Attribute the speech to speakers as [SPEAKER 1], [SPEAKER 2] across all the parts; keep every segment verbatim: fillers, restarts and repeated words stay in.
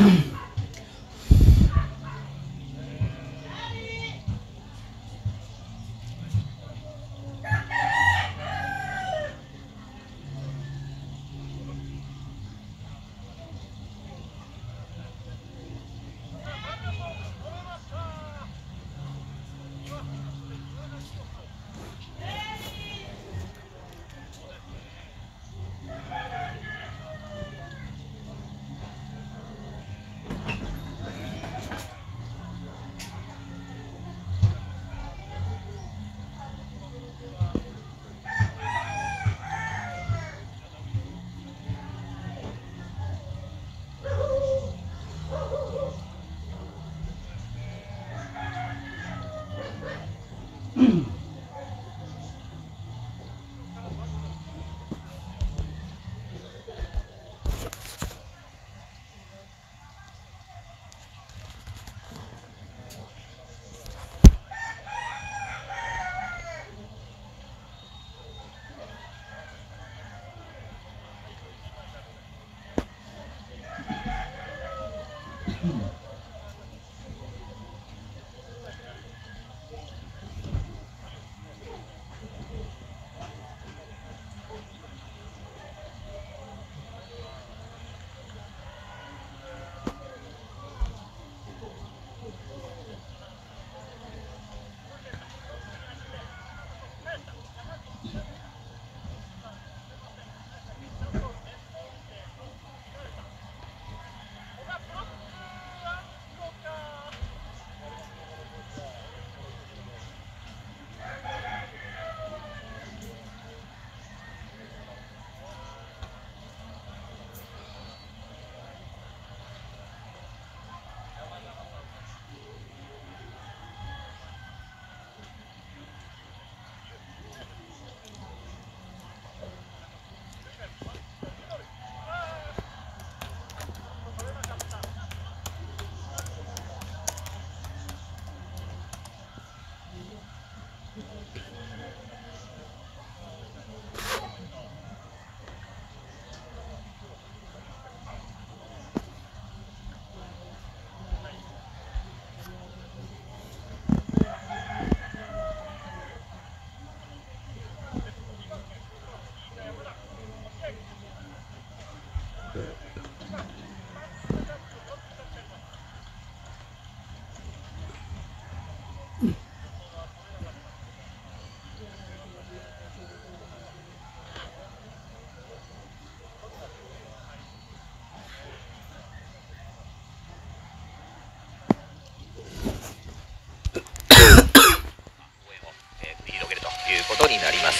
[SPEAKER 1] になります。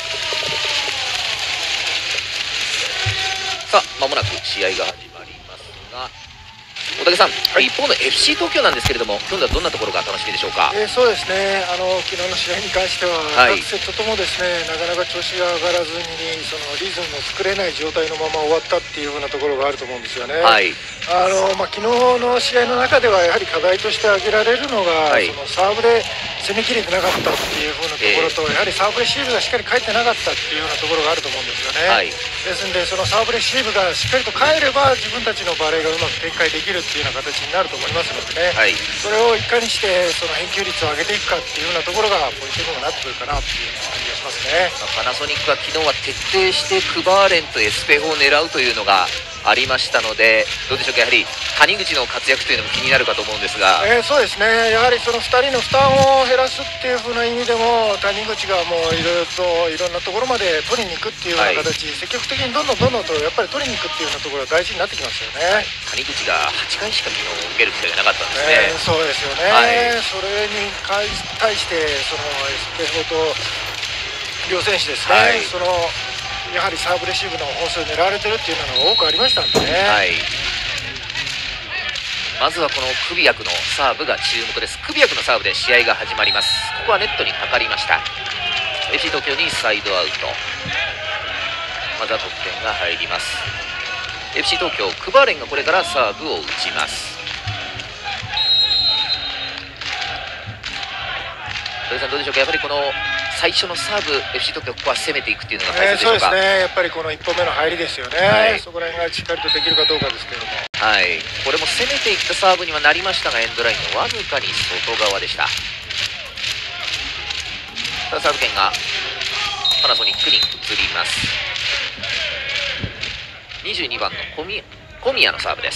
[SPEAKER 1] さあまもなく試合が始まりますが、大竹さん、はい、一方の エフシー 東京なんですけれども、今度はどんなところが楽しみでしょうか。
[SPEAKER 2] えー、そうですね、あの昨日の試合に関しては、はい、各セットともですね、なかなか調子が上がらずに、そのリズムを作れない状態のまま終わったっていうようなところがあると思うんですよね。はい、あのまあ、昨日の試合の中ではやはり課題として挙げられるのが、はい、そのサーブで攻めきれてなかったっていうふうなところと、えー、やはりサーブレシーブがしっかり返ってなかったっていうようなところがあると思うんですよね。はい、ですので、そのサーブレシーブがしっかりと返れば自分たちのバレーがうまく展開できるっていうような形になると思いますのでね、はい、それをいかにしてその返球率を上げていくかっていうようなところがポイントにもなってくるかなっていう感じがしますね。
[SPEAKER 1] パナソニックは昨日は徹底してクバーレンとエスペホを狙うというのがありましたので、どうでしょうか、やはり谷口の活躍というのも気になるかと思うんですが、
[SPEAKER 2] えー、そうですね、やはりそのふたりの負担を減らすっていう風な意味でも、谷口がもういろいろといろんなところまで取りに行くっていうような形、はい、積極的にどんどんどんどんとやっぱり取りに行くっていうようなところが大事になってきますよね。はい、
[SPEAKER 1] 谷口がはちかいしか昨日受ける機会がなかったんですね。
[SPEAKER 2] えー、そうですよね、はい、それに対してそのエスペホと両選手ですね、はい、そのやはりサーブレシーブの本数を狙われてるっていうのが多くありましたんでね。はい、
[SPEAKER 1] まずはこのクビヤクのサーブが注目です。クビヤクのサーブで試合が始まります。ここはネットにかかりました。 エフシー 東京にサイドアウト、まずは得点が入ります。 エフシー 東京、クバーレンがこれからサーブを打ちます。土井さん、どうでしょうか、やっぱりこの最初のサーブ エフシー 東京、ここは攻めていくっていうのが大切でしょうか。
[SPEAKER 2] えー、そうですね、やっぱりこのいっぽんめの入りですよね、はい、そこら辺がしっかりとできるかどうかですけども。
[SPEAKER 1] はい、これも攻めていったサーブにはなりましたが、エンドラインのわずかに外側でした。さあサーブ権がパナソニックに移ります。にじゅうにばんの小宮、小宮のサーブです。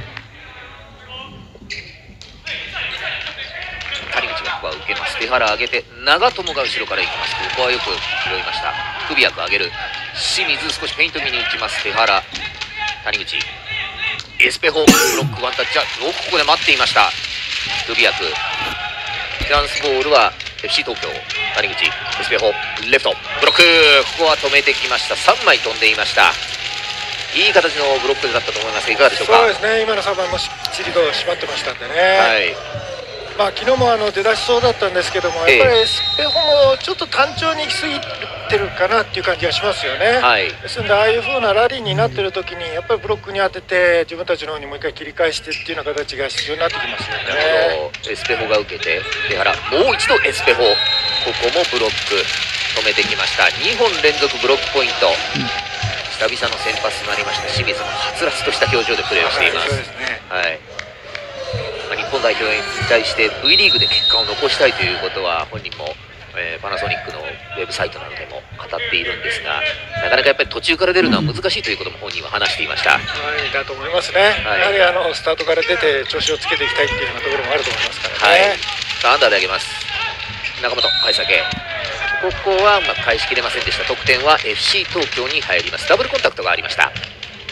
[SPEAKER 1] 谷口がここは受けます。手原上げて長友が後ろから行きます。ここはよく拾いました。クビアク上げる。清水少しペイント見に行きます。手原、谷口、エスペホブロックワンタッチはよくここで待っていました。クビアク、チャンスボールは エフシー 東京。谷口、エスペホレフトブロック、ここは止めてきました。さんまい飛んでいました。いい形のブロックだったと思いますが、いかがでしょうか。
[SPEAKER 2] そうですね、今のさんばんもきっちりと締まってましたんでね。はい、まあ昨日もあの出だしそうだったんですけども、やっぱりエスペホもちょっと単調に行き過ぎてるかなっていう感じがしますよね。はい、ですので、ああいう風なラリーになってる時にやっぱりブロックに当てて自分たちの方にもう一回切り返してっていうような形が必要になってきますよね。なるほど。エスペホが受けて手原、もう一度エスペホ、ここもブロック止めてきました。にほん連続ブロックポイント。久々の先発となりました清水もはつらつとした表情でプレーをしています。はい、日本代表に対して V リーグで結果を残したいということは本人も、えー、パナソニックのウェブサイトなどでも語っているんですが、なかなかやっぱり途中から出るのは難しいということも本人は話していました。はい、だと思いますね。はい、やはりあのスタートから出て調子をつけていきたいっていうようなところもあると思いますからね。はい、
[SPEAKER 1] さあアンダーで上げます。中本返し上げ、ここはまあ返しきれませんでした。得点は エフシー 東京に入ります。ダブルコンタクトがありました。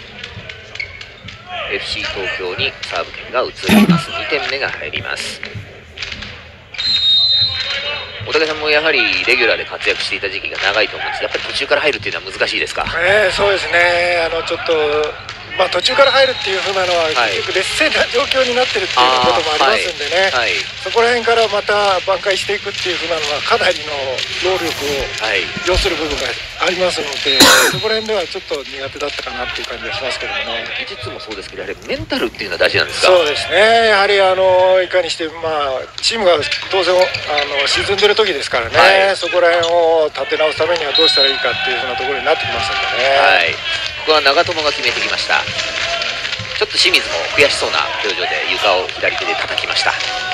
[SPEAKER 1] エフシー 東京にサーブ権が移ります。にてんめが入ります。大竹さんもやはりレギュラーで活躍していた時期が長いと思うんですが、やっぱり途中から入るっていうのは難しいですか。
[SPEAKER 2] えー、そうですね。あのちょっとまあ途中から入るっていうふうなのは、はい、結局劣勢な状況になってるっていうこともありますんでね、はいはい、そこら辺からまた挽回していくっていうふうなのはかなりの労力を要する部分がありますので、そこら辺ではちょっと苦手だったかなっていう感じがしますけどもね。
[SPEAKER 1] 技術もそうですけど、やはりメンタルっていうのは大事なんですか。
[SPEAKER 2] そうですね。やはりあのいかにして、まあ、チームが当然あの沈んでる時ですからね、はい、そこら辺を立て直すためにはどうしたらいいかっていうふうなところになってきますんでね。はい、
[SPEAKER 1] ここは長友が決めてきました。ちょっと清水も悔しそうな表情で床を左手で叩きました。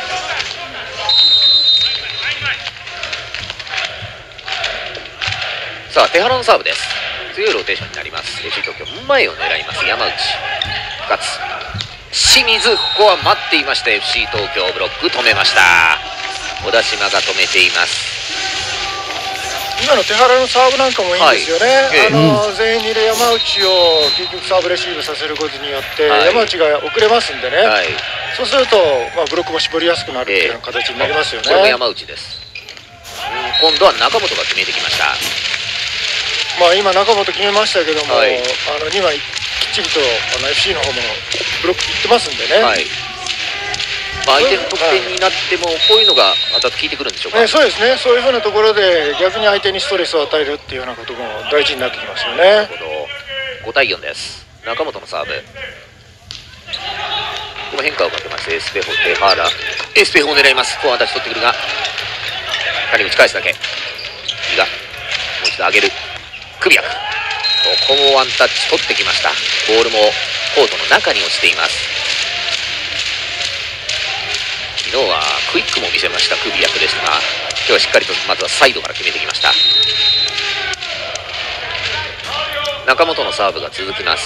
[SPEAKER 1] さあ手原のサーブです。強いローテーションになります。エフシー 東京前を狙います。山内深津清水、ここは待っていました。 エフシー 東京ブロック止めました。小田島が止めています。
[SPEAKER 2] 今の手原のサーブなんかもいいんですよね。はい、あの全員に山内を結局サーブレシーブさせることによって、はい、山内が遅れますんでね、はい、そうすると、まあ、ブロックも絞りやすくなるっていうような形になりますよね。これも
[SPEAKER 1] 山内です。うん、今度は中本が決めてきました。
[SPEAKER 2] まあ今中本決めましたけども、はい、あのにまいきっちりとあの エフシー の方もブロックいってますんでね。はい、
[SPEAKER 1] まあ相手の得点になってもこういうのがまた効いてくるんでしょうか。
[SPEAKER 2] ね、そうですね。そういうふうなところで逆に相手にストレスを与えるっていうようなことも大事になってきますよね。なるほど。
[SPEAKER 1] ごたいよんです。中本のサーブ。この変化をかけましてエスペホテハーラエスペホを狙います。ここは私取ってくるが谷口返すだけ。伊賀もう一度上げる。クビアク、ここもワンタッチ取ってきました。ボールもコートの中に落ちています。昨日はクイックも見せましたクビアクでしたが、今日はしっかりとまずはサイドから決めてきました。中本のサーブが続きます。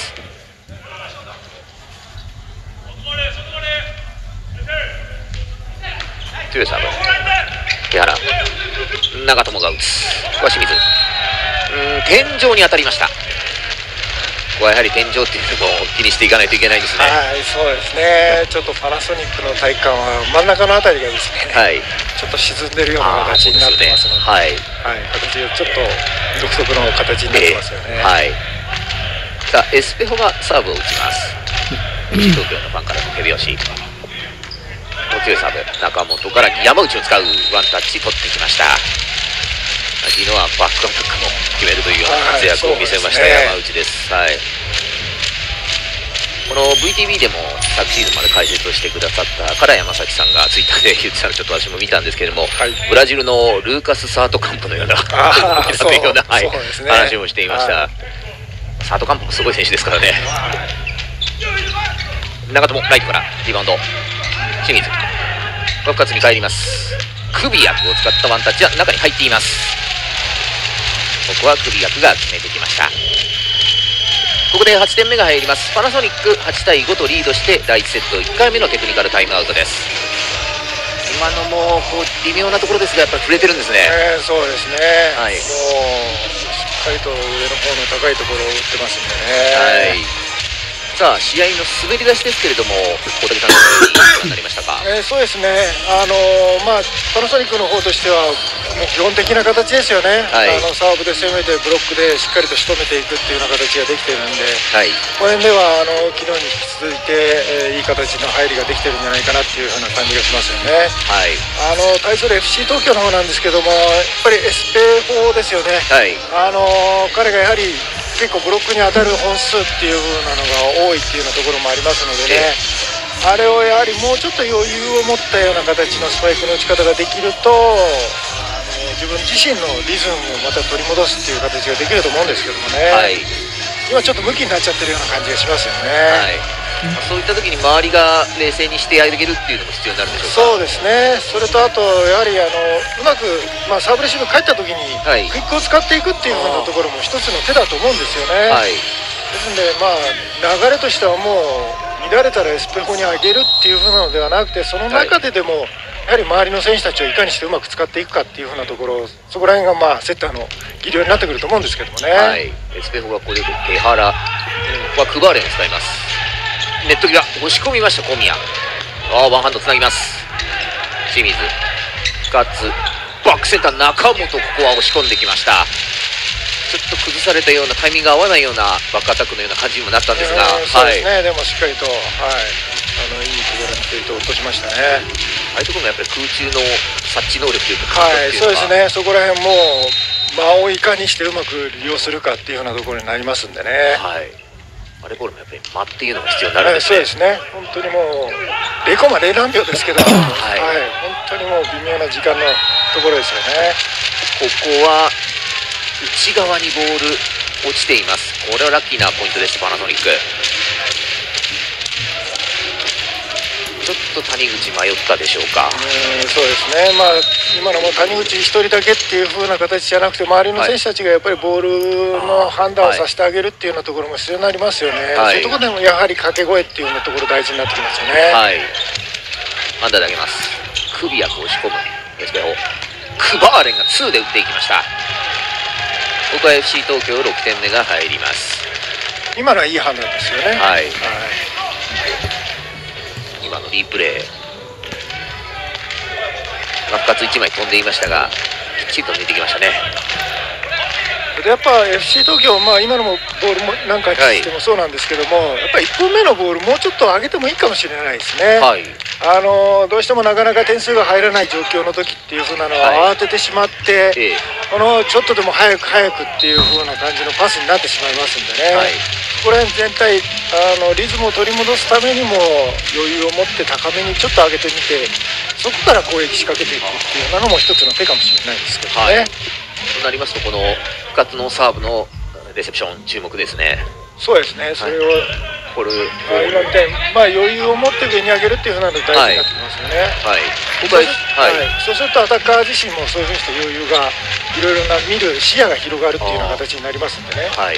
[SPEAKER 1] 強いサーブ。手原、長友が打つ。ここは清水。うん、天井に当たりました。ここはやはり天井っていうのも気にしていかないといけないんですね。
[SPEAKER 2] はい、そうですね。ちょっとパナソニックの体感は真ん中のあたりがですね、はい、ちょっと沈んでるような形になってますので、はい、はい、形がちょっと独特の形になってますよね。えー、はい。
[SPEAKER 1] さあエスペホがサーブを打ちます。東京のファンからの手拍子。強いサーブ。中本から山内を使うワンタッチ取ってきました。昨日はバックアタックも決めるというような活躍を見せました、はい、山内です。はい、この ブイティービー でも昨シーズンまで解説をしてくださった唐山崎さんがツイッターで言ってたのちょっと私も見たんですけれども、はい、ブラジルのルーカス・サートカンプのようなというような、はい、話もしていました。サートカンプもすごい選手ですからね。 長友ライトからリバウンド、清水復活に帰ります。クビヤクを使ったワンタッチは中に入っています。ここはクビヤクが決めてきました。ここではちてんめが入ります。パナソニックはちたいごとリードしてだいいちセットいっかいめのテクニカルタイムアウトです。今のもこう微妙なところですがやっぱり触れてるんですね。
[SPEAKER 2] えー、そうですね、
[SPEAKER 1] はい、もう
[SPEAKER 2] しっかりと上の方の高いところを打ってますんでね。
[SPEAKER 1] はい、さあ試合の滑り出しですけれども、大竹さんのようになりましたか。
[SPEAKER 2] えー、そうですね、あのー、まあ、パナソニックの方としてはもう基本的な形ですよね、はい、あのサーブで攻めてブロックでしっかりと仕留めていくっていうような形ができているんで、はい、この辺ではあの昨日に引き続いて、えー、いい形の入りができてるんじゃないかなっていうような感じがしますよね。はい、あの対する エフシー 東京の方なんですけども、やっぱりエスペ法ですよね、はい、あの彼がやはり結構ブロックに当たる本数っていう風なのが多いっていうようなところもありますのでね、あれをやはりもうちょっと余裕を持ったような形のスパイクの打ち方ができると、あの自分自身のリズムをまた取り戻すっていう形ができると思うんですけどもね、はい、今ちょっとムキになっちゃってるような感じがしますよね。はい、
[SPEAKER 1] そういった時に周りが冷静にしてあげるっていうのも必要になるんでしょうか。
[SPEAKER 2] そうですね、それとあとやはりあのうまく、まあ、サーブレシーブ帰った時にクイックを使っていくっていうようなところも一つの手だと思うんですよね。はい、ですので、まあ、流れとしてはもう乱れたらエスペホに上げるっていうふうなのではなくて、その中ででも、はい、やはり周りの選手たちをいかにしてうまく使っていくかっていうふうなところ、そこら辺がまあセッターの技量になってくると思うんですけどもね。はい、
[SPEAKER 1] エスペホがここで手原、うん、ここはクバーレンを使います。ネット際押し込みました小宮。ああワンハンドつなぎます。清水ガッツバックセンター中本、ここは押し込んできました。ちょっと崩されたようなタイミングが合わないようなバックアタックのような感じにもなったんですが、
[SPEAKER 2] そうですね、はい、でもしっかりと、はい、あのいいところにスペイトを落としましたね。
[SPEAKER 1] ああいうところもやっぱり空中の察知能力というか、
[SPEAKER 2] はい、そうですね、そこら辺も間をいかにしてうまく利用するかっていうようなところになりますんでね。はい、
[SPEAKER 1] バレーボールもやっぱり間っていうのが必要になるんですね。
[SPEAKER 2] はい、そうですね、本当にもうゼロコンマゼロ何秒ですけど、はい、はい、本当にもう微妙な時間のところですよね。
[SPEAKER 1] ここは内側にボール落ちています。これはラッキーなポイントです。パナソニックちょっと谷口迷ったでしょうか。
[SPEAKER 2] うん、そうですね、まあ、今のも谷口一人だけっていう風な形じゃなくて、周りの選手たちがやっぱりボールの判断をさせてあげるっていうようなところも必要になりますよね。はい、そういうところでもやはり掛け声っていうようなところ大事になってきますよね。はい、
[SPEAKER 1] アンダーで上げます。クビヤク押し込むエスペホ、クバーレンがツーで打っていきました。ここは エフシー 東京ろくてんめが入ります。
[SPEAKER 2] 今のはいい判断ですよね。はい、はい、
[SPEAKER 1] 今のリプレイ復活いちまい飛んでいましたがきっちりと抜いてきましたね。
[SPEAKER 2] でやっぱ エフシー 東京、まあ、今のもボールもなんかしてもそうなんですけども、はい、やっぱりいっぽんめのボールもうちょっと上げてもいいかもしれないですね。はい、あのどうしてもなかなか点数が入らない状況の時っていう風なのは慌ててしまって、はい、このちょっとでも早く早くっていう風な感じのパスになってしまいますんでね、はい、ここら辺全体あのリズムを取り戻すためにも余裕を持って高めにちょっと上げてみて、そこから攻撃仕掛けていくっていうのも一つの手かもしれないですけどね。はい、
[SPEAKER 1] となりますとこの深津のサーブのレセプション注目ですね。
[SPEAKER 2] そうですね、それを、はい、これ今みたいに、まあ、余裕を持って上に上げるっていうふうなのが大事になってきますよね。はい、そう、はい、そうするとアタッカー自身もそういうふうにして余裕がいろいろな見る視野が広がるっていうような形になりますんでね。はい、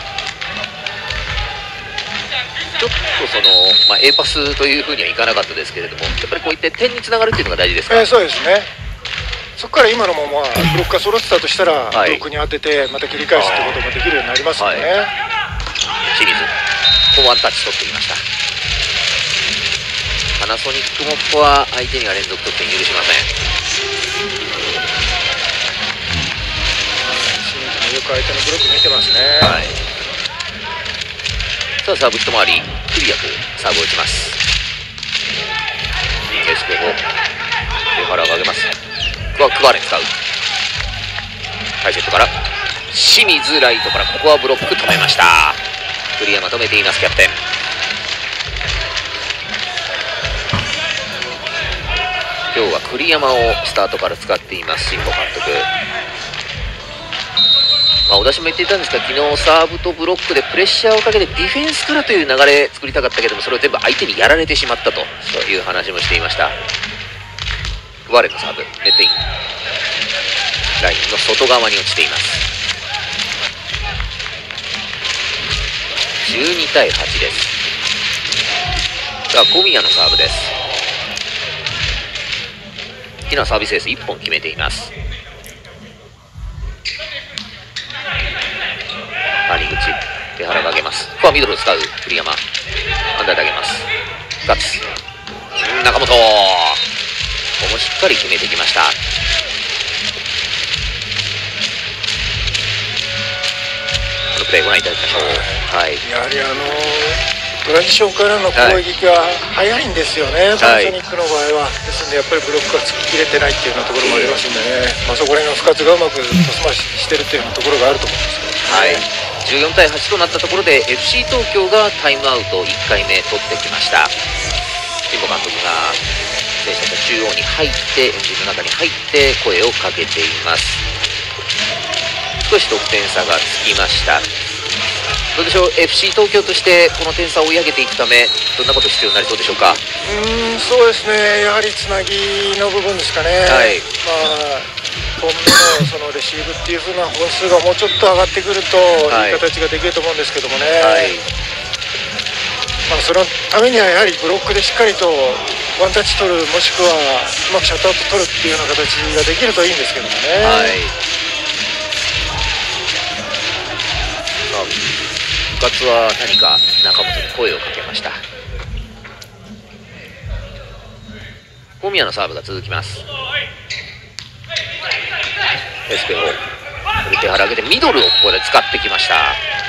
[SPEAKER 1] ちょっとその、まあ、A パスというふうにはいかなかったですけれども、やっぱりこういった点につながるっていうのが大事ですか。
[SPEAKER 2] えー、そうですね。そこから今のもまあブロックが揃ってたとしたら、ブロックに当ててまた切り返すってこともできるようになりますよね。はい、
[SPEAKER 1] 清水、ここワンタッチ取ってきました。パナソニックもここは相手には連続得点許しません。
[SPEAKER 2] 清水もよく相手のブロック見てますね。はい、
[SPEAKER 1] さあサーブ一回りクリアとサーブを打ちます。エスペホ手原を上げます。ここはクバーレン使う。ハイセットから清水ライトからここはブロック止めました。栗山止めていますキャプテン。今日は栗山をスタートから使っています新保監督。 まあ、小田氏も言っていたんですが、昨日サーブとブロックでプレッシャーをかけてディフェンスからという流れ作りたかったけども、それを全部相手にやられてしまったという話もしていました。ワレのサーブ、ネットイン、ラインの外側に落ちています。じゅうにたいはちです。さあ小宮のサーブです。昨日はサービスエースいっぽん決めています。谷口、手原が上げます。ここはミドルを使う栗山、アンダーで上げます。ガッツ、中本、ここもしっかり決めてきました。このプレーご覧いただきましょう。はい、
[SPEAKER 2] やはりあのトランジションからの攻撃が早いんですよね、パナソニックの場合は。ですのでやっぱりブロックがつききれてないっていうようなところもありますんでね、まあ、そこら辺の不活がうまくパス回ししてるっていうようなところがあると思うんですけど、ね、
[SPEAKER 1] はい、じゅうよんたいはちとなったところで エフシー 東京がタイムアウトいっかいめ取ってきました。神保監督が選手たち中央に入ってエンジンの中に入って声をかけています。少し得点差がつきました。どうでしょう、 エフシー 東京としてこの点差を追い上げていくためどんなこと必要になりそうでしょうか。
[SPEAKER 2] うーん、そうですね、やはりつなぎの部分ですかね。はい、まあいっぽんめのそのレシーブっていう風な本数がもうちょっと上がってくるといい形ができると思うんですけどもね、はい、まあ、そのためにはやはりブロックでしっかりとワンタッチ取る、もしくはうまくシャットアウト取るっていうような形ができるといいんですけどもね。はい、
[SPEAKER 1] 部活は何か中本に声をかけました。小宮のサーブが続きます。エスペを手原上げてミドルをここで使ってきました。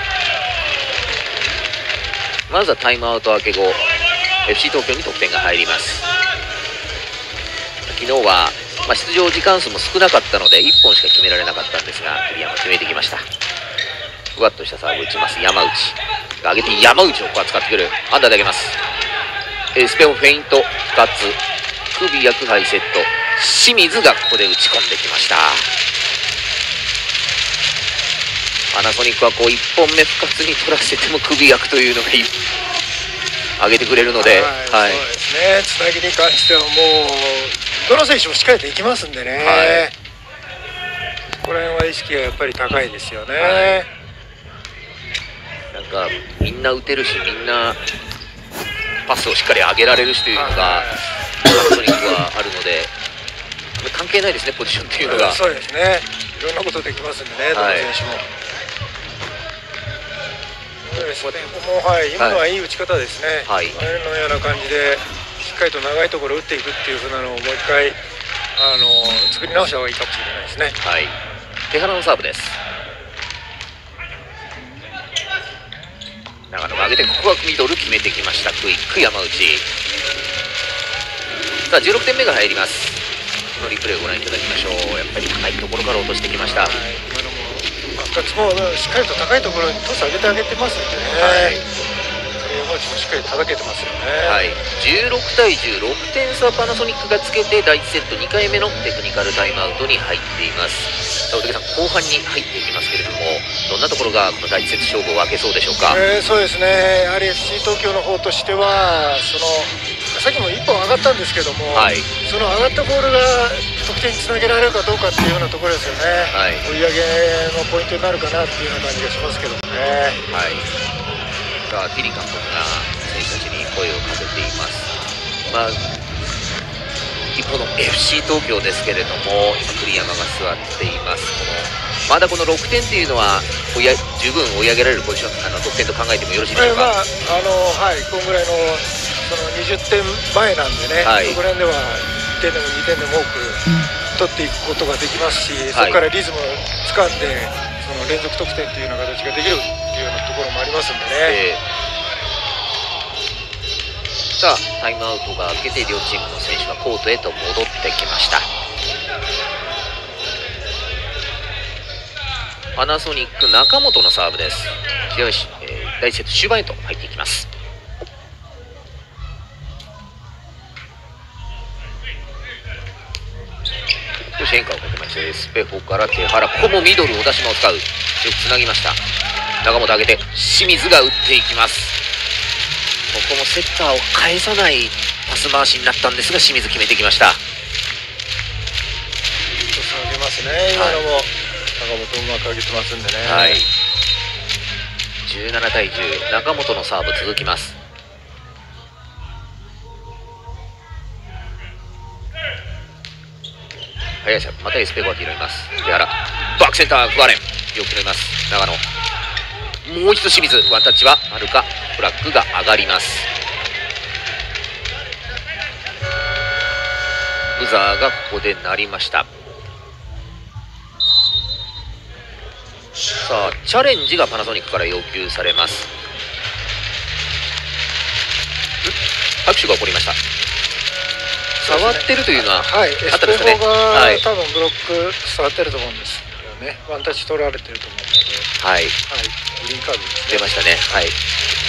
[SPEAKER 1] まずはタイムアウト明け後 エフシー 東京に得点が入ります。昨日は、まあ、出場時間数も少なかったのでいっぽんしか決められなかったんですが栗山決めてきました。ふわっとしたサーブを打ちます。山内上げて山内をここは使ってくる。アンダーで上げます。エスペをフェイントふたつ、首薬杯セット、清水がここで打ち込んできました。パナソニックはこういっぽんめ不活に取らせても首薬というのが上げてくれるので、
[SPEAKER 2] はい、そうですね、つなぎに関してはもうどの選手もしっかりできますんでね、はい、ここら辺は意識がやっぱり高いですよね。はい、
[SPEAKER 1] なんかみんな打てるしみんなパスをしっかり上げられるしというのがパナソニックはあるので関係ないですね、ポジションっていうのが。
[SPEAKER 2] そうですね、いろんなことできますんでね、どの選手も。そうですね、もう、はい、今のはいい打ち方ですね。はい、あれのような感じでしっかりと長いところ打っていくっていう風なのをもう一回あの作り直した方がいいかもしれないですね。
[SPEAKER 1] はい、手原のサーブです。長野が上げてここはミドル決めてきました。クイック山内。さあじゅうろくてんめが入ります。このリプレイをご覧いただきましょう。やっぱり高いところから落としてきました。はい、今のも
[SPEAKER 2] 復活もしっかりと高いところにトス上げてあげてますんでね。はい、山内もしっかり叩けてますよね。
[SPEAKER 1] はい、じゅうろくたいじゅう、ろくてん差パナソニックがつけてだいいちセットにかいめのテクニカルタイムアウトに入っています。さあ大竹さん、後半に入っていきますけれどもどんなところがこのだいいちセット勝負を分けそうでしょうか。
[SPEAKER 2] えー、そうですね、やはり エフシー 東京の方としてはそのさっきもいっぽん上がったんですけども、はい、その上がったボールが得点につなげられるかどうかっていうようなところですよね。はい、追い上げのポイントになるかなっていうような感じがしますけどもね。
[SPEAKER 1] はい、さあティリ監督が選手たちに声をかけています。まあ、一方の エフシー 東京ですけれども今栗山が座っています。このまだこのろくてんというのは追い十分追い上げられるポジション、あの得点と考えてもよろしいでしょうか。
[SPEAKER 2] えーまああのはい、このぐらいのそのにじゅってんまえなんでね、はい、そこら辺ではいってんでもにてんでも多く取っていくことができますし、そこからリズムをつかんでその連続得点というような形ができるっていうようなところもありますんでね。え
[SPEAKER 1] ー、さあタイムアウトが明けて両チームの選手がコートへと戻ってきました。パナソニック中本のサーブです。よし、えー、だいいちセット終盤へと入っていきます。少しし変化をかけまして、エスペホから手原、ここもミドル小田島を使う。よくつなぎました。中本上げて清水が打っていきます。ここもセッターを返さないパス回しになったんですが、清水決めてきました。
[SPEAKER 2] 下げますね、今のも、はい、中本うまく上げてますんでね。
[SPEAKER 1] はい、じゅうななたいじゅう、中本のサーブ続きます。速いサーブ、またエスペゴが拾います。手原、バックセンター、グワレン、よく拾います。長野、もう一度清水、ワンタッチはあるか、フラッグが上がります。ブザーがここで鳴りました。さあ、チャレンジがパナソニックから要求されます。拍手が起こりました。触ってるというのは、
[SPEAKER 2] はい、あったですね。エスペホが、はい、多分ブロック触ってると思うんですよね。ワンタッチ取られてると思うので、
[SPEAKER 1] はい、はい、
[SPEAKER 2] グリーンカードですね。
[SPEAKER 1] 出ましたね。はい。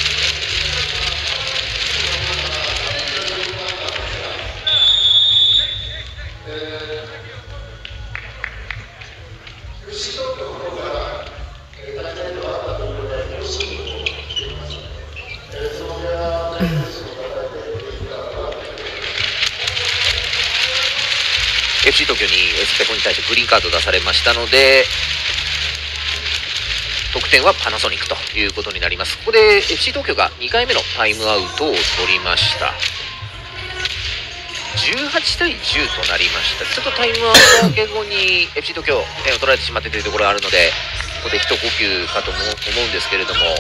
[SPEAKER 1] エフシー 東京にエスペコに対してグリーンカード出されましたので、得点はパナソニックということになります。ここで エフシー 東京がにかいめのタイムアウトを取りました。じゅうはちたいじゅうとなりました。ちょっとタイムアウト明け後に エフシー 東京点を取られてしまってというところがあるので、ここで一呼吸かと思うんですけれども、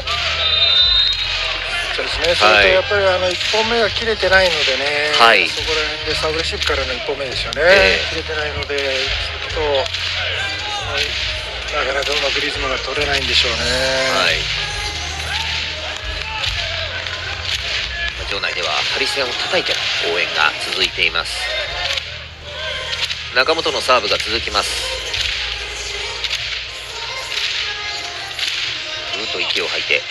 [SPEAKER 2] そうですね、それとやっぱりあのいっぽんめが切れてないのでね、
[SPEAKER 1] はい、
[SPEAKER 2] そこら辺でサーブレシーブからのいっぽんめですよね、えー、切れてないので、ちょっとなかなかうまくリズムが取れないんでしょうね。はい、
[SPEAKER 1] 場内ではハリセンを叩いての応援が続いています。中本のサーブが続きます。ぐっと息を吐いて、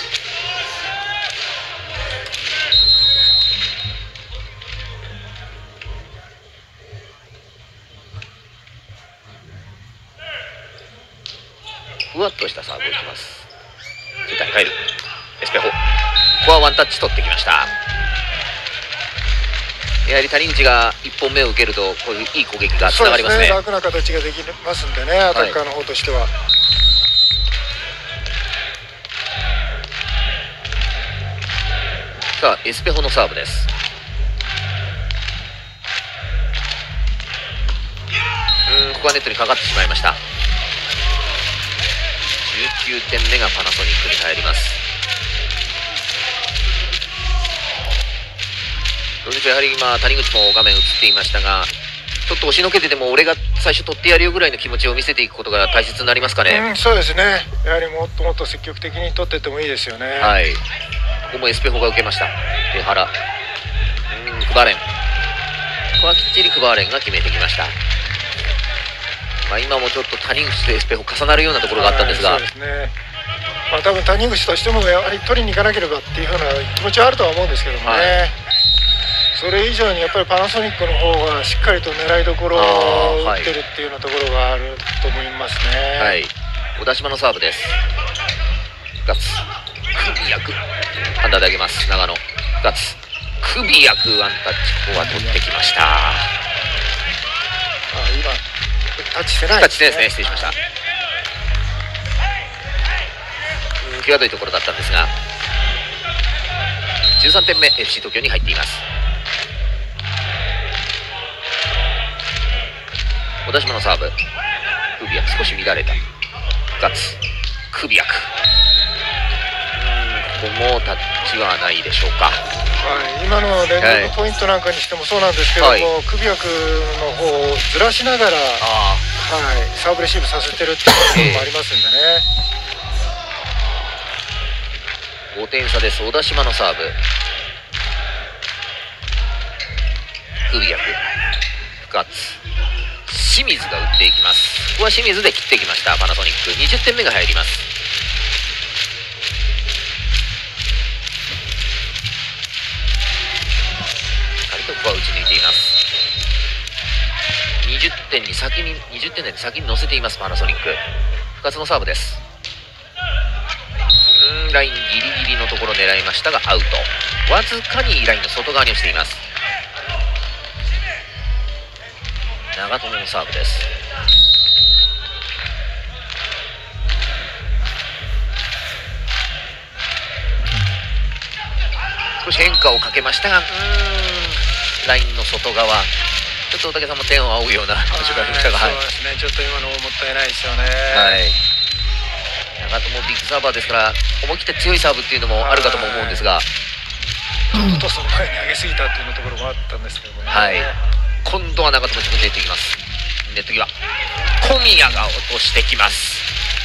[SPEAKER 1] ふわっとしたサーブを打ちます。センターに入るエスペホ、ここはワンタッチ取ってきました。やはり谷口がいっぽんめを受けるとこういういい攻撃がつながりますね。
[SPEAKER 2] 楽な形ができますんでね、アタッカーの方としては、はい、
[SPEAKER 1] さあエスペホのサーブです。うん、ここはネットにかかってしまいました。じゅうきゅうてんめがパナソニックに入ります。どうでしょう、やはり今谷口も画面映っていましたが、ちょっと押しのけてでも俺が最初取ってやるよぐらいの気持ちを見せていくことが大切になりますかね。
[SPEAKER 2] うん、そうですね、やはりもっともっと積極的に取っていってもいいですよね。
[SPEAKER 1] はい、ここもエスペホが受けました。手原、うん、クバーレン、ここはきっちりクバーレンが決めてきました。まあ今もちょっと谷口とエスペホ重なるようなところがあったんですが、
[SPEAKER 2] はい、そうですね、まあ、多分谷口としてもやはり取りに行かなければっていうふうな気持ちはあるとは思うんですけどもね、はい、それ以上にやっぱりパナソニックの方がしっかりと狙いどころを打ってるっていうようなところがあると思いますね。
[SPEAKER 1] はい、小田島のサーブです。ガツ首役ハンダで上げます。長野ガツ首役ワンタッチ、ここは取ってきました。あ
[SPEAKER 2] 今タッチしてない
[SPEAKER 1] ですね。タッチしてないですね、失礼しました。うん、際どいところだったんですが、じゅうさんてんめ エフシー 東京に入っています。小田島のサーブ、首役少し乱れた。ガツ首役、ここもタッチはないでしょうか。はい、
[SPEAKER 2] 今の連続ポイントなんかにしてもそうなんですけども、はい、首役の方をずらしながら、はい、サーブレシーブさせてるっていうところもありますんでね。
[SPEAKER 1] ごてん差です。小田島のサーブ、首役深津、清水が打っていきます。ここは清水で切ってきました。パナソニックにじゅってんめが入ります。しっかりとここは打ち抜いています。にじゅってんに先ににじゅってん台で先に乗せていますパナソニック。深津のサーブです。うんラインギリギリのところ狙いましたがアウト。わずかにラインの外側に落ちています。長友のサーブです。少し変化をかけましたが、うーんラインの外側、ちょっと大竹さんも天を仰ぐような感じがありましたが、
[SPEAKER 2] そうですね、ちょっと今のもったいないですよね。
[SPEAKER 1] はい、長友ビッグサーバーですから思い切って強いサーブっていうのもあるかとも思うんですが、
[SPEAKER 2] ちょっとその前に上げすぎたっていうところもあったんですけどね。
[SPEAKER 1] はい、今度は長友自分で打っていきます。ネット際小宮が落としてきます。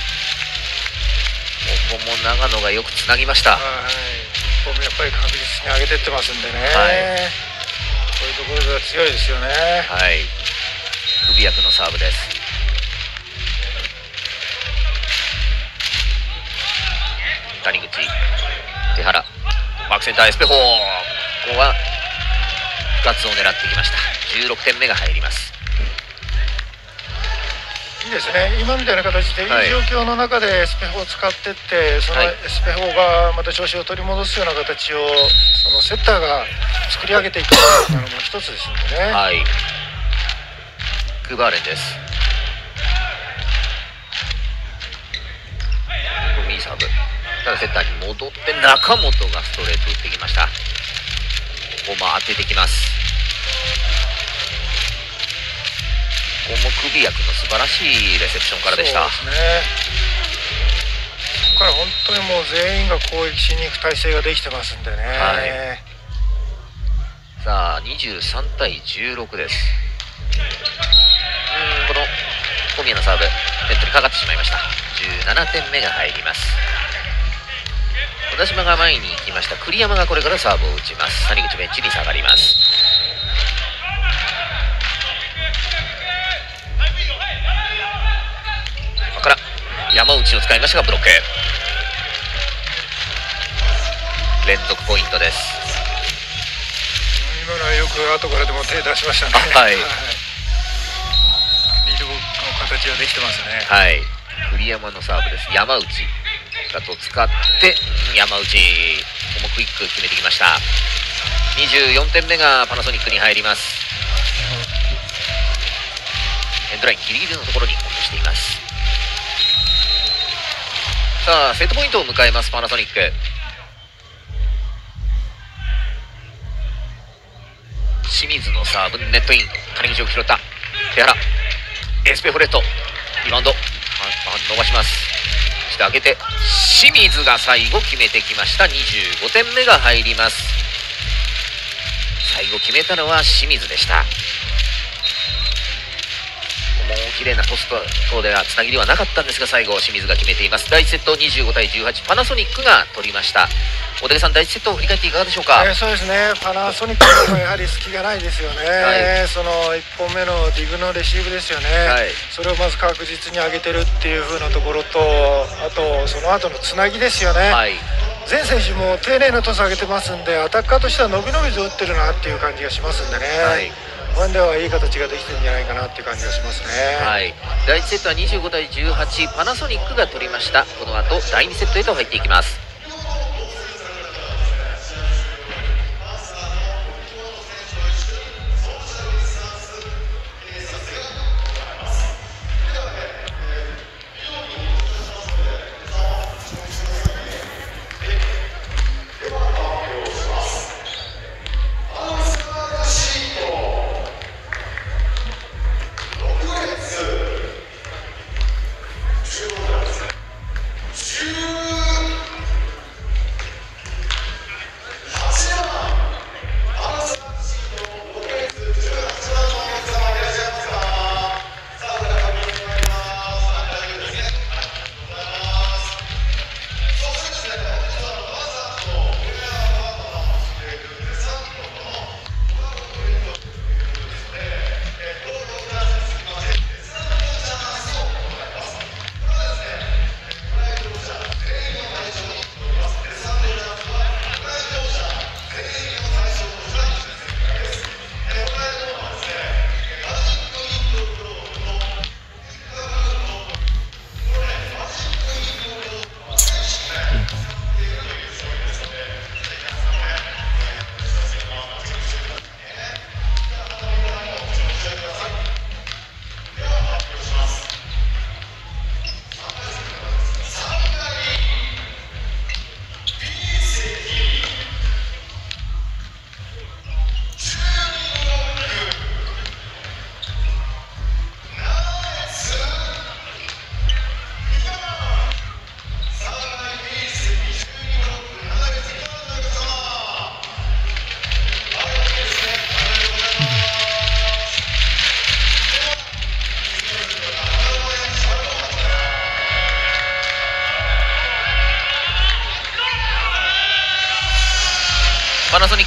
[SPEAKER 1] ここも長野がよくつなぎました。はい、
[SPEAKER 2] ここもやっぱり確実に上げてってますんでね、はい、こういうところでは強いですよね。
[SPEAKER 1] はい、クビヤクのサーブです。谷口、手原、バックセンターエスペホー、ここはふたつを狙ってきました。じゅうろくてんめが入ります。
[SPEAKER 2] いいですね、今みたいな形でいい状況の中でエスペホを使っていって、そのエスペホがまた調子を取り戻すような形をそのセッターが作り上げていくというのも一つですのでね。
[SPEAKER 1] はい、クバーレンです。いいサーブ、ただセッターに戻って中本がストレート打ってきました。ここも当ててきます。ここもクビヤクの素晴らしいレセプションからでした。
[SPEAKER 2] そうですね、ここから本当にもう全員が攻撃しに行く体制ができてますんでね。はい、
[SPEAKER 1] さあにじゅうさんたいじゅうろくです。うんこの小宮のサーブネットにかかってしまいました。じゅうななてんめが入ります。小田島が前に行きました。栗山がこれからサーブを打ちます。谷口ベンチに下がります。ここから山内を使いましたがブロック、連続ポイントです。
[SPEAKER 2] 今のはよく後からでも手出しましたね。
[SPEAKER 1] はい、
[SPEAKER 2] リードの形ができてますね。
[SPEAKER 1] はい、栗山のサーブです。山内だと使って山内、ここもクイック決めてきました。にじゅうよんてんめがパナソニックに入ります。エンドラインギリギリのところに落としています。さあセットポイントを迎えますパナソニック。清水のサーブネットイン、谷口を拾った手原、エスペフレットリバウンド伸ばします。そして開けて清水が最後決めてきました。にじゅうごてんめが入ります。最後決めたのは清水でした。もう綺麗なポスト等ではつなぎではなかったんですが、最後清水が決めています。だいいちセットにじゅうごたいじゅうはち、パナソニックが取りました。大竹さん、だいいちセットを振り返っていかがでしょうか。
[SPEAKER 2] えー、そうですね、パナソニックもやはり隙がないですよね。はい、そのいっぽんめのディグのレシーブですよね。はい、それをまず確実に上げてるっていう風なところと、あとその後のつなぎですよね。はい、全選手も丁寧なトス上げてますんで、アタッカーとしては伸び伸びと打ってるなっていう感じがしますんでね。はい、ワンではいい形ができてるんじゃないかなっていう感じがしますね。はい、
[SPEAKER 1] だいいちセットはにじゅうごたいじゅうはち、パナソニックが取りました。この後だいにセットへと入っていきます。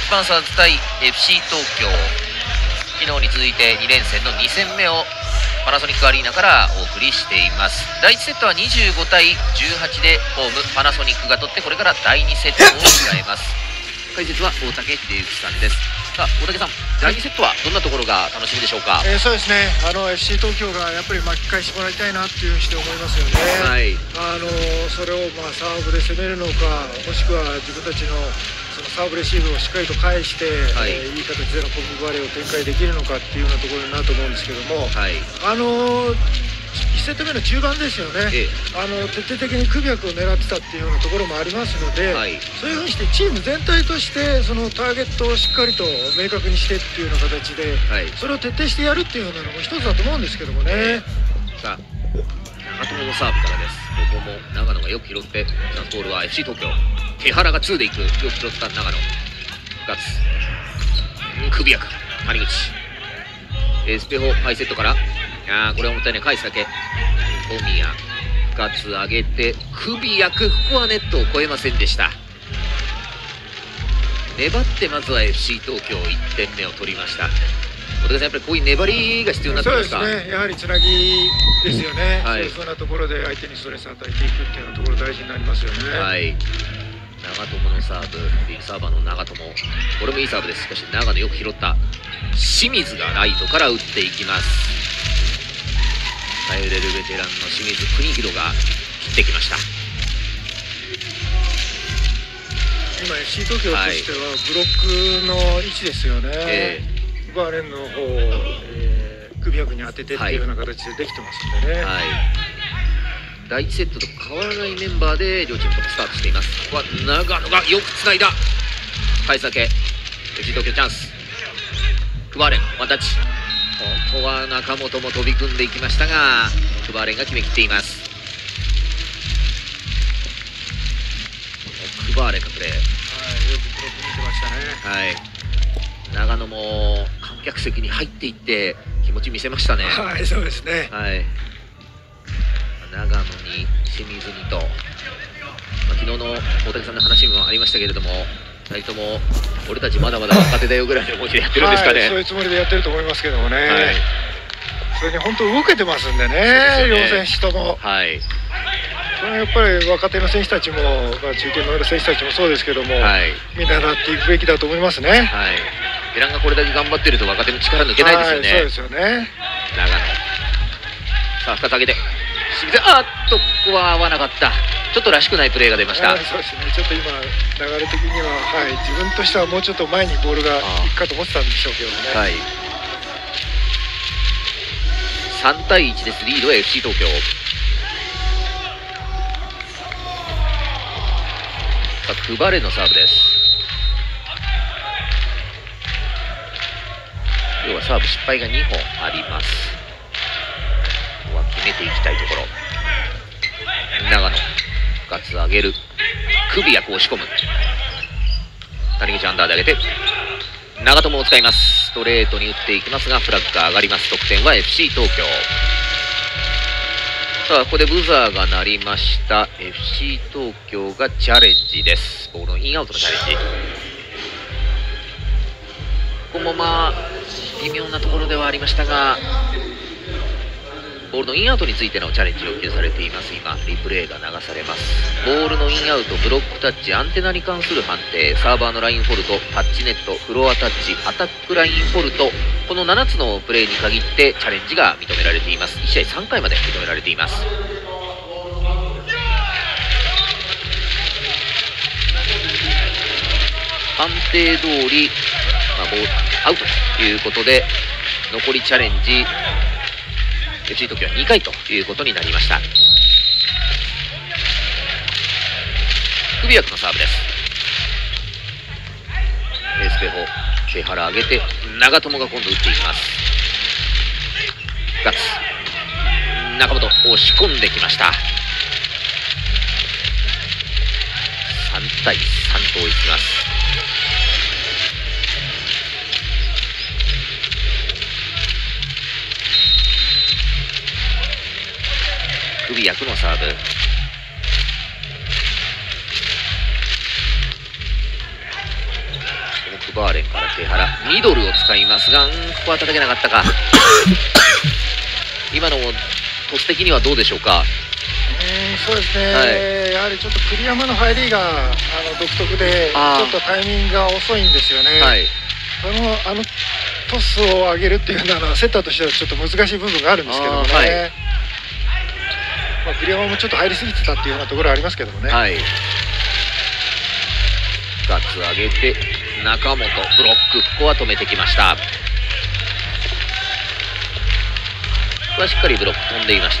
[SPEAKER 1] パンサーズ対 エフシー 東京、昨日に続いてに連戦のに戦目をパナソニックアリーナからお送りしています。だいいちセットはにじゅうごたいじゅうはちでホームパナソニックが取って、これからだいにセットを迎えます。解説は大竹秀之さんです。さあ大竹さん、だいにセットはどんなところが楽しみでしょうか。
[SPEAKER 2] えー、そうですね、あの エフシー 東京がやっぱり巻き返してもらいたいなっていうふうにして思いますよね。はい、あのそれをまあサーブで攻めるのか、もしくは自分たちのそのサーブレシーブをしっかりと返して、はい、えー、いい形でのコンビバレーを展開できるのかっていうようなところになると思うんですけども、はい、あのいちセット目の中盤ですよね、ええ、あの徹底的にクビアクを狙ってたっていうようなところもありますので、はい、そういうふうにしてチーム全体としてそのターゲットをしっかりと明確にしてっていうような形で、はい、それを徹底してやるっていうようなのも一つだと思うんですけどもね。
[SPEAKER 1] さあ長友のサーブからです。ここも長野がよく拾って、ボールは エフシー 東京、手原がツーでいく、よく拾った長野ガツ、クビアク、谷口、エスペホハイセットから、あこれはもったいない、返すだけ、富谷ガツ上げてクビアク、ここはネットを越えませんでした。粘ってまずは エフシー 東京いってんめを取りました。小竹さん、やっぱりこういう粘りが必要になってますか。
[SPEAKER 2] そうですね、やはりつなぎですよね、はい、そういうふうなところで相手にストレスを与えていくっていうようなところ大事になりますよね。はい、長友のサーブ、ビッグサーバーの長友、これもいいサーブです。しかし長野よく拾った。清水がライトから打っていきます。頼れるベテランの清水邦弘が切ってきました。今 エフシー 東京としてはブロックの位置ですよね、えー、バーレンの方を、えー、クビアクに当ててっていうような形でできてますんでね、はいはい、
[SPEAKER 1] だいいちセットと変わらないメンバーで両チームともスタートしています。ここは長野がよくつないだ。返すだけ エフシー 東京チャンス、クバーレンワンタッチ、ここは中本も飛び組んでいきましたがクバーレンが決めきっています。クバーレンかプレー、はい、
[SPEAKER 2] よくブロック見てましたね。はい、
[SPEAKER 1] 長野も観客席に入っていって気持ち見せましたね。
[SPEAKER 2] はい、そうですね。はい、
[SPEAKER 1] 長野に清水にと、まあ、昨日の大竹さんの話もありましたけれども、ふたりとも俺たちまだまだ若手だよぐらいの思いでやってるんですかね。はい、
[SPEAKER 2] そういうつもりでやってると思いますけどもね、はい、それに本当動けてますんでね、両選手とも。はい、それはやっぱり若手の選手たちも、まあ、中堅のある選手たちもそうですけども、はい、見習っていくべきだと思いますね。はい、
[SPEAKER 1] ベテランがこれだけ頑張ってると若手の力抜けないですよね。
[SPEAKER 2] はい、そうですよね。
[SPEAKER 1] 長野、さあふたつ上げて清水、あっとここは合わなかった。ちょっとらしくないプレーが出ました。
[SPEAKER 2] そうですね、ちょっと今流れ的には、はい、自分としてはもうちょっと前にボールがいくかと思ってたんでしょうけどね。はい、
[SPEAKER 1] さんたいいちです。リードは エフシー 東京。さあクバレのサーブです。今日はサーブ失敗がにほんあります。ここは決めていきたいところ。長野ガツ上げる、クビアク押し込む、谷口アンダーで上げて長友を使います。ストレートに打っていきますがフラッグが上がります。得点は エフシー 東京。さあここでブザーが鳴りました。 エフシー 東京がチャレンジです。ボールのインアウトのチャレンジ。ここもまあ微妙なところではありましたが、ボールのインアウトについてのチャレンジを要求されています。今リプレイが流されます。ボールのインアウト、ブロックタッチ、アンテナに関する判定、サーバーのラインフォルト、タッチネット、フロアタッチ、アタックラインフォルト、このななつのプレーに限ってチャレンジが認められています。いち試合さんかいまで認められています。判定通り、まあ、ボールアウトということで残りチャレンジエフシー 東京はにかいということになりました。クビアクのサーブです。エースペホ、手原上げて長友が今度打っていきます。ガッツ、中本押し込んできました。さんたいさんと追いつきます。クビアクのサーブ。このクバ手原ミドルを使いますが、うん、ここは叩けなかったか。今のトス的にはどうでしょうか。
[SPEAKER 2] うんそうですね、はい、やはりちょっと栗山の入りがあの独特でちょっとタイミングが遅いんですよね。はい、あのあのトスを上げるっていうのはセッターとしてはちょっと難しい部分があるんですけどもね。はい、まあ、栗山もちょっと入りすぎてたっていうようなところはありますけどもね。はい、
[SPEAKER 1] ふたつ上げて中本ブロック、ここは止めてきました。ここはしっかりブロック飛んでいました。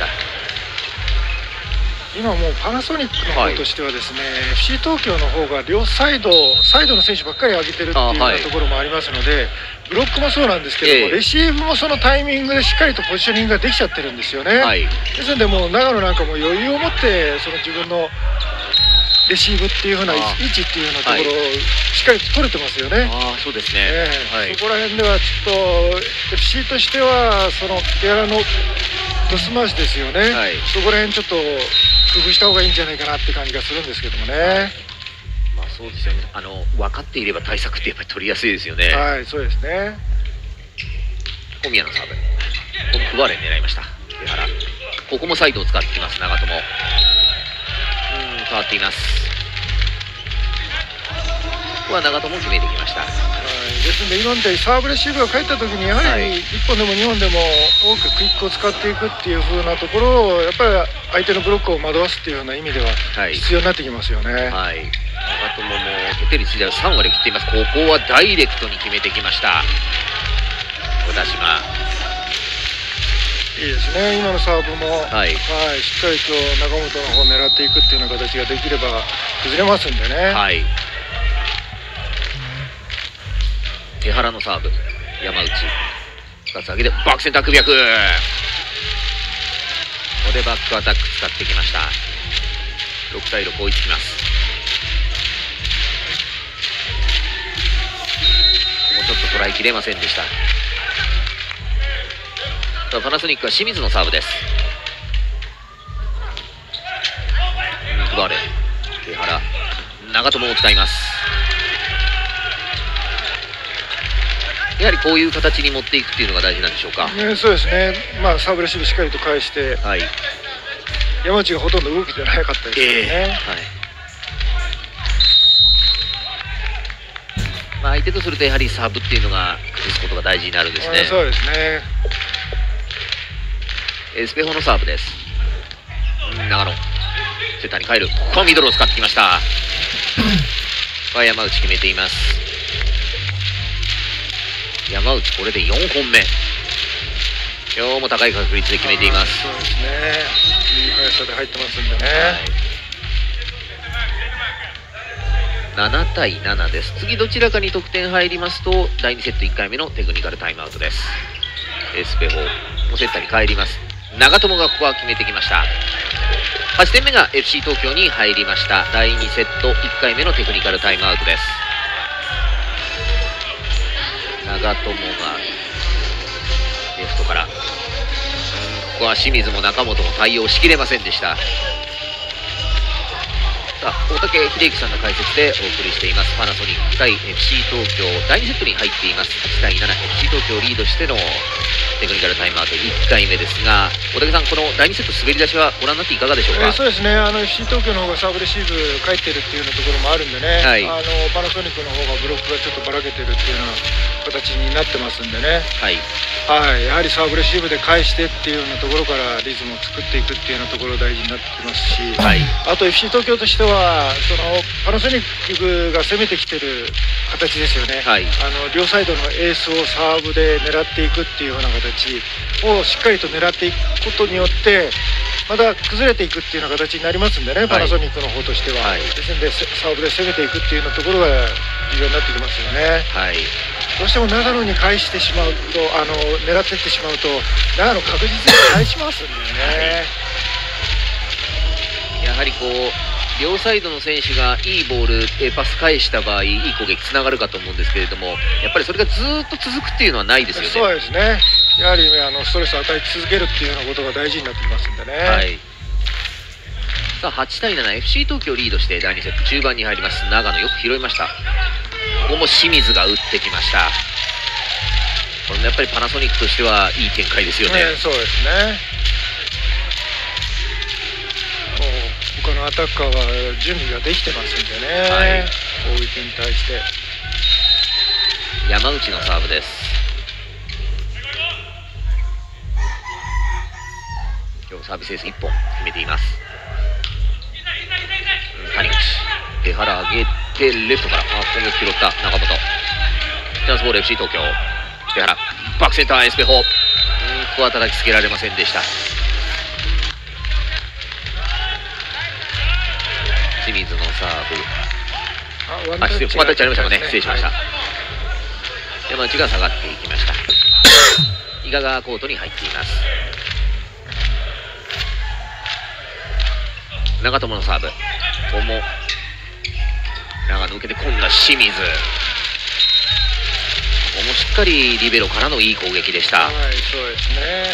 [SPEAKER 2] 今もうパナソニックの方としてはですね、はい、エフシー 東京の方が両サイドサイドの選手ばっかり上げてるっていうようなところもありますので、はい、ブロックもそうなんですけども、えー、レシーブもそのタイミングでしっかりとポジショニングができちゃってるんですよね。はい、ですのでもう長野なんかも余裕を持ってその自分のレシーブっていう風な位置っていうようなところをしっかりと取れてますよね。
[SPEAKER 1] ああそうですね、
[SPEAKER 2] えーはい、そこら辺ではちょっと エフシー としてはその手原のトス回しですよね、はい、そこら辺ちょっと工夫した方がいいんじゃないかなって感じがするんですけどもね。はい、
[SPEAKER 1] まあそうですよね。あの分かっていれば対策ってやっぱり取りやすいですよね。
[SPEAKER 2] はい、そうですね。
[SPEAKER 1] 小宮のサーブ、このクバレン狙いました手原。ここもサイドを使ってきます長友。うん変わっています。ここは長友決めてきました。はい、
[SPEAKER 2] ですので今みたいにサーブレシーブが返った時にやはりいっぽんでもにほんでも多くクイックを使っていくっていう風なところをやっぱり相手のブロックを惑わすっていうような意味では必要になってきますよね。はい、はい、
[SPEAKER 1] 長友も決定率ではさんわり切っています。ここはダイレクトに決めてきました小田島。
[SPEAKER 2] いいですね、今のサーブも、はい、はい、しっかりと中本の方を狙っていくっていうような形ができれば崩れますんでね。はい、
[SPEAKER 1] 手原のサーブ、山内ふたつ上げてバックセンター首役、ここでバックアタック使ってきました。ろくたいろく追いつきます。もうちょっと捉えきれませんでした。パナソニックは清水のサーブです。奪われ手原長友を使います。やはりこういう形に持っていくっていうのが大事なんでしょうか。
[SPEAKER 2] ね、そうですね、まあ、サーブレシーブしっかりと返して、はい、山内がほとんど動きでなかったですよね。えーはい、
[SPEAKER 1] まあ相手とするとやはりサーブっていうのが崩すことが大事になるんですね。
[SPEAKER 2] そうですね。
[SPEAKER 1] エスペホのサーブです。長野センターに帰る、ここはミドルを使ってきました山内決めています。山内これでよんほんめ、今日も高い確率で決めています。
[SPEAKER 2] そうですね、いい速さで入ってますんでね。
[SPEAKER 1] はい、ななたいななです。次どちらかに得点入りますとだいにセットいっかいめのテクニカルタイムアウトです。エスペホもセッターに帰ります。長友がここは決めてきました。はちてんめが エフシー 東京に入りました。だいにセットいっかいめのテクニカルタイムアウトです。長友がレフトから、ここは清水も中本も対応しきれませんでした。さあ大竹秀之さんの解説でお送りしていますパナソニック対 エフシー 東京、だいにセットに入っています。はちたいなな エフシー 東京をリードしてのテクニカルタイムアウトいっかいめですが、大竹さん、このだいにセット滑り出しはご覧になっていかがでしょうか。えー、
[SPEAKER 2] そうですね、あの エフシー 東京の方がサーブレシーブ返ってるっていうようなところもあるんでね、はい、あのパナソニックの方がブロックがちょっとばらけてるっていうような形になってますんでね、はい、はい、やはりサーブレシーブで返してっていうようなところからリズムを作っていくっていうようなところ大事になってきますし、はい、あと エフシー 東京としてはそのパナソニックが攻めてきてる形ですよね、はい、あの両サイドのエースをサーブで狙っていくっていうような形をしっかりと狙っていくことによってまた崩れていくっていうような形になりますんでね、はい、パナソニックの方としては、はい、ですのでサーブで攻めていくっていうようなところが重要になってきますよね。はい、どうしても長野に返してしまうとあの狙っていってしまうと長野確実に返しますんでね、
[SPEAKER 1] はい、やはりこう両サイドの選手がいいボールでパス返した場合いい攻撃つながるかと思うんですけれども、やっぱりそれがずっと続くっていうのはないですよね。
[SPEAKER 2] そうですね、やはりあのストレスを与え続けるっていうようなことが大事になってきますんでね。はい、さあはちたいなな エフシー 東京リードしてだいにセット中盤に入ります。長野よく拾いました。
[SPEAKER 1] こも清水が打ってきました。これもやっぱりパナソニックとしてはいい展開ですよね。
[SPEAKER 2] ね、そうですね。もう他のアタッカーは準備ができてますんでね、はい、攻撃に対して。
[SPEAKER 1] 山内のサーブです。今日サービスエースいっぽん決めています。谷口、手原上げてレフトから攻撃拾った中本。チャンスボール エフシー 東京。手原バックセンターエスペホ。うん、ここは叩きつけられませんでした。清水のサーブ。あ、失礼、ワンタッチありましたかね。失礼しました。山内が下がっていきました。伊賀がコートに入っています。長友のサーブ。ここも長野受けて今度は清水。ここもしっかりリベロからのいい攻撃でした。
[SPEAKER 2] はい、そうですね。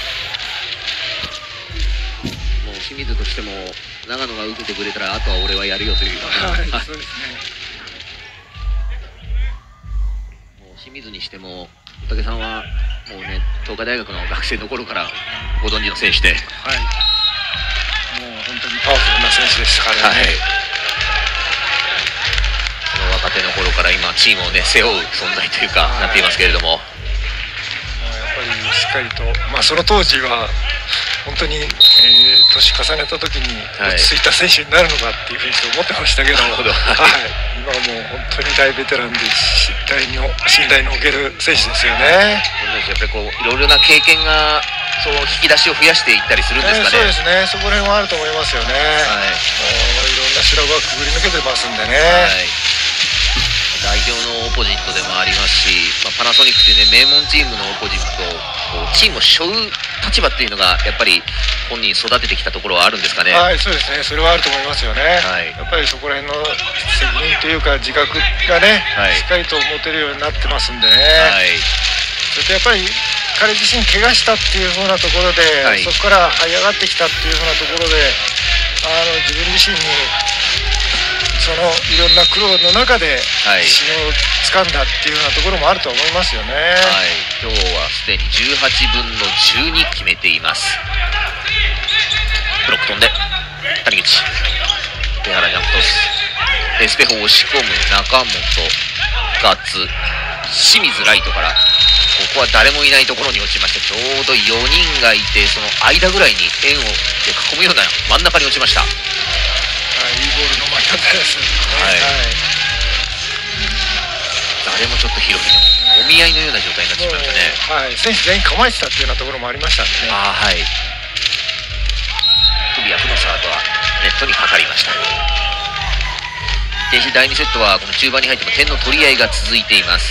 [SPEAKER 1] もう清水としても長野が受けてくれたらあとは俺はやるよという。
[SPEAKER 2] はい、そうですね。
[SPEAKER 1] もう清水にしても大竹さんはもうね、東海大学の学生の頃からご存知の選手で、
[SPEAKER 2] はい、もう本当にパワフルな選手ですからね。はい、
[SPEAKER 1] その若手の頃から今チームをね背負う存在というか、はい、なっていますけれども、やっ
[SPEAKER 2] ぱりしっかりと、まあ、その当時は本当に、えー、年重ねた時に落ち着いた選手になるのかっていうふうに思ってましたけど、はい、今はもう本当に大ベテランで信頼の信頼のおける選手ですよね。
[SPEAKER 1] やっぱりこういろいろな経験がその引き出しを増やしていったりするんですかね。
[SPEAKER 2] えー、そうですね。そこら辺はあると思いますよね。はい、もういろんな修羅場をくぐり抜けてますんでね。はい、
[SPEAKER 1] 代表のオポジットでもありますし、まあ、パナソニックというね名門チームのオポジットをチームを背負う立場っていうのがやっぱり本人育ててきたところはあるんですかね。
[SPEAKER 2] はい、そうですね。それはあると思いますよね。はい、やっぱりそこら辺の責任というか自覚がね、はい、しっかりと持てるようになってますんでね。はい、それとやっぱり彼自身怪我したっていうふうなところで、はい、そこから這い上がってきたっていうふうなところで、あの自分自身にそのいろんな苦労の中で自信をつかんだっていうようなところもあると思いますよね。はい、
[SPEAKER 1] 今日はすでにじゅうはちぶんのじゅうに決めています。ブロック飛んで谷口、手原ジャンプトス、エスペホを押し込む中本、ガッツ、清水ライトから、ここは誰もいないところに落ちました。ちょうどよにんがいて、その間ぐらいに円を囲むような真ん中に落ちました。
[SPEAKER 2] いいボールの巻き方ですね。はい、
[SPEAKER 1] 誰もちょっと広いお見合いのような状態になってしまいましたね。
[SPEAKER 2] はい、選手全員構えてたっていうようなところもありましたんでね。
[SPEAKER 1] あ、はい、クビアクのサーブはネットにかかりました。停止だいにセットはこの中盤に入っても点の取り合いが続いています。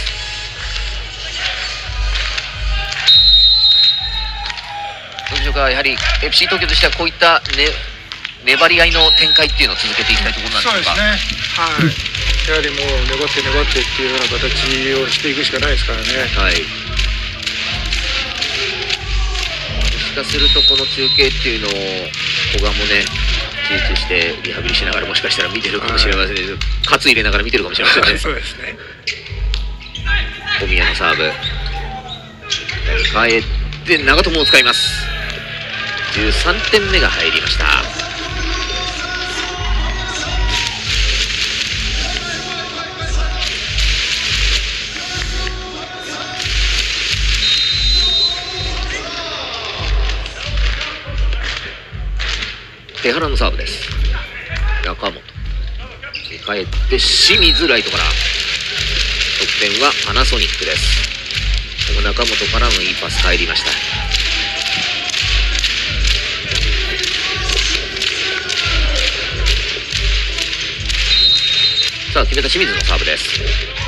[SPEAKER 1] どうでしょうか。やはり エフシー 東京としてはこういった、ね、粘り合いの展開っていうのを続けていきたいところなんでしょうか。
[SPEAKER 2] そうですね。はい。やはりもう粘って粘ってっていうような形をしていくしかないですからね。はい。
[SPEAKER 1] もしかするとこの中継っていうのを古賀もね集中してリハビリしながらもしかしたら見てるかもしれませんけど、カツ入れながら見てるかもしれませんね。
[SPEAKER 2] そうですね。
[SPEAKER 1] 小宮のサーブ。変えて長友を使います。じゅうさんてんめが入りました。手原のサーブです。中本帰って清水ライトから、得点はパナソニックです。この中本からのいいパス入りました。さあ決めた清水のサーブです。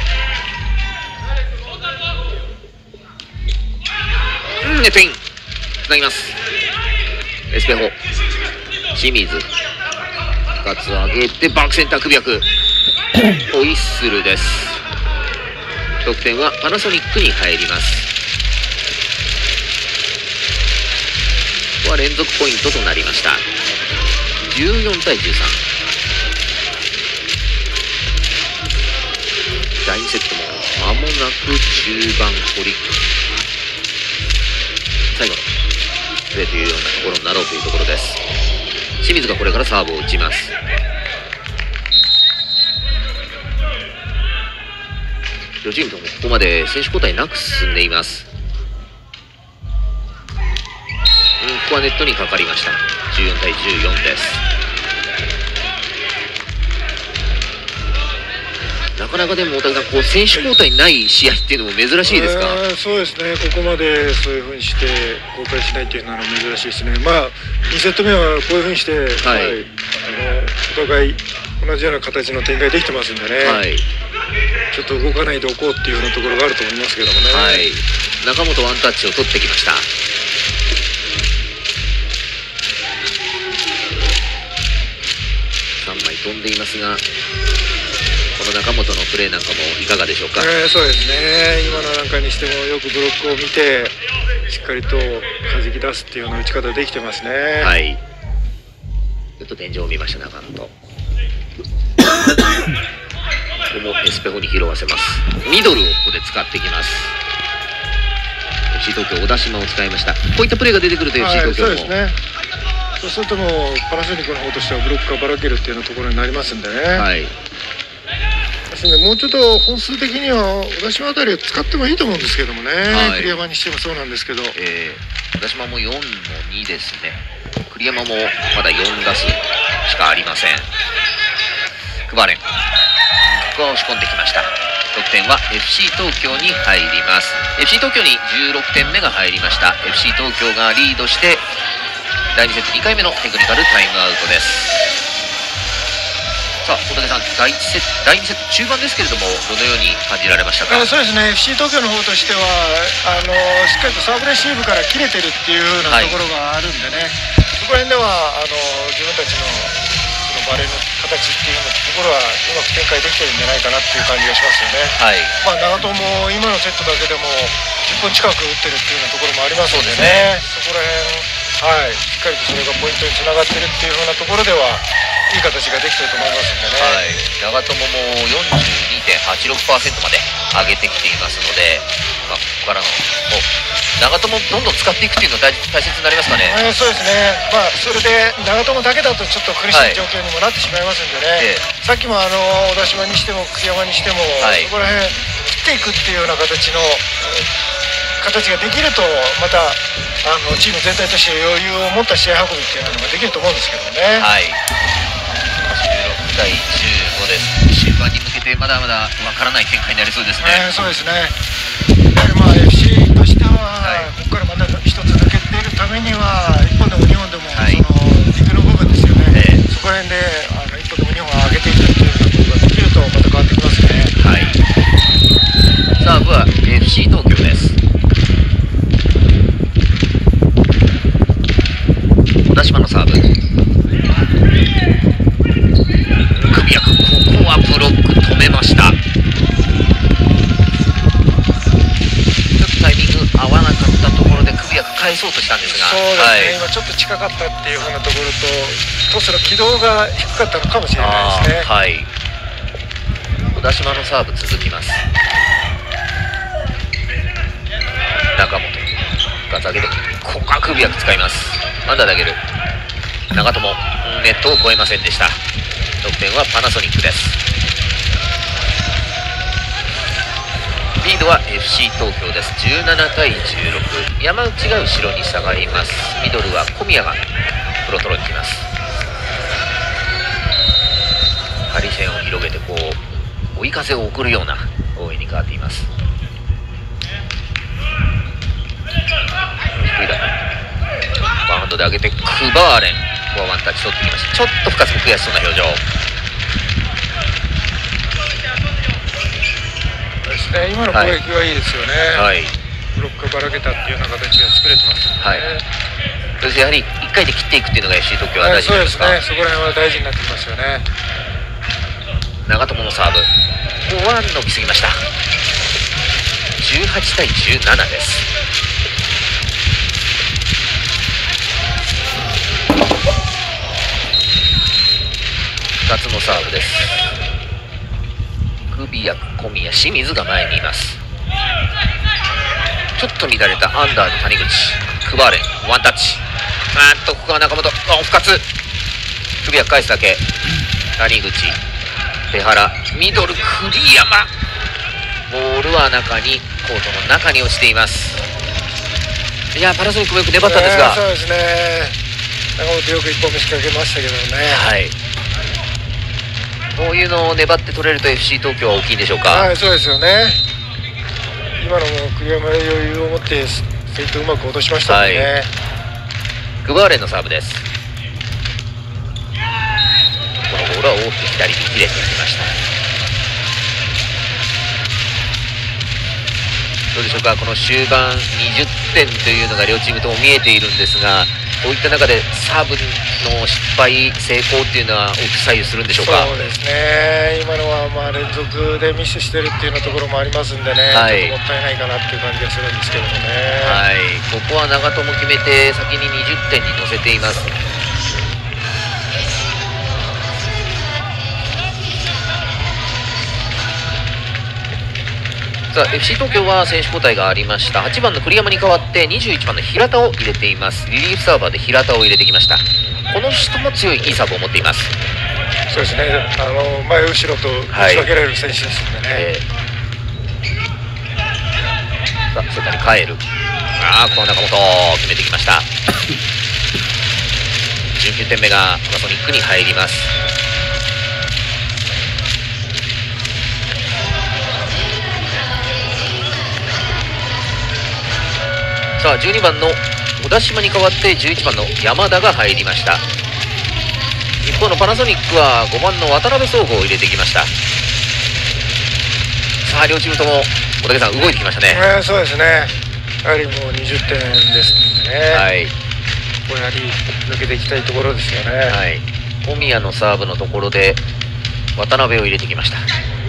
[SPEAKER 1] うん、ネットインつなぎます。エスペホ清水ふたつ上げてバックセンター首役ホイッスルです。得点はパナソニックに入ります。ここは連続ポイントとなりました。じゅうよんたいじゅうさん。 だいにセットも間もなく中盤折り最後のプレーというようなところになろうというところです。清水がこれからサーブを打ちます。両チームともここまで選手交代なく進んでいます。うん、ここはネットにかかりました。じゅうよんたいじゅうよんです。なかなかでも大竹さん、こう選手交代ない試合っていうのも珍しいですか？
[SPEAKER 2] えー、そうですね、ここまでそういうふうにして交代しないっていうのは珍しいですね。まあにセット目はこういうふうにして、はいはい、あのお互い同じような形の展開できてますんでね、はい、ちょっと動かないでおこうっていうようなところがあると思いますけどもね、はい、
[SPEAKER 1] 中本ワンタッチを取ってきました。さんまい飛んでいますが、この中本のプレーなんかもいかがでしょうか？
[SPEAKER 2] えー、そうですね、今のなんかにしてもよくブロックを見てしっかりと弾き出すっていうような打ち方できてますね。
[SPEAKER 1] はい、ちょっと天井を見ました中本。ここもエスペホに拾わせます。ミドルをここで使ってきます。 エフシー 東京小田島を使いました。こういったプレーが出てくると エフシー 東京も、はい、そうですね。
[SPEAKER 2] そうするともうパナソニックの方としてはブロックがばらけるっていうようなところになりますんでね、はい、ですのでもうちょっと本数的には小田島あたりを使ってもいいと思うんですけどもね、はい、栗山にしてもそうなんですけど、
[SPEAKER 1] えー、小田島もよんのにですね。栗山もまだよん打数しかありません。クバーレン、ここは押し込んできました。得点は エフシー 東京に入ります。 エフシー 東京にじゅうろくてんめが入りました。 エフシー 東京がリードしてだいにセットにかいめのテクニカルタイムアウトです。さあ小竹さん、だいいちセットだいにセット中盤ですけれども、どのように感じられましたか？
[SPEAKER 2] そうですね、 エフシー 東京の方としてはあのしっかりとサーブレシーブから切れてるっていうようなところがあるんでね、はい、そこら辺ではあの自分たちのそのバレーの形っていうようなところはうまく展開できてるんじゃないかなっていう感じがしますよね。はい、まあ長友も今のセットだけでもじゅっぽん近く打ってるっていうようなところもありますのでね、そこら辺、はい、しっかりとそれがポイントにつながってるっていうようなところではいい形ができてると思いますんでね、
[SPEAKER 1] はい、長友も よんじゅうにてんはちろくパーセント まで上げてきていますので、まあ、ここからの長友どんどん使っていくっていうのが 大, 大切になりますかね。
[SPEAKER 2] えー、そうですね、まあ、それで長友だけだとちょっと苦しい状況にもなってしまいますんでね、はい、さっきもあの小田島にしても栗山にしても、はい、そこら辺切っていくっていうような形の形ができると、またあのチーム全体として余裕を持った試合運びっていうのができると思うんですけどね。はい、
[SPEAKER 1] じゅうろくたいじゅうごです。終盤に向けてまだまだわからない展開になりそうですね。
[SPEAKER 2] えー、そうですね。まあ エフシー としては、はい、ここからまた一つ抜けているためにはいっぽんでもにほんでも、はい、その軸の部分ですよね、えー、そこら辺であのいっぽんでもにほん上げていくというようなことができるとまた変わってきますね。はい、
[SPEAKER 1] サーブは エフシー 東京です。小田島のサーブ、首役、ここはブロック止めました。タイミング合わなかったところで首役返そうとしたんですが、
[SPEAKER 2] そうですね、はい、今ちょっと近かったっていうふうなところとトスの軌道が低かったのかもしれないですね。はい、
[SPEAKER 1] 小田島のサーブ続きます。中本ガツ上げてここは首役使います。まだ投げる長友、ネットを越えませんでした。得点はパナソニックです。リードは エフシー 東京です。じゅうななたいじゅうろく、山内が後ろに下がります。ミドルは小宮がプロトロに来ます。ハリセンを広げてこう追い風を送るような応援に変わっています。低いだワンハンドで上げてクバーレン、ここはワンタッチ取ってきました。ちょっと深津も悔しそうな表情
[SPEAKER 2] ですね。今の攻撃はいいですよね。はい、ブロックがばらけたっていうような形が作れてますよね。はい、
[SPEAKER 1] そしてやはりいっかいで切っていくっていうのが エフシー 東京は大事なんですか？
[SPEAKER 2] はい、そうですね、そこら辺は大事になってきますよね。
[SPEAKER 1] 長友のサーブ、ここは伸びすぎました。じゅうはちたいじゅうななです。ふたつのサーブです。クビヤク小宮、清水が前にいます。ちょっと乱れたアンダーの谷口、クバーレンワンタッチ、あーっとここは中本、あ復活、首は返すだけ。谷口、手原、ミドル、栗山、ボールは中にコートの中に落ちています。いやパナソニックもよく粘ったんですが、
[SPEAKER 2] そうですね、中本よくいっぽんめ仕掛けましたけどね。
[SPEAKER 1] はい、こういうのを粘って取れると エフシー 東京は大きいんでしょうか。
[SPEAKER 2] はい、そうですよね。今のも栗山で余裕を持ってフェイントうまく落としましたもんね。はい、
[SPEAKER 1] グバーレンのサーブです。このボールは大きく左に切れていきました。どうでしょうか、この終盤にじゅってんというのが両チームとも見えているんですが、こういった中でサーブの失敗成功っていうのは大きく左右するんでしょうか。
[SPEAKER 2] そうですね、今のはまあ連続でミスしてるっていうようなところもありますんでね、はい、ちょっともったいないかなっていう感じがするんですけどもね。
[SPEAKER 1] はい、ここは長友決めて先ににじゅってんに乗せています。さあ エフシー 東京は選手交代がありました。はちばんの栗山に代わってにじゅういちばんの平田を入れています。リリーフサーバーで平田を入れてきました。この人も強いいいサーブを持っています。
[SPEAKER 2] そうですね、あの前後ろと打ち分けられる選手ですのでね、はい、え
[SPEAKER 1] ー、さあセンターに帰る、ああこの中本決めてきましたじゅうきゅうてんめがパナソニックに入ります。さあじゅうにばんの小田島に代わってじゅういちばんの山田が入りました。一方のパナソニックはごばんの渡辺総合を入れてきました。さあ両チームとも小竹さん動いてきましたね。
[SPEAKER 2] えー、そうですね、やはりもうにじゅってんですんでね、はい、ここやはり抜けていきたいところですよね。
[SPEAKER 1] はい、小宮のサーブのところで渡辺を入れてきました。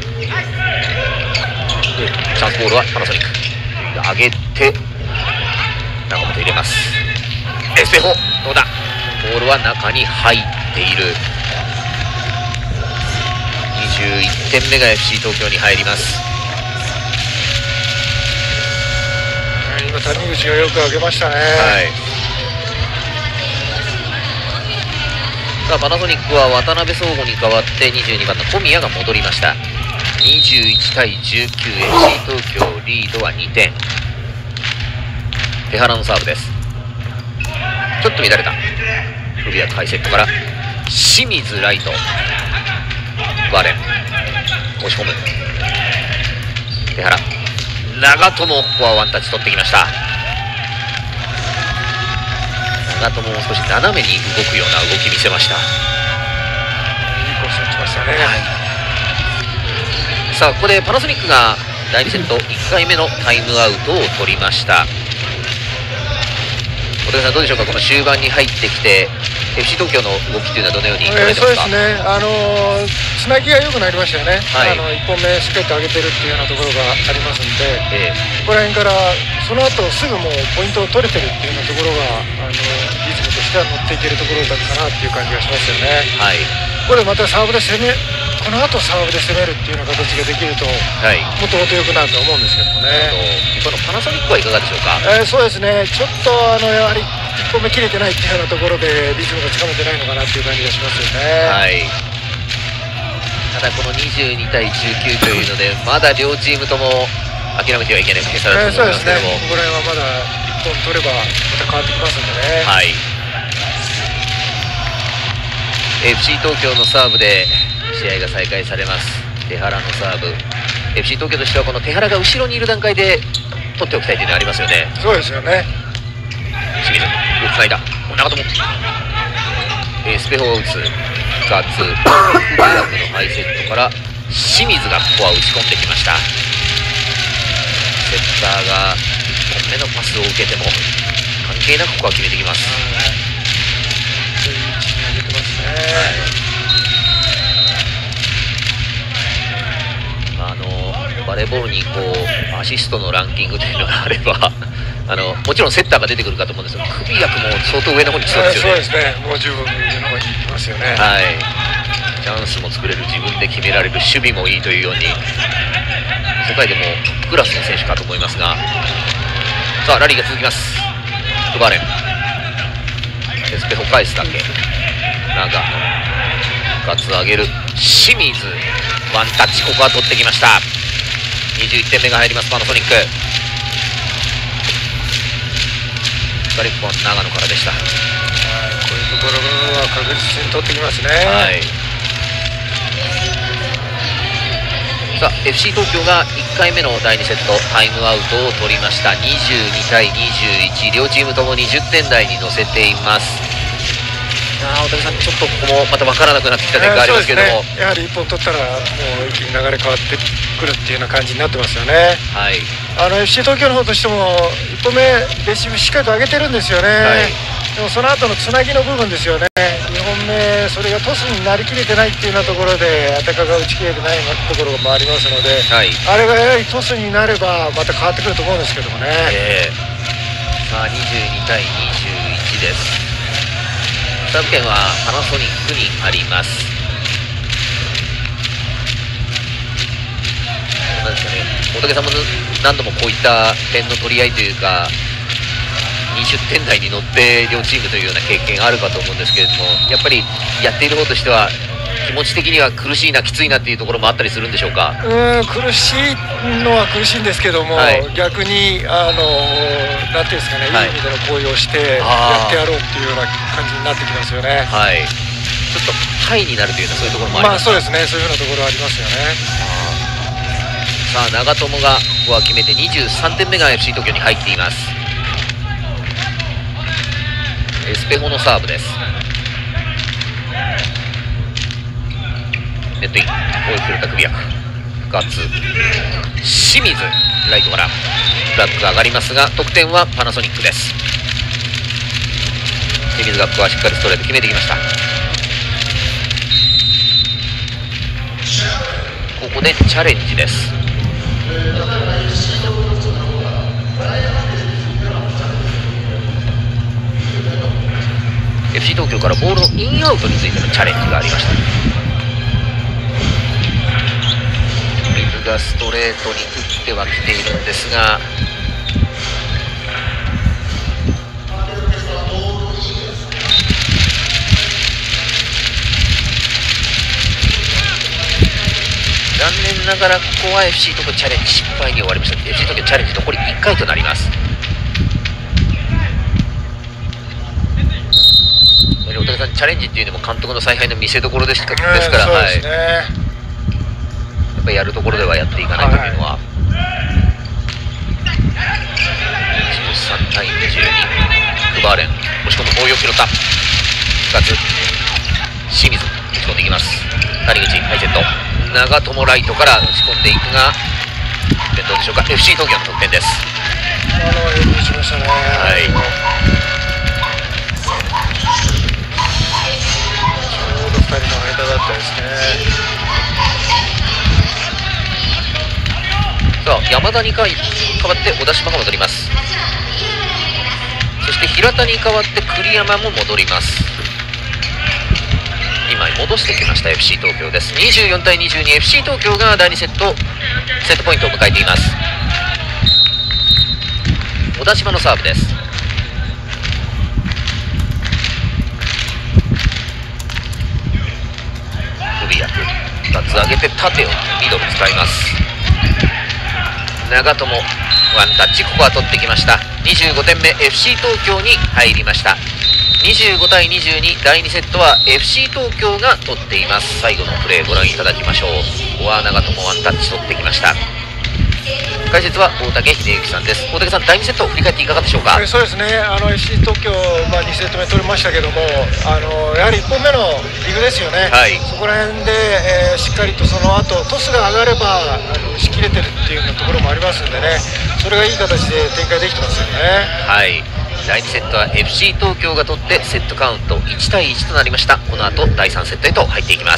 [SPEAKER 1] チャンスボールはパナソニック上げて中本入れます。エスペホどうだ、ボールは中に入っている。にじゅういってんめが エフシー 東京に入ります。
[SPEAKER 2] 今谷口がよく上げましたね。はい、
[SPEAKER 1] さあパナソニックは渡辺総合に代わってにじゅうにばんの小宮が戻りました。にじゅういちたいじゅうきゅう、 エフシー 東京リードはにてん。手原のサーブです。ちょっと乱れた首はハイセットから清水ライト、バーレン押し込む、手原、長友、ここはワンタッチ取ってきました。長友も少し斜めに動くような動き見せました。いい
[SPEAKER 2] コース打ちましたね。はい、
[SPEAKER 1] さあここでパナソニックがだいにセットいっかいめのタイムアウトを取りました。小竹さんどうでしょうか、この終盤に入ってきて エフシー 東京の動きというのはどのように捉えてますか。
[SPEAKER 2] そうですね、あのー、つなぎが良くなりましたよね。はい、あのいっぽんめしっかりと上げてるっていうようなところがありますんで、ええ、ここら辺からその後すぐもうポイントを取れてるっていうようなところが、あのリズムとしては乗っていけるところだったかなっていう感じがしますよね。はい、これまたサーブで攻め、この後サーブで攻めるっていうような形ができると、はい、もっともっと良くなると思うんですけどもね。
[SPEAKER 1] このパナソニックはいかがでしょうか。
[SPEAKER 2] えー、そうですね、ちょっとあのやはりいっぽんめ切れてないっていうようなところでリズムがつかめてないのかなっていう感じがしますよね。はい、
[SPEAKER 1] ただこのにじゅうにたいじゅうきゅうというのでまだ両チームとも諦めてはいけない点差だと思いますけども、
[SPEAKER 2] これはまだいっぽん取ればまた変わってきますんでね。はい、
[SPEAKER 1] エフシー 東京のサーブで試合が再開されます。手原のサーブ、 エフシー 東京としてはこの手原が後ろにいる段階で取っておきたいというのはありますよね。
[SPEAKER 2] そうですよね。
[SPEAKER 1] 清水、つないだ長友、えー、スペホを打つガッツ、クバークのハイセットから清水がここは打ち込んできました。セッターがいっぽんめのパスを受けても関係なくここは決めてきます。
[SPEAKER 2] いい位置に上げてますね。
[SPEAKER 1] はい、あのバレーボールにこうアシストのランキングというのがあればあのもちろんセッターが出てくるかと思うんですけど、クビ役も相当上の方に来そうですよね。
[SPEAKER 2] そうですね、もう十分上の方に行きますよね。
[SPEAKER 1] はい、チャンスも作れる、自分で決められる、守備もいいというように世界でもトップクラスの選手かと思いますが、さあラリーが続きます。クバレン、エスペホ返すだけ、長野ガツ上げる、清水ワンタッチ、ここは取ってきました。にじゅういってんめが入りますパナソニック。ガリッポン長野からでした。はい、
[SPEAKER 2] こういうところは確実に取ってきますね。
[SPEAKER 1] はい、さあ エフシー 東京がいっかいめのだいにセットタイムアウトを取りました。にじゅうにたいにじゅういち、両チームともにじゅってん台に乗せています。あ大谷さん、ちょっとここもまた分からなくなってきた展開ありますけども、
[SPEAKER 2] ね、やはりいっぽん取ったらもう一気に流れ変わってくるっていうような感じになってますよね。
[SPEAKER 1] はい、
[SPEAKER 2] あの エフシー 東京の方としてもいっぽんめレシーブしっかりと上げてるんですよね。はい、でもその後のつなぎの部分ですよね。にほんめそれがトスになりきれてないっていうようなところでアタカが打ち切れてないところもありますので、はい、あれがやはりトスになればまた変わってくると思うんですけどもね。
[SPEAKER 1] えー、さあにじゅうにたいにじゅういちです。サーブ権はパナソニックにあります。なんですかね、大竹さんも何度もこういった点の取り合いというかにじゅってん台に乗って両チームというような経験あるかと思うんですけれども、やっぱりやっている方としては気持ち的には苦しいなきついなっていうところもあったりするんでしょうか。
[SPEAKER 2] うん、苦しいのは苦しいんですけども、はい、逆にあのなんていうんですかね、はい、いい意味での行為をしてやってやろうっていうような感じになってきますよね。
[SPEAKER 1] はい、ちょっとハイになるというようなそういうところもありますか。
[SPEAKER 2] まあそうですね、そういうふうなところありますよね。
[SPEAKER 1] さあ長友がここは決めてにじゅうさんてんめが エフシー 東京に入っています。エスペホのサーブです。ネットイン、追いくれたクビアク、ガッツ清水ライトからフラッグが上がりますが得点はパナソニックです。清水がここはしっかりストレート決めてきました。ここでチャレンジです。エフシー 東京からボールのインアウトについてのチャレンジがありました。水がストレートに打ってはきているんですが、残念ながらここは エフシー 東京チャレンジ失敗に終わりました。 エフシー 東京チャレンジ残りいっかいとなります。大竹さん、チャレンジっていうのも監督の采配の見せ所ですか、ですから、はい、やっぱりやるところではやっていかないというのは、はい、じゅうさんたいにじゅうに、クバーレン押し込む、応用拾ったふたつ、清水打ち込んでいきます。谷口ハイセット、長友ライトから打ち込んでいくが点どうでしょうか。 エフシー 東京の得点です。
[SPEAKER 2] あのよく打ちましたね。はい、ふたりの間だったですね。
[SPEAKER 1] さあ山田に代わって小田島が戻ります。そして平田に代わって栗山も戻ります。にまい戻してきました エフシー 東京です。にじゅうよんたいにじゅうに、 エフシー 東京がだいにセットセットポイントを迎えています。小田島のサーブです。首役ふたつ上げて縦をミドル使います。長友ワンタッチ、ここは取ってきました。にじゅうごてんめ エフシー 東京に入りました。にじゅうごたいにじゅうに、だいにセットは エフシー 東京が取っています。最後のプレーご覧いただきましょう。ここは長友ワンタッチ取ってきました。解説は大竹秀之さんです。大竹さん、だいにセットを振り返っていかがでしょうか。
[SPEAKER 2] えー、そうですね、あの エフシー 東京、まあ、にセット目取りましたけども、あのやはりいっぽんめのリグですよね。はい、そこら辺で、えー、しっかりとその後トスが上がればあの打ち切れてるっていうようなところもありますんでね、それがいい形で展開できてますよね。
[SPEAKER 1] はい、だいにセットは エフシー 東京が取ってセットカウントいちたいいちとなりました。この後だいさんセットへと入っていきます。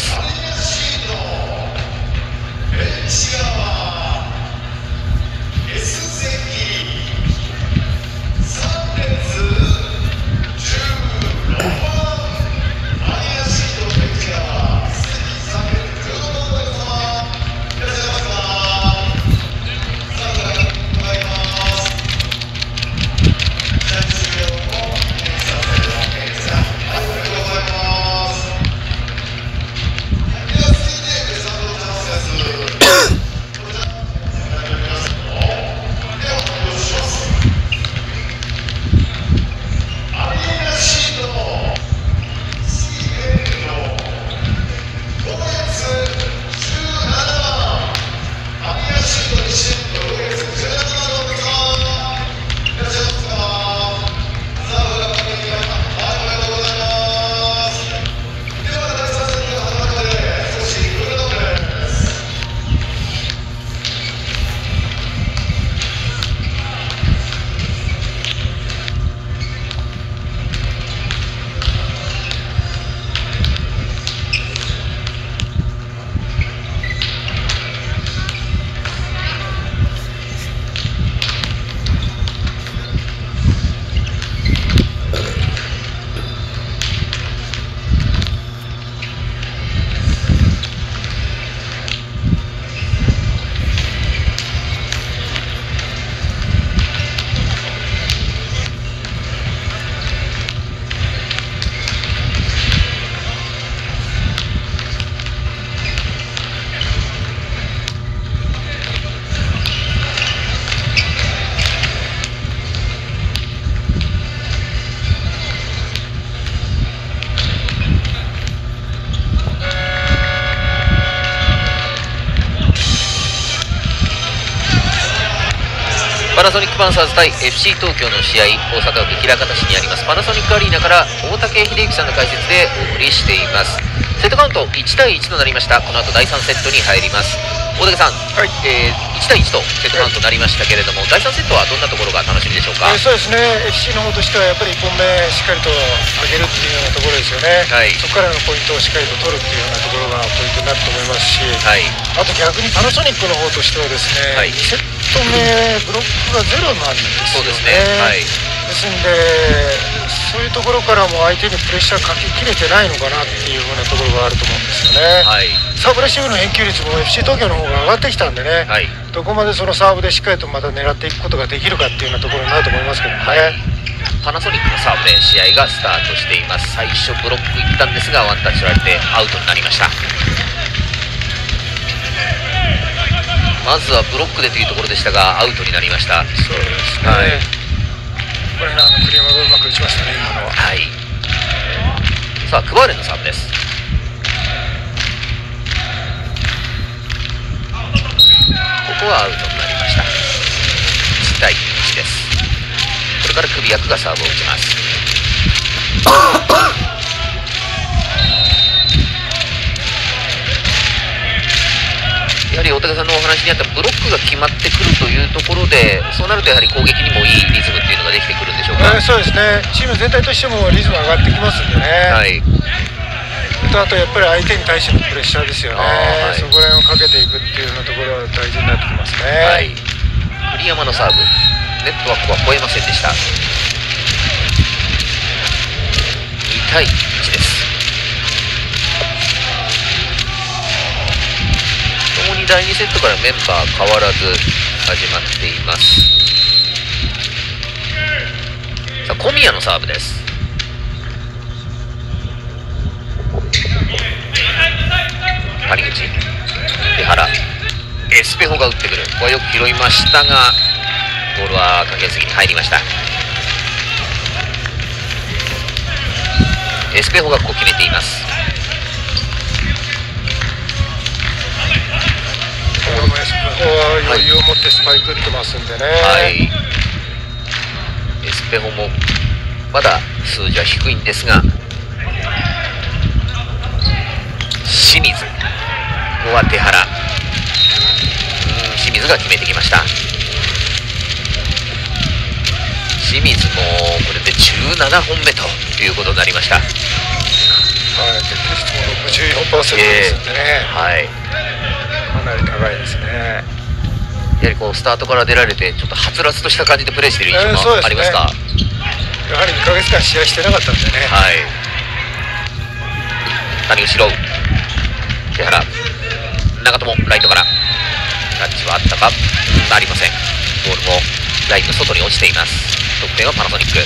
[SPEAKER 1] ナソニックパンサーズ対 エフシー 東京の試合、大阪府枚方市にありますパナソニックアリーナから大竹秀之さんの解説でお送りしています。セットカウントいちたいいちとなりました。この後だいさんセットに入ります。大竹さん、はい、えー、いちたいいちとセットカウントになりましたけれども、はい、だいさんセットはどんなところが楽しみでしょうか。
[SPEAKER 2] えー、そうですね、 エフシー の方としてはやっぱりいっぽんめしっかりと上げるっていうようなところですよね、はい、そこからのポイントをしっかりと取るっていうようなところがポイントになると思いますし、はい、あと逆にパナソニックの方としてはですね、はい、にセット目ブロックがゼロなんですよね。そうですね、はい、ですんでそういうところからも相手にプレッシャーかけきれてないのかなっていうようなところがあると思うんですよね、はい、サーブレシーブの返球率も エフシー 東京の方が上がってきたんでね、はい、どこまでそのサーブでしっかりとまた狙っていくことができるかっていうようなところになると思いますけどね、はい、
[SPEAKER 1] パナソニックのサーブで試合がスタートしています。最初ブロックいったんですがワンタッチ取られてアウトになりました。まずはブロックでというところでしたがアウトになりました。
[SPEAKER 2] そうですね、はい、これあの栗山がうまく打ちましたね今のは。はい、
[SPEAKER 1] さあクバーレンのサーブです。ここはアウトになりました。いちたいいちです。これからクビ役がサーブを打ちます。やはり大竹さんのお話にあったブロックが決まってくるというところで、そうなるとやはり攻撃にもいいリズムっていうのができてくるんでしょうか。
[SPEAKER 2] えー、そうですね、チーム全体としてもリズム上がってきますんでね、はい、あとやっぱり相手に対してのプレッシャーですよね、はい、そこら辺をかけていくっていうようなところは大事になってきますね、はい、
[SPEAKER 1] 栗山のサーブネットはここは越えませんでした。にたいいちです。ともにだいにセットからメンバー変わらず始まっています。さあ小宮のサーブです。谷口、手原、エスペホが打ってくる。ここはよく拾いましたがボールはかけすぎに入りました。エスペホがここ決めています。
[SPEAKER 2] ここは余裕を持ってスパイク打ってますんでね、はい、
[SPEAKER 1] エスペホもまだ数字は低いんですが清水、ここは手原、うん清水が決めてきました。清水もこれでじゅうななほんめということになりました。はい、
[SPEAKER 2] 決しても ろくじゅうよんパーセント ですんでね、えー、はい、かなり高いですね。
[SPEAKER 1] やはりこうスタートから出られてちょっとはつらつとした感じでプレーしている印象もありますか。
[SPEAKER 2] えーすね、やはりにかげつかん試合してなかったんでね、はい、
[SPEAKER 1] 谷口、手原、長友ライトからタッチはあったか、ありません。ボールもラインの外に落ちています。得点はパナソニック。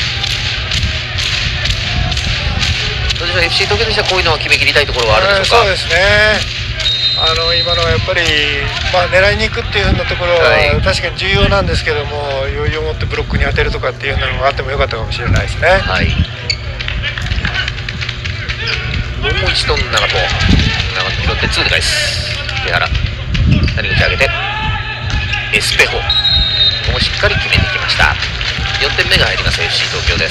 [SPEAKER 1] どうでしょう、 エフシー 東京としてはこういうのを決め切りたいところはあるでしょうか。
[SPEAKER 2] そうですね、あの今のはやっぱり、まあ、狙いに行くっていうようなところは確かに重要なんですけども、はい、余裕を持ってブロックに当てるとかっていうのがあってもよかったかもしれないですね。はい、
[SPEAKER 1] もう一度長友、長友拾ってツーで返す。手原、谷口上げてエスペホ、もうしっかり決めてきました。よんてんめが入ります エフシー 東京です。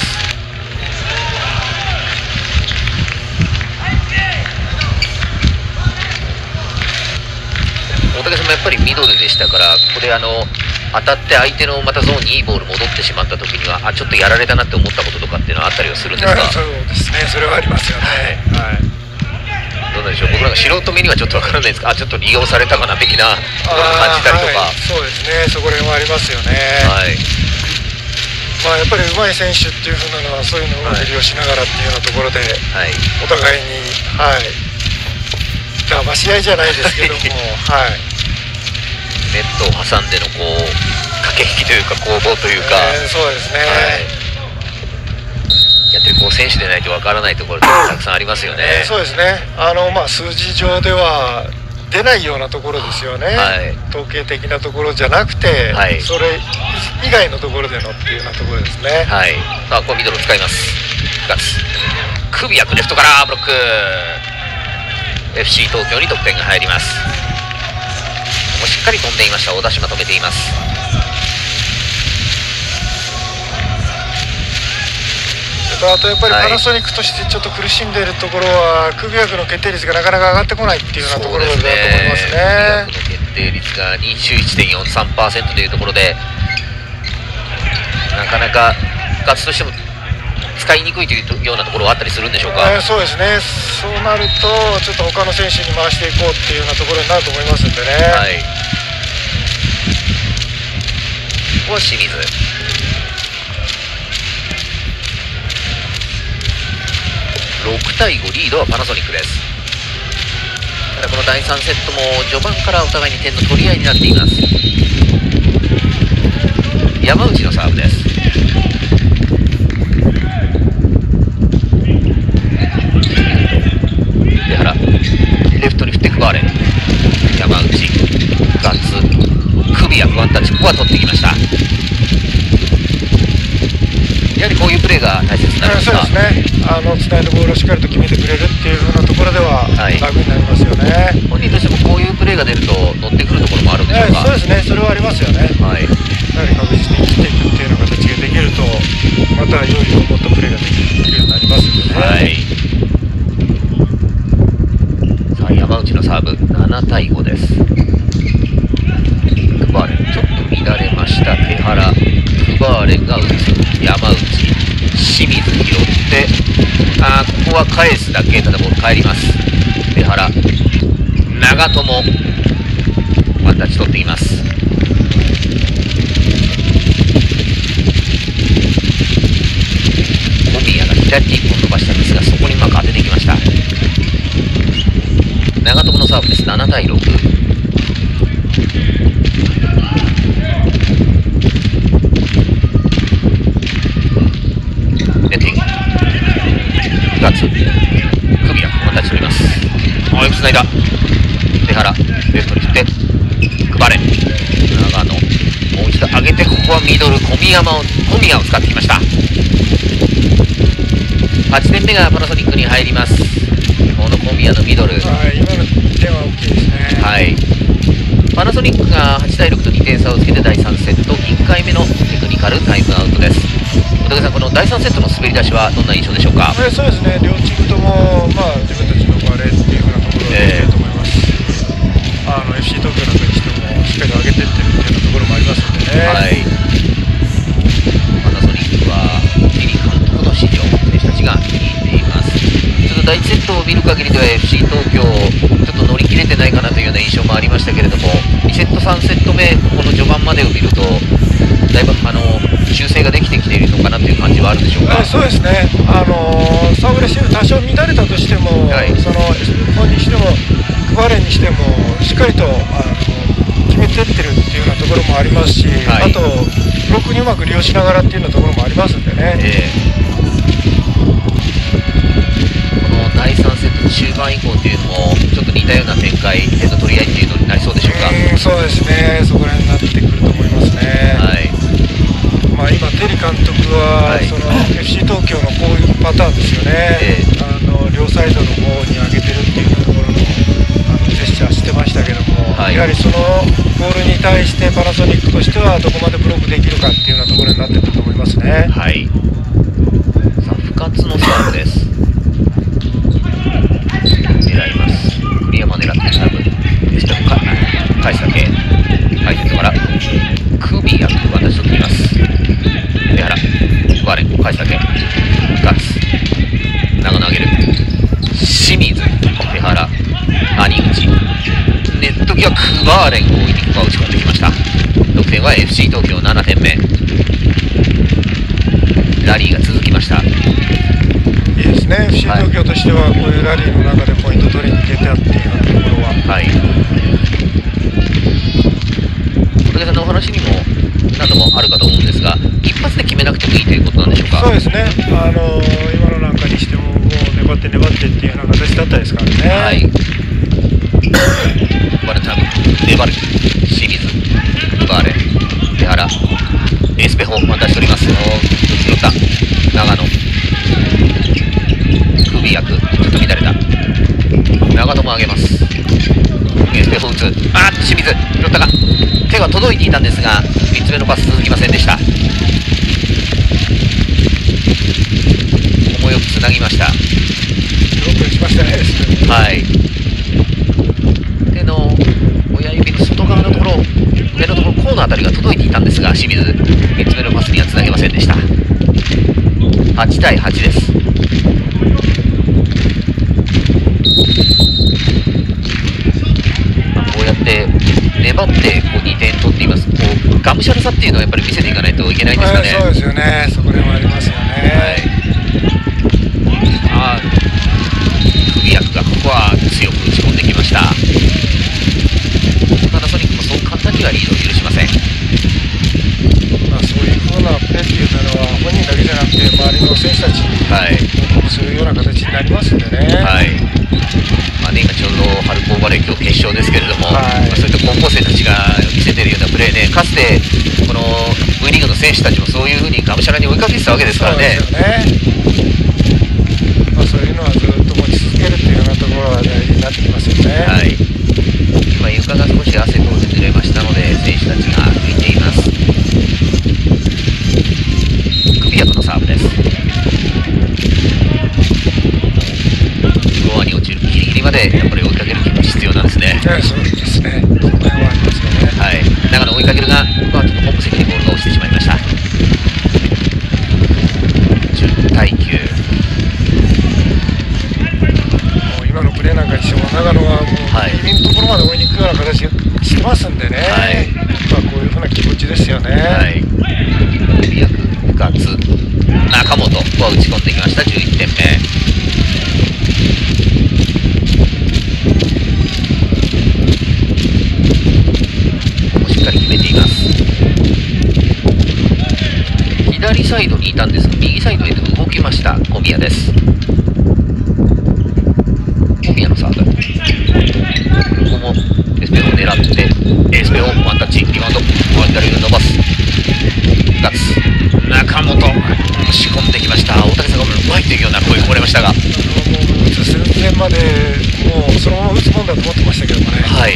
[SPEAKER 1] 大竹さんもやっぱりミドルでしたから、ここであの当たって相手のまたゾーンにいいボール戻ってしまった時には、あちょっとやられたなって思ったこととかっていうのはあったりはするんですか。
[SPEAKER 2] そうですね、それはありますよね、はい、
[SPEAKER 1] どうなんでしょう、僕なんか素人目にはちょっとわからないですが、あちょっと利用されたかな的なところを感じたりとか、はい、
[SPEAKER 2] そうですね、そこら辺はありますよね。はい、まあやっぱり上手い選手っていうふうなのはそういうのを利用しながらっていうようなところで、はい、お互いに、はい、騙し合いじゃないですけども、はい、
[SPEAKER 1] ネットを挟んでのこう駆け引きというか攻防というか、
[SPEAKER 2] えー、そうですね、はい、
[SPEAKER 1] やってるこう選手でないとわからないところってたくさんありますよね。
[SPEAKER 2] えー、そうですね、あの、まあ、数字上では出ないようなところですよね、はい、統計的なところじゃなくて、はい、それ以外のところでのっていうようなところですね。はい、
[SPEAKER 1] さあこうミドルを使います。ガツ首役レフトからブロック、 エフシー 東京に得点が入ります。もうしっかり飛んでいました。小田島止めています。
[SPEAKER 2] と、あとやっぱりパナソニックとしてちょっと苦しんでいるところは、クビアクの決定率がなかなか上がってこないっていうようなところだと思いますね。
[SPEAKER 1] クビアクの決定率が にじゅういちてんよんさんパーセント というところで、なかなか部活としても使いにくいというようなところはあったりするんでしょうか。
[SPEAKER 2] えー、そうですね。そうなるとちょっと他の選手に回していこうっていうようなところになると思いますんでね。はい、
[SPEAKER 1] ここは清水。ろくたいごリードはパナソニックです。ただこのだいさんセットも序盤からお互いに点の取り合いになっています。山内のサーブです。出原、レフトに振ってクバーレン、山内、ガッツ、クビア、ワンタッチ、ここは取ってきました。やはりこういうプレーが大切になりますか。
[SPEAKER 2] そうですね。あの伝えるボールをしっかりと決めてくれるっていう風なところでは楽になりますよね。はい、
[SPEAKER 1] 本人としてもこういうプレーが出ると乗ってくるところもあるんでしょうか。
[SPEAKER 2] そうですね。それはありますよね。はい。やはり確実に切っていくっていうような形ができると、またよりもっとプレーができるようになりますのでね。はい。さあ山内のサーブななたいごです。クバーレンちょっと乱れました。手原、クバーレンが打つ。山内、清水拾って、あーここは返すだけ。ただボール返ります。手原、長友、ワンタッチ取ってきます。小宮が左にいっぽん伸ばしたんですが、そこにうまく当てていきました。長友のサーブです。ななたいろく。ネッティングガッツ、クビア、ワンタッチ取ります。ああよくつないだ。手原、レフトに振ってクバレン、長野、もう一度上げて、ここはミドル、小宮を小宮を使ってきました。はちてんめがパナソニックに入ります。この小宮のミドル、はい、今の点は大きいですね。
[SPEAKER 1] はい、パナソニックがはちたいろくとにてん差をつけてだいさんセット、いっかいめのテクニカルタイムアウトです。小竹さん、このだいさんセットの滑り出しはどんな印象でしょうか。
[SPEAKER 2] えー、そうですね、両チームとも、まあ、自分たちのバレーっていうふうなところでいると思います。えー、あの エフシー 東京なんかにしてもしっかりと上げていってるっていうようなところもありますのでね。はい、
[SPEAKER 1] パナソニックはリリー監督の指示を選手たちが気に入っています。ちょっとだいいちセットを見る限りでは エフシー 東京ちょっと乗り切れてないかなというような印象もありましたけれども、にセットさんセット目この序盤までを見るとだいぶあの修正ができてきているのかなという感じはあるでしょうか。
[SPEAKER 2] そうですね、あのー、サーブレシーブ多少乱れたとしても、はい、そのエスペフォンにしてもクバレンにしてもしっかりとあの決めていってるっていうようなところもありますし、はい、あとブロックにうまく利用しながらっていうようなところもありますんでね。えー
[SPEAKER 1] だいさんセット中盤以降というのもちょっと似たような展開、点の取り合いというのになりそうでしょうか。
[SPEAKER 2] うん、そうですね、そこら辺になってくると思いますね。はい、まあ、今、テリ監督は、はい、その エフシー 東京のこういうパターンですよね、えー、あの両サイドの方に上げてるっていうところの、あのジェスチャーしてましたけども、はい、やはりそのボールに対してパナソニックとしてはどこまでブロックできるかっていうようなところになってくると思いますね。はい、
[SPEAKER 1] さあ深津のサーブです。狙います。栗山狙ってサーブでしたか。返すだけ。解説からクビアク私と取ります。手原、バレン返すだけ。ガッツ、長野上げる。清水、手原、兄口、ネット際クバーレン強引にここは打ち込んできました。得点は エフシー 東京ななてんめ。ラリーが続きました。
[SPEAKER 2] いいですね、エフシー 東京としてはこういうラリーの中でポイント取りに出てあっていうようなところは、はい、
[SPEAKER 1] 小竹さんのお話にも何度もあるかと思うんですが、一発で決めなくてもいいということなんでしょうか。
[SPEAKER 2] そうですね、あのー、今のなんかにしてももう粘って粘ってっていうような形だったですからね。はい、
[SPEAKER 1] バレター粘る清水、バーレン、手原、エースペホ渡し取ります。拾った長野、首役、ちょっと乱れた。長野も上げます。エースペホ打つ。あー、清水拾ったか。手が届いていたんですがみっつめのパス続きませんでした。 清水、みっつめのパスにはつなげませんでした。はちたいはちです。まあ、こうやって粘ってこうにてん取っています。こうがむしゃらさっていうのはやっぱり見せていかないといけないんですかね。
[SPEAKER 2] そうですよね、そこでもありますよね。
[SPEAKER 1] はい、あ首役がここは強く打ち込んできました。パナソニックもそう簡単にはリードを許しません。
[SPEAKER 2] まあ、そういうふうなプレーっていうのは本人だけじゃなくて周りの選手たちに報告するような形になりますんでね。
[SPEAKER 1] はい、まあね、今ちょうど春高バレー今日決勝ですけれども、はい、まあ、そういった高校生たちが見せているようなプレーで、かつてこの V リーグの選手たちもそういうふうにがむしゃらに追いかけてたわけですからね。
[SPEAKER 2] そうですよね。まあ、そういうのはずっと持ち続けるっていうようなところが大事になってきますよね。
[SPEAKER 1] はい、今床が少し汗と濡れましたので選手たちが拭いています。クビアクのサーブです。フロアに落ちるギリギリまでやっぱり追いかける気持ち必要なんですね。
[SPEAKER 2] はい、そうですね。その辺はありますよね。
[SPEAKER 1] はい、長野追いかけるが、ここはちょっと本部席にボールが落ちてしまいました。じゅったいきゅう。
[SPEAKER 2] 今のプレーなんかにしても長野はもうギリギリのところまで追いに行くような形してますんでね、はい、まあこういうふうな気持ちですよね。はい、
[SPEAKER 1] 深津、中本、ここは打ち込んできました。じゅういってんめ。ここしっかり決めています。左サイドにいたんですが右サイドへと動きました小宮です。小宮のサーブ、ここもエスペを狙ってエスペをワンタッチリバウンド、左を伸ばす深津、中本押し込んできました。大竹さんがうまいというような声が漏れましたが、もう
[SPEAKER 2] 打つ寸前までもうそのまま打つもんだと思ってましたけどもね。
[SPEAKER 1] はい、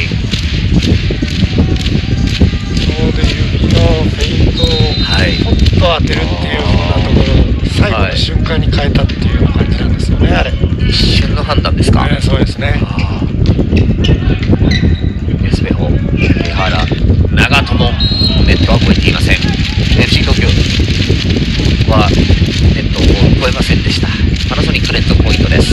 [SPEAKER 2] そうで指のフェイントをポッと当てるっていうようなところを最後の瞬間に変えたっていうような感じなんですよね。あれ
[SPEAKER 1] 一瞬の判断ですか。
[SPEAKER 2] ね、そうですね。
[SPEAKER 1] エスペホ、江原、長友、ネットは越えていません。 エフシー 東京はネットを越えませんでした。パナソニック連続ポイントです。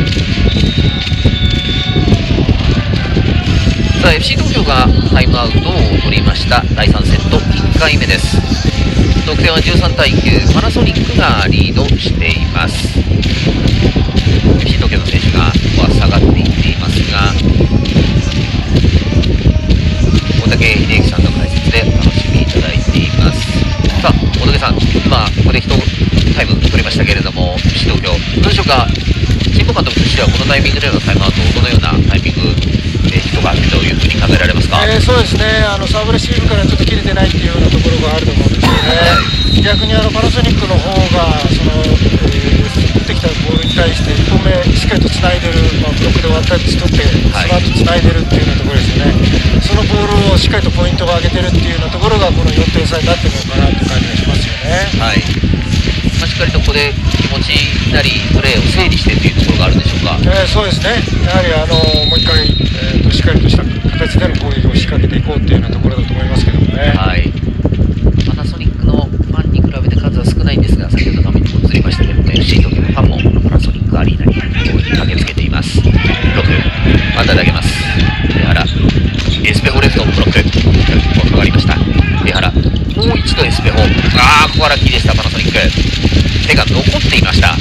[SPEAKER 1] さあ エフシー 東京がタイムアウトを取りました。だいさんセットいっかいめです。得点はじゅうさんたいきゅう、パナソニックがリードしています。 エフシー 東京の選手がここは下がっていっていますが、大竹秀樹さんの解説でお楽しみいただいています。さあ大竹さん、今ここで一タイム取りましたけれども エフシー 東京どうでしょうか。新保監督としてはこのタイミングでのタイムアウトをどのようなタイミングで人があってというふうに考えられますか。
[SPEAKER 2] えー、そうですね、あのサーブレシーブからちょっと切れてないっていうようなところがあると思うんですよね。逆にあのパナソニックの方がその、えー、打ってきたボールに対していっぽんめしっかりとつないでる、まあ、ブロックでワンタッチ取ってその後つないでるっていうようなところですよね。そのボールをしっかりとポイントを上げてるっていうようなところがこのよんてん差になってるのかなって感じがしますよね。
[SPEAKER 1] はい、まあ、しっかりとここで気持ちなりプレーを整理してっていうところがあるんでしょうか。
[SPEAKER 2] えー、そうですね、やはりあのもう一回、えー、としっかりとした形での攻撃を仕掛けていこうっていうようなところだと思いますけどもね。
[SPEAKER 1] はい、パナソニックのファンに比べて数は少ないんですが、先ほど画面にも映りましたけども エフシー 東京のファンもパナソニックアリーナに駆けつけています。ブロックまた投げます。江原、エスペホレフトブロックかかりました。江原もう一度エスペホ、ああここはラッキーでした。パナソニック手が残っていました。もう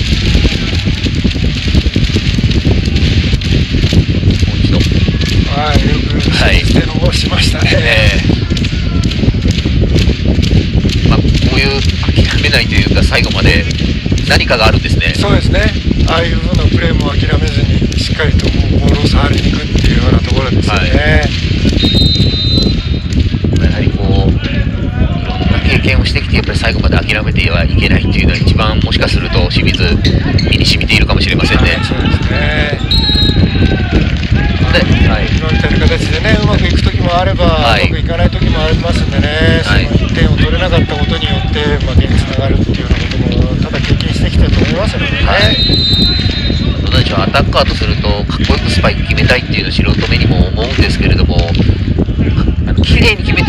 [SPEAKER 1] 一度、
[SPEAKER 2] はい、よく手伸ばしましたね。え
[SPEAKER 1] ーまあ、こういう諦めないというか最後まで何かがあるんですね。
[SPEAKER 2] そうですね、ああいう風なプレーも諦めずにしっかりとボールを触りに行くっていうようなところですよね。はい、
[SPEAKER 1] やはりこういろんな経験をしてきてやっぱり最後まで諦めてはいけないっていうのは一番もしかすると清水身に染みているかもしれませんね。
[SPEAKER 2] そうですね。
[SPEAKER 1] で、はい、
[SPEAKER 2] 今みたいな形でねうまくいく時もあれば、はい、うまくいかない時もありますんでね、はい、そのいってんを取れなかったことによって負けにつながるっていうようなこともただ経験してきたと思いますのでね。はい、
[SPEAKER 1] どうでしょう、アタッカーとするとかっこよくスパイク決めたいっていうのを素人目にも思うんですけれども、あの綺麗に決めて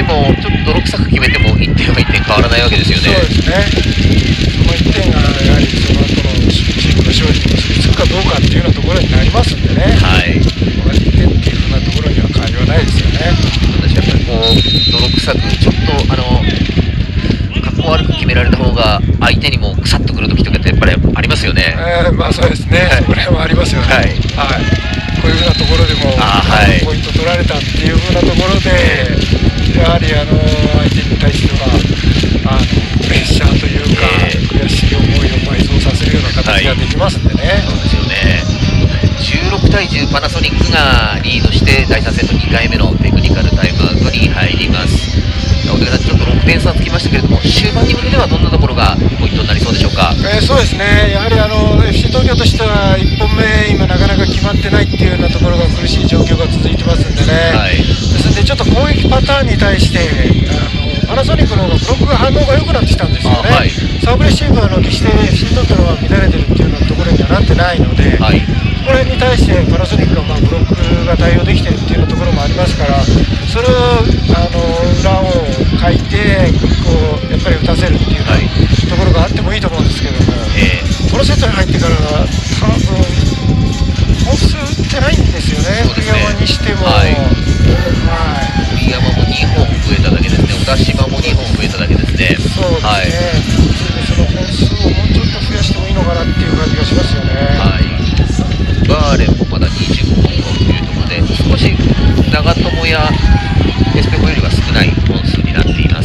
[SPEAKER 1] もちょっと泥臭く決めてもいってんはいってん変わらないわけですよね。
[SPEAKER 2] そうですね。そのいってんがやはりその後のチームの勝利に結びつくかどうかっていうようなところになりますんでね。
[SPEAKER 1] はい。
[SPEAKER 2] 同じいってんっていうふうなところには変わりはないですよね。
[SPEAKER 1] 私やっぱりこう泥臭くちょっとあの格好悪く決められた方が相手にもクサッとくる時とかってやっぱりありますよね。
[SPEAKER 2] えー、まあそうですね。はい、そこら辺はありますよね。はい。はい。こういうふうなところでも、はい、ポイント取られたっていうふうなところで、やはりあの相手に対してはあのプレッシャーというか、えー、悔しい思いを倍増させるような形ができますんでね。はい、
[SPEAKER 1] そうですよね。じゅうろくたいじゅうパナソニックがリードしてだいさんセットにかいめのテクニカルタイムアウトに入ります。大竹さん、ちょっとろくてん差つきましたけれども、終盤に向けてはどんなところがポイントになりそうでしょうか。
[SPEAKER 2] えー、そうですね、やはりあの エフシー 東京としてはいっぽんめ、今、なかなか決まってないっていうようなところが苦しい状況が続いてますんでね、はい、ですので、ちょっと攻撃パターンに対して、あのパナソニックの方がブロックが反応が良くなってきたんですよね、はい、サーブレシーブはあの決して エフシー 東京の方が乱れてるっていうようなところにはなってないので。はい、これに対してパナソニックはまあブロックが対応できているっていうところもありますから、それをあの裏をかいてこうやっぱり打たせるっていう、はい、ところがあってもいいと思うんですけども、えー、このセットに入ってからは多分本数打ってないんですよね、栗山にしても。はい、
[SPEAKER 1] 栗山もにほん増えただけですね、小田島もにほん増えただけですね。
[SPEAKER 2] そうですね、はい、その本数をもうちょっと増やしてもいいのかなっていう感じがしますよね。はい、
[SPEAKER 1] バーレンもまだにじゅっぽんというところで、少し長友やエスペコよりは少ない本数になっています。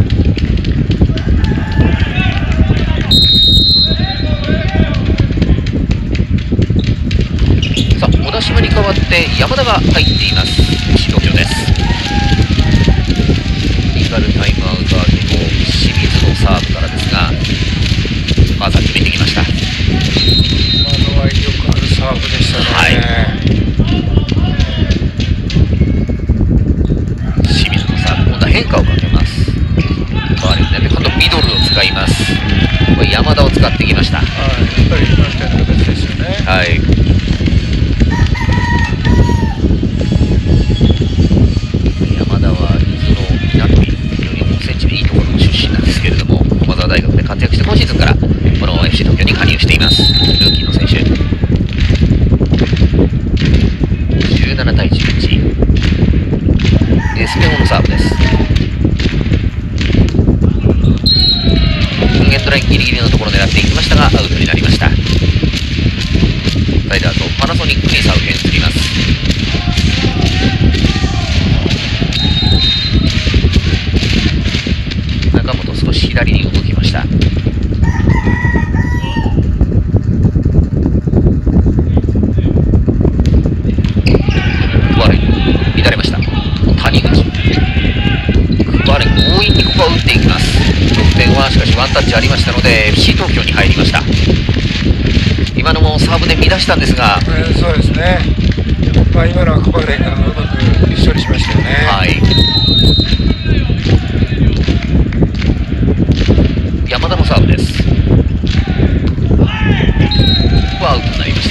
[SPEAKER 1] さあ、小田島に代わって山田が入っています。東京です。テクニカルタイムアウト明けの清水のサーブからですが、まずは決めてきました。
[SPEAKER 2] 今のは威力あるサーブでしたね。はい、
[SPEAKER 1] 清水のサーブ、今度は変化をかけます。代わりになって今度ミドルを使います。これ山田を使ってきました。はい、
[SPEAKER 2] やっぱり今みたいな形ですよね。はい、
[SPEAKER 1] 山田は伊豆の港よりもセンチのいいところの出身なんですけれども、駒澤大学で活躍して今シーズンからこの エフシー 東京に加入しています。ルーキーの選手。じゅうななたいじゅういち、エスペオのサーブです。エンドラインギリギリのところを狙っていきましたがアウトになりました。サイダーとパナソニックにサーブ権移ります。中本少し左に動きました。悪い、乱れました。谷口、悪い、強引にここは打っていきます。得点はしかしワンタッチありましたので エフシー 東京に入りました。今のもサーブで乱したんですが、
[SPEAKER 2] えー、そうですね、まあ、今のは小バレがうまく処理しましたよね。はい、山田のサーブです。こ
[SPEAKER 1] こはアウトになりました。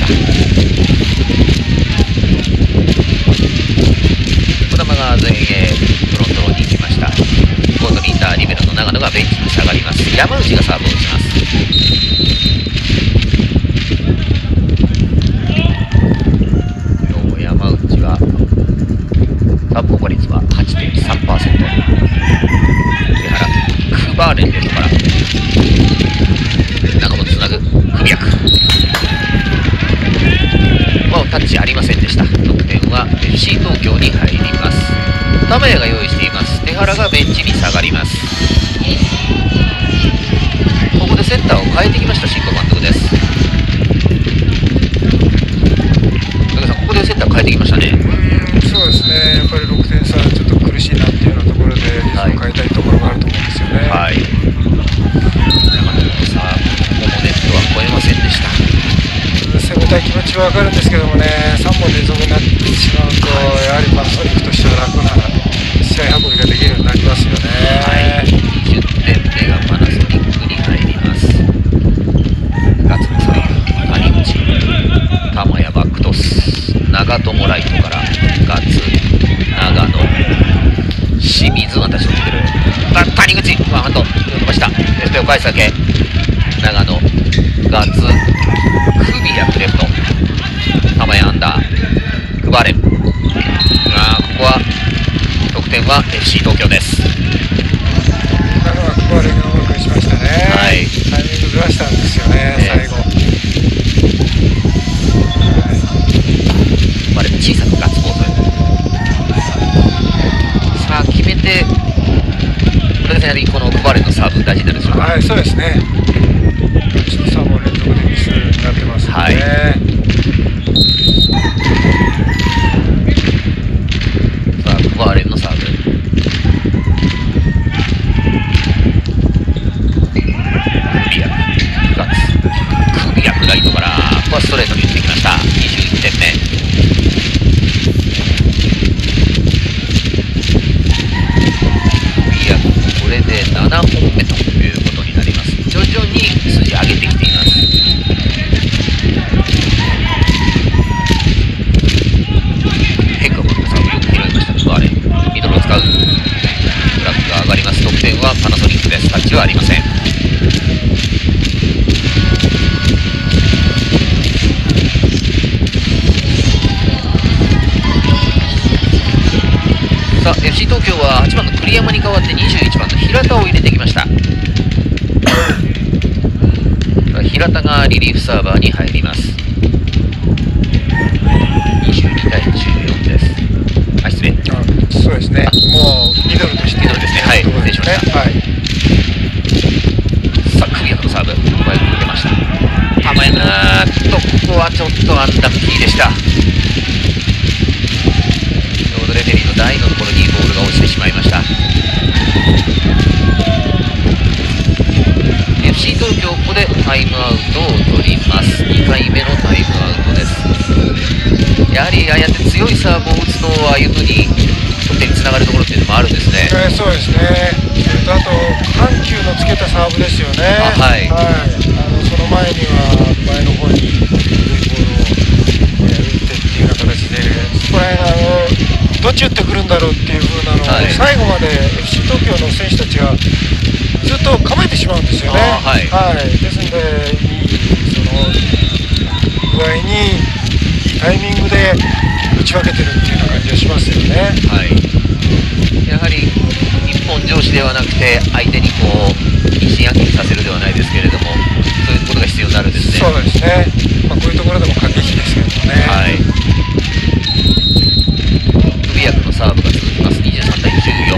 [SPEAKER 1] 児玉が前衛フロントローに行きました。コートにいたリベロの長野がベンチに下がります。山内がサーブを打ちます。山内はサーブ効果率は はちてんさんパーセント。 上原、クバーレンレフトから中本つなぐクビヤク、タッチありませんでした。得点は エフシー 東京に入ります。玉谷が用意しています。手原がベンチに下がります。ここでセンターを変えてきました新藤監督です。高橋さん、ここでセンター変えてきましたね。
[SPEAKER 2] うん、そうですね、やっぱりろくてん差ちょっと苦しいなっていうようなところでリズムを変えたいところがあると思うんですよね。はい、
[SPEAKER 1] 山本のサーブ、ここもネットは越えませんでした。
[SPEAKER 2] 攻めたい気持ちは分かるんですけどもね、さんぼん連続になってしまうと、やはりパナソニックとしては楽な試合運びができるようになりますよね。はい、
[SPEAKER 1] じゅってんめがパナソニックに入ります。ガツのサーブ、谷口、玉谷バックトス、長友ライトからガツ、長野、清水はを返すだけ。長野ガッツクビアクレフト玉屋アンダー配れ。あここは得点は エフシー 東京です。
[SPEAKER 2] 今のは配れがうまくしましたね。はい、タイミングずらしたんですよね、ね最後。
[SPEAKER 1] 配れ小さくガッツポーズ。さあ決めてやはりこの配れのサーブ大事になるでしょうか。
[SPEAKER 2] はい、そうですね。ちょっとさんぼん連続でミスになってますね。はい、
[SPEAKER 1] さあ配れのサーブ。クビアクガッツクビアクライトからここはストレートに打ってきました。にじゅういってんめ。これでななほんめということになります。徐々に数字上げてきています。変化を持ったサーブよく拾いました。バーレンミドルを使う。フラッグが上がります。得点はパナソニックです。タッチはありません。さあ エフシー 東京ははちばんの栗山に代わってにじゅういちばんの平田を入れてきました。平田がリリーフサーバーに入ります。にじゅうにたいじゅうよんです。あ、失礼。
[SPEAKER 2] そうですね。もうミドルとして
[SPEAKER 1] ミドルですね。はい、失礼しました。はい、さあクビアクのサーブここはよく受けました。玉井がーっとここはちょっとアンラッキーでした。レフェリーの台のところにボールが落ちてしまいました。 エフシー 東京ここでタイムアウトを取ります。にかいめのタイムアウトです。やはりああやって強いサーブを打つとああいうふうに得点につながるところっていうのもあるんですね。
[SPEAKER 2] えー、そうですね。それとあと緩急のつけたサーブですよね。
[SPEAKER 1] あ、はい、
[SPEAKER 2] はい、あのその前には前の方にボールを、えー、打ってっていうような形でそこら辺あのどっち打ってくるんだろうっていう風なのを、はい、最後まで エフシー 東京の選手たちがずっと構えてしまうんですよね。はい、はい、ですのでいいその具合にいいタイミングで打ち分けてるっていうような感じがしますよね。
[SPEAKER 1] はい、やはり一本上司ではなくて相手にこう疑心暗鬼にさせるではないですけれどもそういうことが必要になるんですね。
[SPEAKER 2] そうですね、まあ、こういうところでも駆け引きですけどもね。はい、
[SPEAKER 1] クビアクのサーブが続きます。にじゅうさんたいじゅうよん。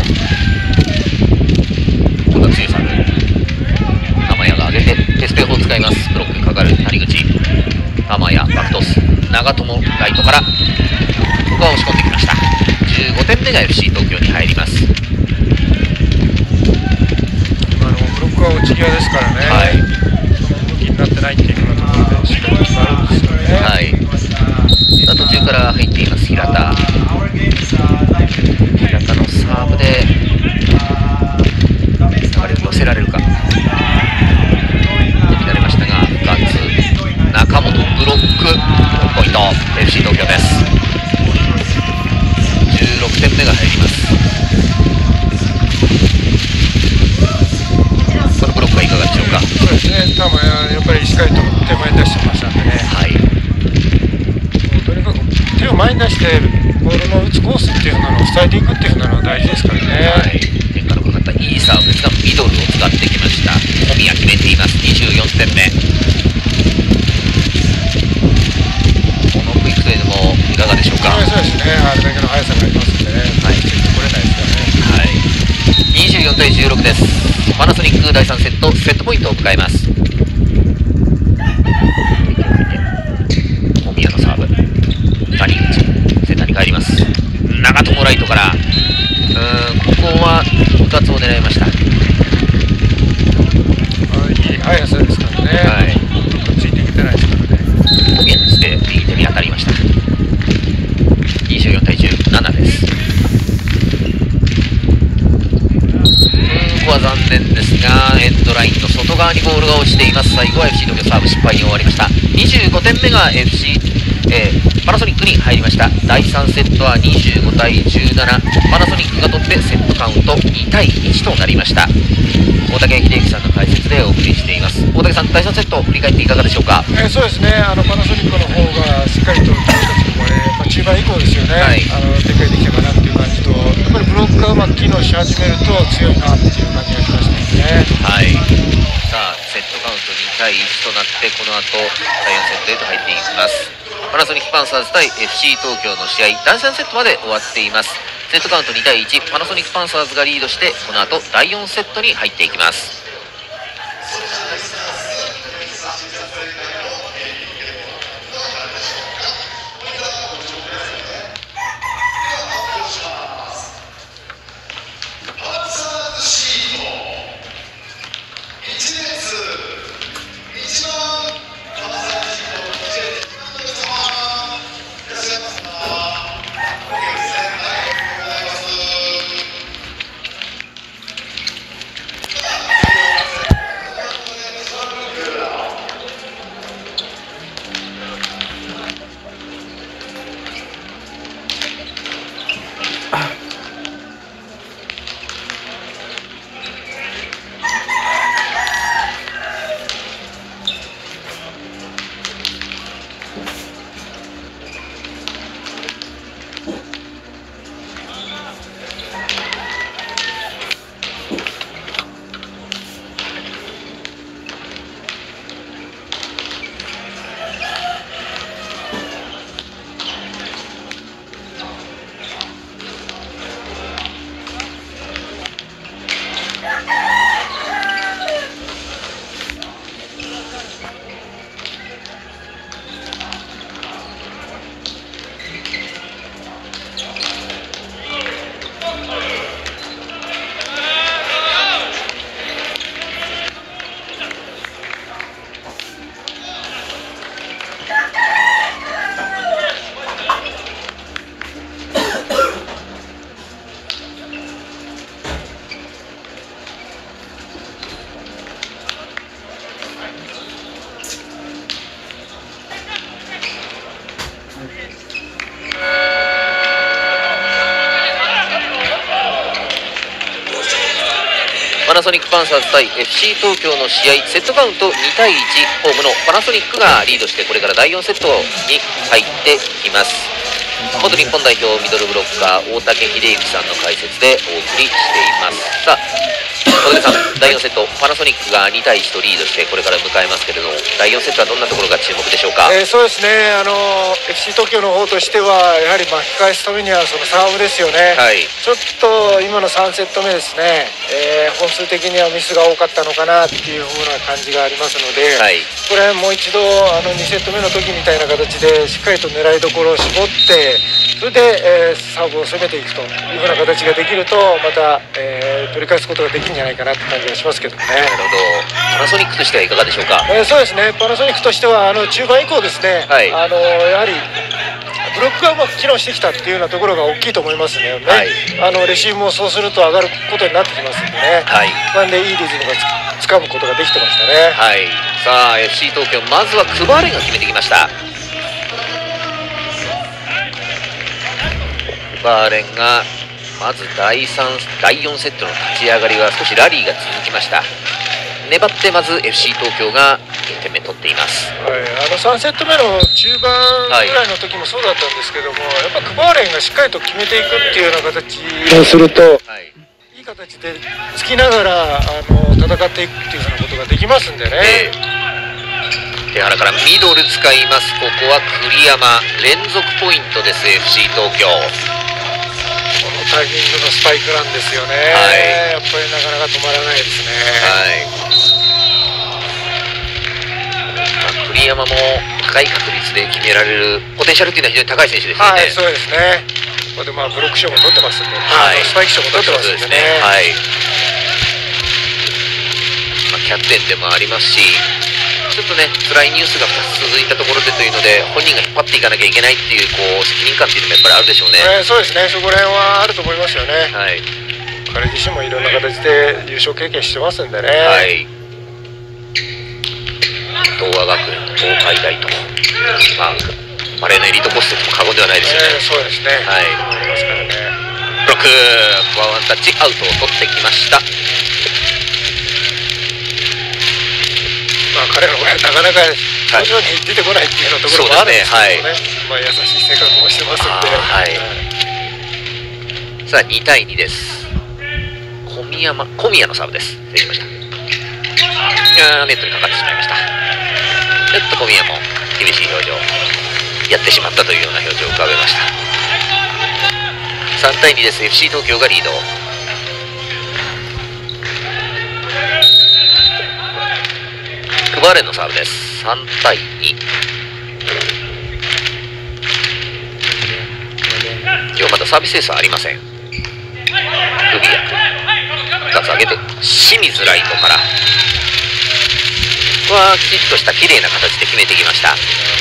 [SPEAKER 1] 今度は強いサーブ。玉谷が上げてテスペイ法を使います。ブロックにかかる谷口。玉谷バックトス。長友ライトからここは押し込んできました。じゅうごてんめが エフシー 東京に入ります。
[SPEAKER 2] 今のブロックは落ち際ですからね。はい、その動きになってないっていうようなところでしっかりとあるんですよね。はい、
[SPEAKER 1] 途中から入っています平田。平田のサーブで流れを寄せられるか。乱れましたがガッツ中本ブロックポイント エフシー 東京です。じゅうろくてんめが入ります。このブロックはいかがでしょうか。
[SPEAKER 2] そうですね、多分やっぱりしっかりと手前に出してましたんでね。はい、とにかく手を前に出してボールの打つコースっていうのを伝えていくっていうのは大事ですからね。はい、
[SPEAKER 1] 変化のかかったいいサーブですがミドルを使ってきました。小宮決めています。にじゅうよんてんめ。このクイックというのもいかがでしょうか。
[SPEAKER 2] そうですね、あれだけの速さがありますんでね、はい、ついてこれないですからね。はい、
[SPEAKER 1] にじゅうよんたいじゅうろくです。パナソニックだいさんセットセットポイントを迎えます。小宮のサーブ谷口センターに帰ります。長友ライトからうーんここはふたつを狙いました。
[SPEAKER 2] いい速さですからね。はい、ついてきてないですからね。
[SPEAKER 1] 小宮ですね、右手に当たりました。にじゅうよんたいじゅうななです。ここは残念ですがエンドラインの外側にボールが落ちています。最後は エフシー 東京サーブ失敗に終わりました。にじゅうごてんめが エフシーえー、パナソニックに入りました。だいさんセットはにじゅうごたいじゅうなな、パナソニックが取ってセットカウントにたいいちとなりました。大竹秀之さんの解説でお送りしています。大竹さん、だいさんセット振り返っていかがでしょうか。
[SPEAKER 2] えー、そうですね、あのパナソニックの方がしっかりと自分たちもね、まあ、中盤以降ですよね、はい、あの展開できたかなっていう感じと、やっぱりブロックがうまく機能し始めると強いなっていう感じがしましたよね。
[SPEAKER 1] はい、さあセットカウントにたいいちとなって、この後だいよんセットへと入っていきます。パナソニックパンサーズ対 エフシー 東京の試合、だいさんセットまで終わっています。セットカウントにたいいち、パナソニックパンサーズがリードして、この後だいよんセットに入っていきます。パナソニックパンサーズ対 エフシー 東京の試合、セットカウントにたいいち、ホームのパナソニックがリードして、これからだいよんセットに入ってきます。元日本代表ミドルブロッカー大竹秀之さんの解説でお送りしています。さあ小出さん、だいよんセットパナソニックがにたいいちとリードしてこれから迎えますけれども、だいよんセットはどんなところが注目でしょうか。
[SPEAKER 2] えー、そうですね、あの エフシー 東京の方としてはやはり巻き返すためにはそのサーブですよね、はい、ちょっと今のさんセット目ですね、えー、本数的にはミスが多かったのかなっていう風な感じがありますので、はい、これもう一度あのにセット目の時みたいな形でしっかりと狙いどころを絞って、それで、えー、サーブを攻めていくという風な形ができると、また、えー、取り返すことができるんじゃないかなって感じがしますけどね。
[SPEAKER 1] なるほど。パナソニックとしてはいかがでしょうか。
[SPEAKER 2] えー、そうですね、パナソニックとしてはあの中盤以降ですね、はい、あのやはりブロックがうまく機能してきたっていうようなところが大きいと思いますね、はい、あのレシーブもそうすると上がることになってきますんでね、はい、なんでいいリズムがつ掴むことができてましたね。
[SPEAKER 1] はい、さあ エフシー 東京、まずはクバーレンが決めてきました。クバーレンがまずだいさん、だいよんセットの立ち上がりは少しラリーが続きました。粘ってまず エフシー 東京がいってんめ取っています、
[SPEAKER 2] はい、あのさんセット目の中盤ぐらいの時もそうだったんですけども、やっぱクバーレンがしっかりと決めていくっていうような形をすると、はい、いい形でつきながらあの戦っていくっていうようなことができますんでね、え
[SPEAKER 1] ー、手原からミドル使います。ここは栗山連続ポイントです。 エフシー 東京
[SPEAKER 2] このタイミングのスパイクなんですよね、はい、やっぱりなかなか止まらないですね、はい、
[SPEAKER 1] まあ、栗山も高い確率で決められるポテンシャルというのは非常に高い選手ですよね。
[SPEAKER 2] はい、そうですね。ここでまあブロック賞も取ってますんで、はい、スパイク賞も取ってますんでね、はい、
[SPEAKER 1] まあ、キャプテンでもありますし、ちょっとね辛いニュースがふたつ続いたところでというので、本人が引っ張っていかなきゃいけないっていうこう責任感っていうのもやっぱりあるでしょうね。
[SPEAKER 2] えー、そうですね、そこら辺はあると思いますよね。はい、彼自身もいろんな形で優勝経験してますんでね。はい、東亜学園、東海大とも、まあ、
[SPEAKER 1] バレーのエリートコースと言っても過言ではないですよね。
[SPEAKER 2] えー、そうですね。
[SPEAKER 1] はい。
[SPEAKER 2] ありますからね。
[SPEAKER 1] ブロック、ここはワンタッチアウトを取ってきました。
[SPEAKER 2] まあ彼の場合はなかなか徐々に出てこないっていうのところもあるんですけどね。はい、まあ優しい性格もしてますんで。はい。
[SPEAKER 1] さあにたいにです。小宮山、小宮のサーブです。失礼しました。いやネットにかかってしまいました。ちょっと小宮も厳しい表情、やってしまったというような表情を浮かべました。さんたいにです。 エフシー 東京がリード。クバーレンのサーブです。さんたいに。今日まだサービスエースはありません。クビヤふたつ上げて清水ライトから、ここはきちっとした綺麗な形で決めてきました。いい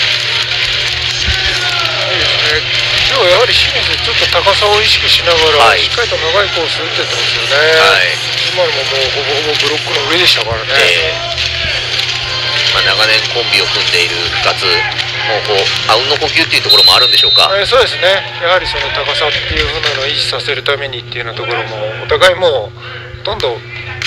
[SPEAKER 2] ですね。今日やはり清水ちょっと高さを意識しながら、はい、しっかりと長いコース打ってってますよね。はい、今のももうほぼほぼブロックの上でしたからね。えーまあ、長年コンビを組んでいる深津もこうあうんの呼吸っていうところもあるんでしょうか。えー、そうですね。やはりその高さっていうふうなのを維持させるためにっていうようなところもお互いもうどんどんもう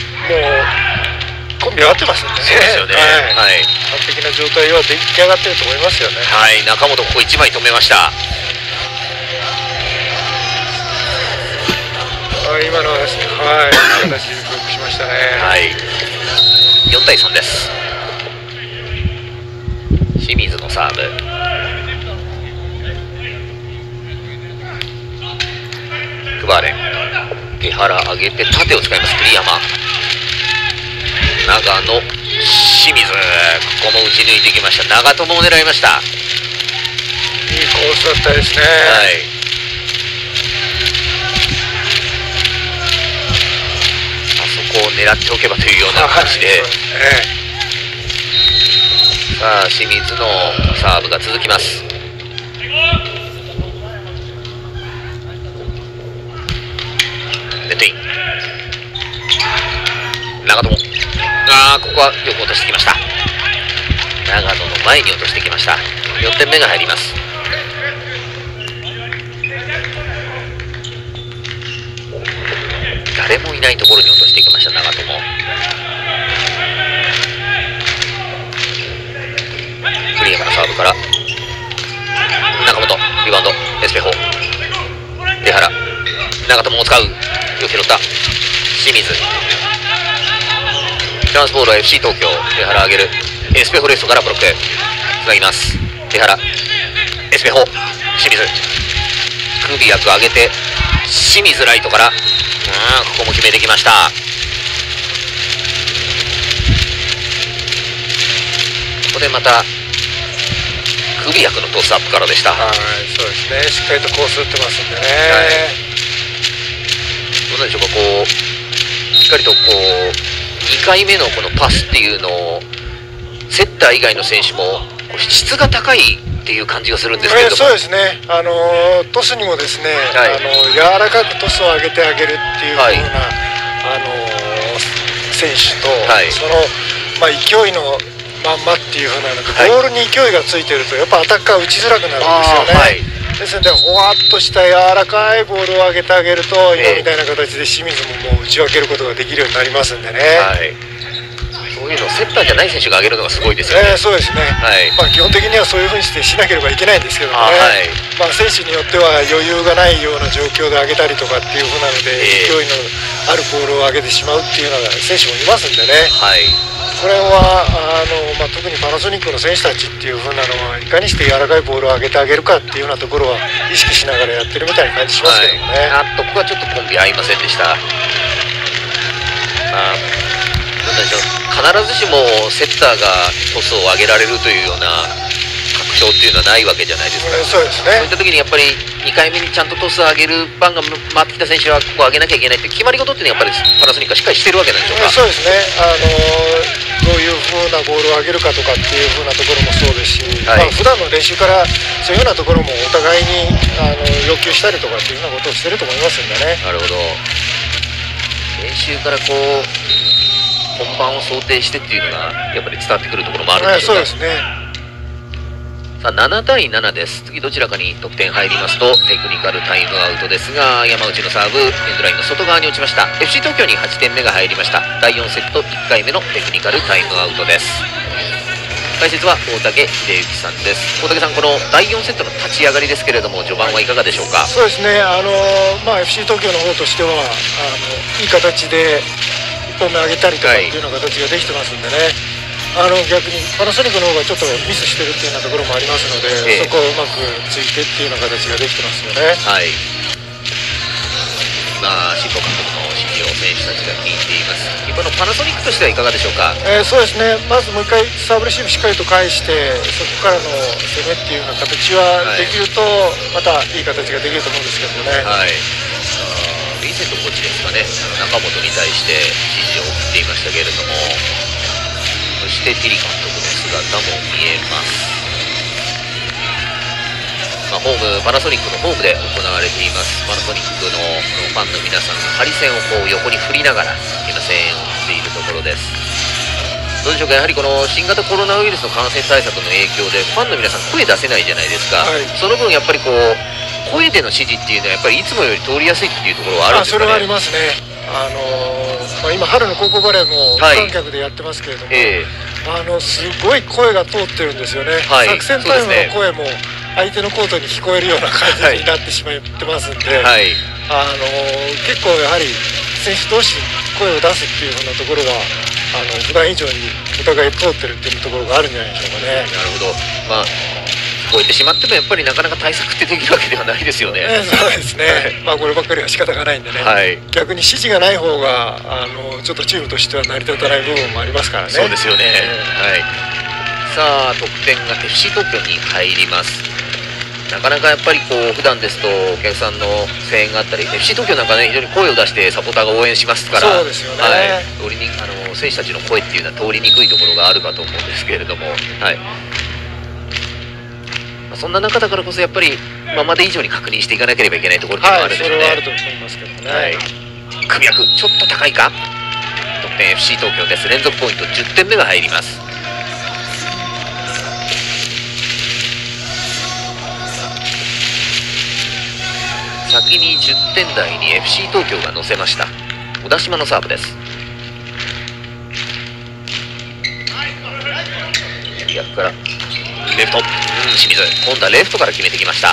[SPEAKER 2] コンビ合ってますんでね。
[SPEAKER 1] そうですよね。はい、はい、
[SPEAKER 2] 完璧な状態は出来上がってると思いますよね。
[SPEAKER 1] はい、中本ここいちまい止めました。
[SPEAKER 2] あ、今のはですね、はい、形でブロックしましたね。
[SPEAKER 1] はい、よんたいさんです。清水のサーブ。クバーレン、手原上げて縦を使います。栗山、長野、清水、ここも打ち抜いてきました。長友を狙いました。
[SPEAKER 2] いいコースだったですね。はい、
[SPEAKER 1] あそこを狙っておけばというような感じで、はい、さあ清水のサーブが続きます。ネットイン、長友、ああここはよく落としてきました。長野の前に落としてきました。よんてんめが入ります。誰もいないところに落としてきました長友。栗山のサーブから中本、リバウンド、エスペホ、手原、長友を使う、よく拾った清水、トランスボールは エフシー 東京、手原上げる、エスペホレストからブロックつなぎます。手原、エスペホ、清水、首役上げて清水ライトから、うん、ここも決めてきました。ここでまたクビ役のトスアップからでした。
[SPEAKER 2] はい、そうですね。しっかりとコース打ってますんでね。はい、
[SPEAKER 1] どうなんでしょうか、こうしっかりとこうにかいめのこのパスっていうのをセッター以外の選手も質が高いっていう感じがするんですけれども、
[SPEAKER 2] えー、そうですね。あのトスにもですね、はい、あの柔らかくトスを上げてあげるっていうような、はい、あの選手と、はい、そのまあ勢いのまんまっていうふうなので、はい、ボールに勢いがついてるとやっぱアタッカー打ちづらくなるんですよね。はい、ですのでほわっとした柔らかいボールを上げてあげると、今みたいな形で清水ももう打ち分けることができるようになりますんでね。はい、
[SPEAKER 1] そういうのをセッターじゃない選手が上げるのがすごいですよね。
[SPEAKER 2] えー、そうですね。はい、まあ基本的にはそういうふうにしてしなければいけないんですけどね。はい、まあ選手によっては余裕がないような状況で上げたりとかっていうふうなので、えー、勢いのあるボールを上げてしまうっていうような選手もいますんでね。はい、これはあの、まあ、特にパナソニックの選手たちっていう風なのはいかにして柔らかいボールを上げてあげるかっていうようなところは意識しながらやってるみたいな感じしますけどね。はい、
[SPEAKER 1] あとここはちょっとコンビ合いませんでした。まあ、どうでしょう、必ずしもセッターがトスを上げられるというような確証っていうのはないわけじゃないですか。
[SPEAKER 2] うん、そうですね。
[SPEAKER 1] そういった時にやっぱりにかいめにちゃんとトスを上げる番が回ってきた選手はここを上げなきゃいけないっていう決まり事っていうのはやっぱりパナソニックはしっかりしてるわけなんでしょうか。
[SPEAKER 2] うん、そうですね。あのーどういう風なボールを上げるかとかっていう風なところもそうですし、はい、まあ普段の練習からそういうようなところもお互いにあの要求したりとかっていうようなことをしてると思いますんでね。
[SPEAKER 1] なるほど。練習からこう本番を想定してっていうのがやっぱり伝わってくるところもあるんでしょうか。
[SPEAKER 2] はい、そうですね。
[SPEAKER 1] さあななたいななです。次どちらかに得点入りますとテクニカルタイムアウトですが、山内のサーブエンドラインの外側に落ちました。 エフシー 東京にはちてんめが入りました。だいよんセットいっかいめのテクニカルタイムアウトです。解説は大竹秀之さんです。大竹さん、このだいよんセットの立ち上がりですけれども、序盤はいかがでしょうか？
[SPEAKER 2] そうですね、あのまあ、エフシー 東京の方としてはあのいい形でいっぽんめ上げたりとかっていうような形ができてますんでね、あの逆にパナソニックの方がちょっとミスしてるっていうようなところもありますので、ええ、そこをうまくついてっていうような形ができてますよね。
[SPEAKER 1] はい、まあ新保監督の指示を選手たちが聞いています。日本のパナソニックとしてはいかがでしょうか？
[SPEAKER 2] えー、そうですね、まずもう一回サーブレシーブしっかりと返して、そこからの攻めっていうような形はできると、はい、またいい形ができると思うんですけどね。はい、
[SPEAKER 1] ヴィンセントコーチですかね、中本に対して指示を送っていましたけれども、そしてティリ監督の姿も見えます。まあ、ホームパナソニックのホームで行われています。パナソニックのファンの皆さんがハリセンをこう横に振りながら今声援を送っているところです。どうでしょうか、やはりこの新型コロナウイルスの感染対策の影響でファンの皆さん声出せないじゃないですか、はい、その分やっぱりこう声での指示っていうのはやっぱりいつもより通りやすいっていうところはあるんですかね？
[SPEAKER 2] あ、それはありますね。あのーまあ、今春の高校バレーも無観客でやってますけれども、はい、えー、あのすごい声が通ってるんですよね、はい、作戦タイムの声も相手のコートに聞こえるような感じになってしまってますんで、はい、あのー、結構やはり選手同士声を出すっていうようなところはあの普段以上にお互い通ってるっていうところがあるんじゃないでしょうかね。
[SPEAKER 1] なるほど、まあ聞こえてしまってもやっぱりなかなか対策ってできるわけではないですよね。
[SPEAKER 2] えー、そうですね、はい、まあこればっかりは仕方がないんでね、はい、逆に指示がない方があのちょっとチームとしては成り立たない部分もありますからね。
[SPEAKER 1] そうですよね、えー、はい、さあ得点が エフシー 東京に入ります。なかなかやっぱりこう普段ですとお客さんの声援があったり エフシー 東京なんかね非常に声を出してサポーターが応援しますから、
[SPEAKER 2] そうですよね、
[SPEAKER 1] はい、通りにあの選手たちの声っていうのは通りにくいところがあるかと思うんですけれども、はい、まあ、そんな中だからこそやっぱり今まで以上に確認していかなければいけないところっていうのがあるんでしょうね。
[SPEAKER 2] はい、それはあると思いますけどね。はい、
[SPEAKER 1] 組役ちょっと高いか。得点 エフシー 東京です。連続ポイントじゅってんめが入ります。先にじゅってん台に エフシー 東京が乗せました。小田島のサーブです。逆からレフト、うん、清水、今度はレフトから決めてきました。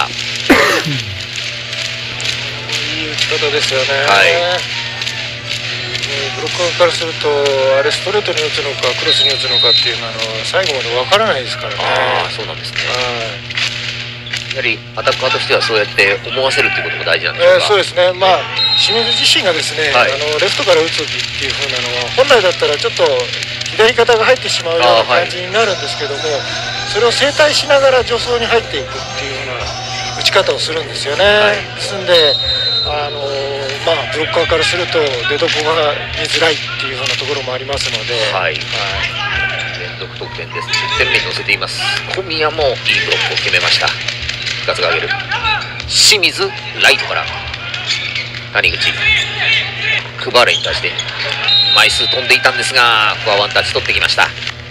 [SPEAKER 2] いい打ち方ですよね。
[SPEAKER 1] はい、
[SPEAKER 2] ブロッカーからするとあれストレートに打つのかクロスに打つのかっていうのはあの最後まで分からないですからね。
[SPEAKER 1] ああ、そうなんですね。やはりアタッカーとしてはそうやって思わせるということも大事なんでしょうか。
[SPEAKER 2] えー、そうですね、まあ、清水自身がですね、はい、あのレフトから打つ時っていう風なのは本来だったらちょっと左肩が入ってしまうような感じになるんですけども、はい、それを正対しながら助走に入っていくっていうような打ち方をするんですよね。はい、ですんで、あのーまあ、ブロッカーからすると出どこが見づらいっていうようなところもありますので、はいはい、
[SPEAKER 1] 連続得点です。じゅってんめに乗せています。小宮もいいブロックを決めました。ガツが上げる清水、ライトから谷口、クバーレに対して枚数飛んでいたんですがここはワンタッチ取ってきました。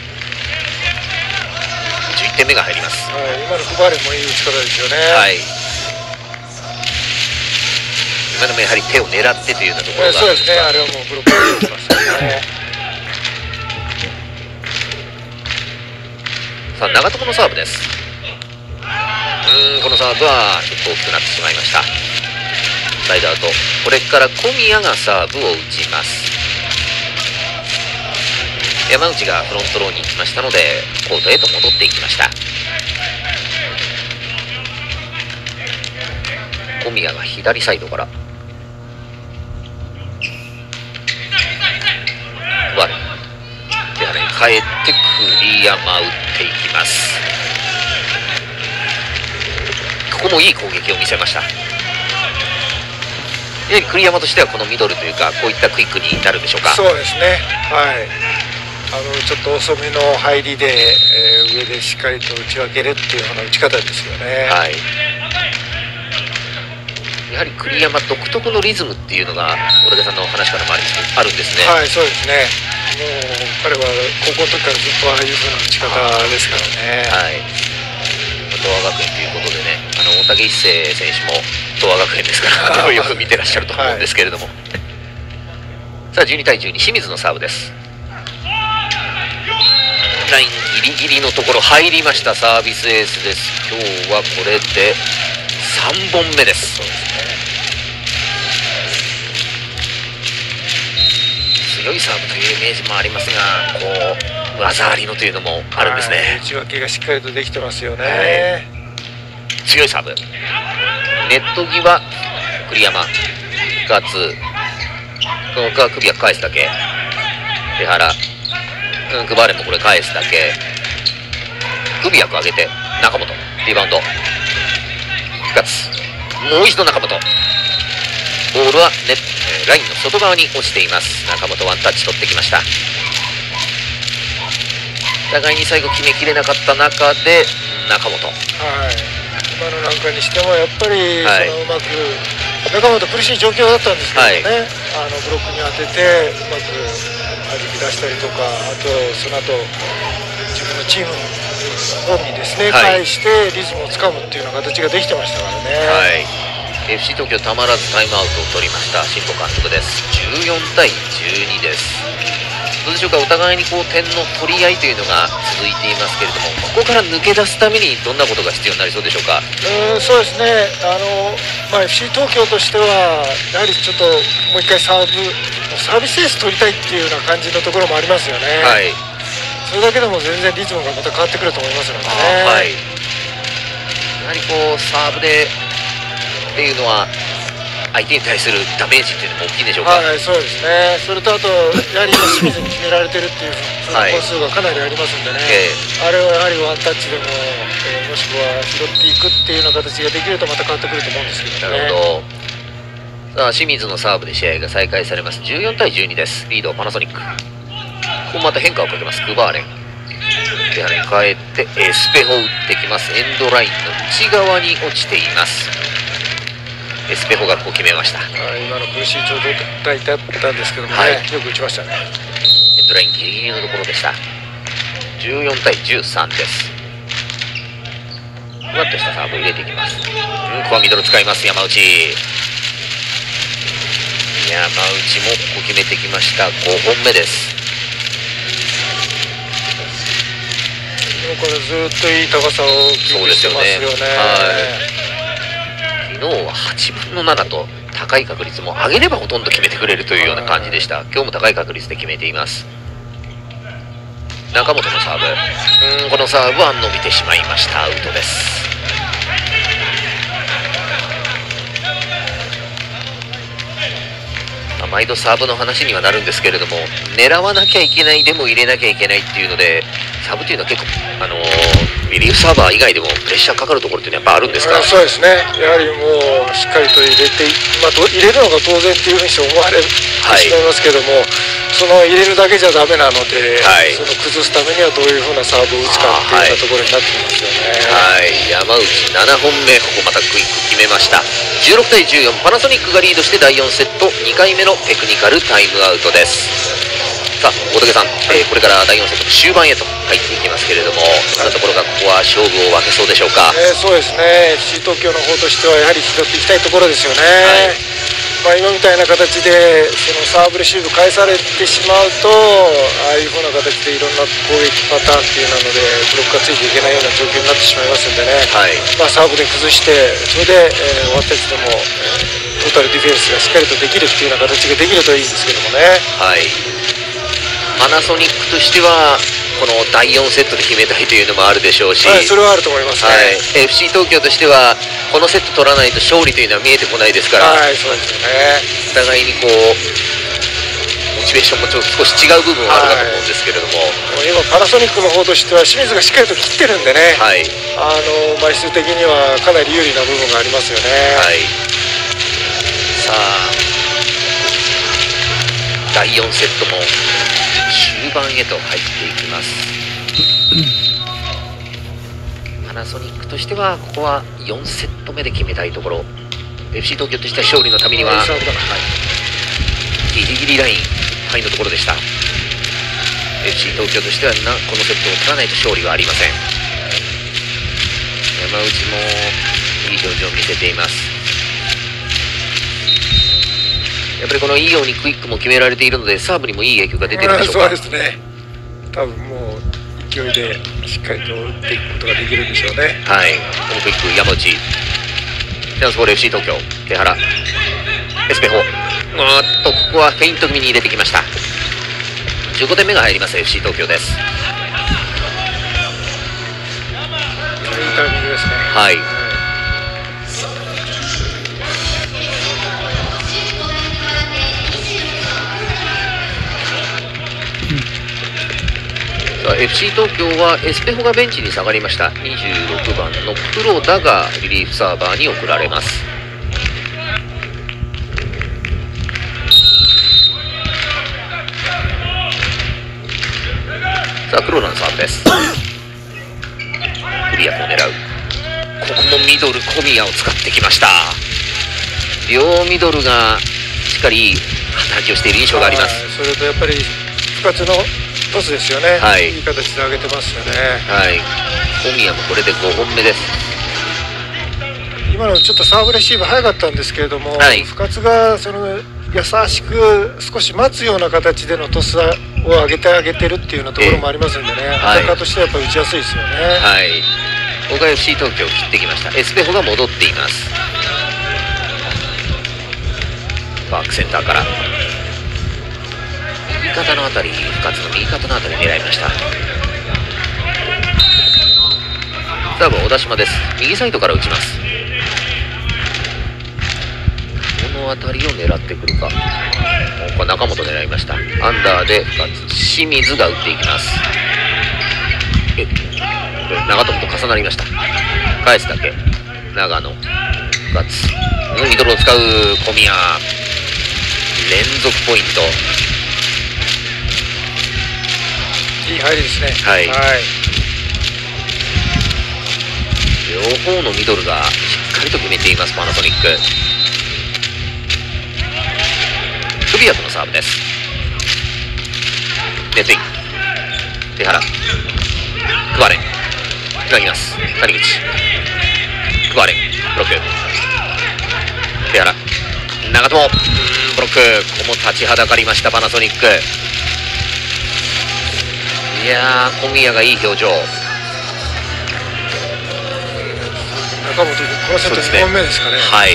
[SPEAKER 1] じゅういってんめが入ります。
[SPEAKER 2] はい、今のクバーレもいい打ち方ですよね。
[SPEAKER 1] はい、今のもやはり手を狙ってというようなところが、
[SPEAKER 2] そうですね、あれはもうブロックを打ってますからね。
[SPEAKER 1] さあ長友のサーブです。うん、このサーブはちょっと大きくなってしまいました。サイドアウト、これから小宮がサーブを打ちます。山内がフロントローに行きましたのでコートへと戻っていきました。小宮が左サイドから割るで、あれ変えて栗山打っていきます。ここもいい攻撃を見せました。やはり栗山としてはこのミドルというかこういったクイックになるんでしょうか。
[SPEAKER 2] そうですね、はい、あのちょっと遅めの入りで、えー、上でしっかりと打ち分けるっていうような打ち方ですよね。はい、
[SPEAKER 1] やはり栗山独特のリズムっていうのが小竹さんの話からもあるんですね。
[SPEAKER 2] はい、そうですね。もう彼は高校の時からずっとああいう風な打ち方ですからね。はい、
[SPEAKER 1] 東亜学園ということでね、あの大竹一生選手も東亜学園ですからよく見てらっしゃると思うんですけれども、はい、さあじゅうにたいじゅうに、清水のサーブです。ラインギリギリのところ入りました。サービスエースです。今日はこれでさんぼんめです。そうですね、強いサーブというイメージもありますが、こう技ありのというのもあるんですね。
[SPEAKER 2] 内訳がしっかりとできてますよね、はい、
[SPEAKER 1] 強いサーブ、ネット際栗山ガツ、この首は返すだけ、手原、うん、クバーレンもこれ返すだけ、首役上げて中本リバウンドガツ、もう一度中本、ボールはネラインの外側に落ちています。中本ワンタッチ取ってきました。互いに最後決めきれなかった中で中本、はい、
[SPEAKER 2] 今のなんかにしてもやっぱり、はい、そのうまく中本苦しい状況だったんですけどね、はい、あのブロックに当ててうまく弾き出したりとか、あとその後自分のチームの方にですね、はい、返してリズムをつかむっていうような形ができてましたからね、
[SPEAKER 1] はい、エフシー 東京たまらずタイムアウトを取りました新保監督です。じゅうよんたいじゅうにです。どうでしょうか、お互いにこう点の取り合いというのが続いていますけれども、ここから抜け出すためにどんなことが必要になりそうでしょうか。
[SPEAKER 2] うん、そうですね、あの、まあ、エフシー 東京としてはやはりちょっともう一回サーブサービスエース取りたいっていうような感じのところもありますよね、はい、それだけでも全然リズムがまた変わってくると思いますのでね、はい、
[SPEAKER 1] やはりこうサーブでっていうのは相手に対するダメージっていうのも大きいでしょうか。
[SPEAKER 2] はい、そうですね。それとあとやはり今清水に決められてるっていう本数がかなりありますんでね、はい、あれはやはりワンタッチでも、えー、もしくは拾っていくっていうような形ができるとまた変わってくると思うんですけどね。なるほ
[SPEAKER 1] ど。さあ清水のサーブで試合が再開されます。じゅうよんたいじゅうにです。リードパナソニック。ここまた変化をかけます。クバーレン。手原に変えてエスペホを打ってきます。エンドラインの内側に落ちています。エスペホがこう決めました。
[SPEAKER 2] 今の苦しい状態だったんですけどもね、はい、よく打ちましたね。
[SPEAKER 1] エンドラインギリギリのところでした。じゅうよんたいじゅうさんです。ふわっとしたサーブを入れていきます。うん、ここはミドル使います。山内山内もここ決めてきました。ごほんめです。
[SPEAKER 2] これずっといい高さをキープしてますよね。そうですよね、はい、
[SPEAKER 1] 昨日ははちぶんのななと高い確率も上げればほとんど決めてくれるというような感じでした。今日も高い確率で決めています。中本のサーブ、うん、このサーブは伸びてしまいました。アウトです。まあ、毎度サーブの話にはなるんですけれども、狙わなきゃいけないでも入れなきゃいけないっていうので、サーブというのは結構あのー、リリーフサーバー以外でもプレッシャーかかるところっていうのはやっぱあるんですか。
[SPEAKER 2] そうですね、やはりもうしっかりと入れて、まあ、入れるのが当然っていうふうにして思われてしまいますけども、はい、その入れるだけじゃダメなので、はい、その崩すためにはどういうふうなサーブを打つかっていうようなところになってきますよね。
[SPEAKER 1] はい、山内ななほんめ、ここまたクイック決めました。じゅうろくたいじゅうよん、パナソニックがリードしてだいよんセットにかいめのテクニカルタイムアウトです。さあ大竹さん、えー、これからだいよんセットの終盤へと入っていきますけれども、どんなところがここは勝負を分けそうでしょうか。
[SPEAKER 2] えー、そうですね、エフシー 東京の方としてはやはり拾っていきたいところですよね。はい、まあ今みたいな形でそのサーブレシーブ返されてしまうと、ああいうふうな形でいろんな攻撃パターンっていうのでブロックがついていけないような状況になってしまいますんでね、はい、まあサーブで崩して、それで、えー、終わったやつでも、えー、トータルディフェンスがしっかりとできるっていうような形ができるといいんですけどもね。
[SPEAKER 1] はい、パナソニックとしてはこのだいよんセットで決めたいというのもあるでしょうし、
[SPEAKER 2] はい、それはあると思いますね。はい、
[SPEAKER 1] エフシー 東京としてはこのセット取らないと勝利というのは見えてこないですから、
[SPEAKER 2] はい、そうですよね。
[SPEAKER 1] お互いにこうモチベーションもちょっと少し違う部分はあるかと思うんですけれども、
[SPEAKER 2] はい、今パナソニックの方としては清水がしっかりと切ってるんでね、はい、あの枚数的にはかなり有利な部分がありますよね。はい、
[SPEAKER 1] さあだいよんセットも終盤へと入っていきます。パナソニックとしてはここはよんセット目で決めたいところ、 エフシー 東京としては勝利のためには、はい、ギリギリライン範囲のところでした。 エフシー 東京としてはなこのセットを取らないと勝利はありません。 島内もいい表情を見せています。やっぱりこのいいようにクイックも決められているので、サーブにもいい影響が出てるんでしょうか。
[SPEAKER 2] そうですね、多分もう勢いでしっかりと打っていくことができるんでしょうね。
[SPEAKER 1] はい、このクイック山内、チャンスボール エフシー 東京、手原、エスペホ、あっとここはフェイント気味に入れてきました。じゅうごてんめが入ります エフシー 東京です。
[SPEAKER 2] いいタイミングですね。
[SPEAKER 1] はい、エフシー 東京はエスペホがベンチに下がりました。にじゅうろくばんの黒田がリリーフサーバーに送られます。さあ黒田のサーブです。クリアを狙う。ここもミドル小宮を使ってきました。両ミドルがしっかり働きをしている印象があります。
[SPEAKER 2] それとやっぱり深津のトスですよね、はい、いい形で上げてますよね。
[SPEAKER 1] はい、小宮もこれでごほんめです。
[SPEAKER 2] 今のちょっとサーブレシーブ早かったんですけれども、はい、深津がその優しく少し待つような形でのトスを上げてあげてるっていうようなところもありますんでね、アタッカーとしてはやっぱり打ちやすいですよね。
[SPEAKER 1] はい、ここが エフシー 東京を切ってきました。エスペホが戻っています。バックセンターから右肩のあたり、深津の右肩のあたり狙いました。サーブ小田島です。右サイドから打ちます。この辺りを狙ってくるか。ここは中本狙いました。アンダーで深津、清水が打っていきます。えこれ長友と重なりました。返すだけ長野、深津、ミドルを使う小宮、連続ポイント。
[SPEAKER 2] いい入りですね。
[SPEAKER 1] はい、はい、両方のミドルがしっかりと決めていますパナソニック。クビアクのサーブです。ネットイン、手原、配れつなぎます。谷口、配れブロック、手原、長友、ブロック、ここも立ちはだかりましたパナソニック。いやー、小宮がいい表情。
[SPEAKER 2] 中本、このセットにほんめですかね。
[SPEAKER 1] はい。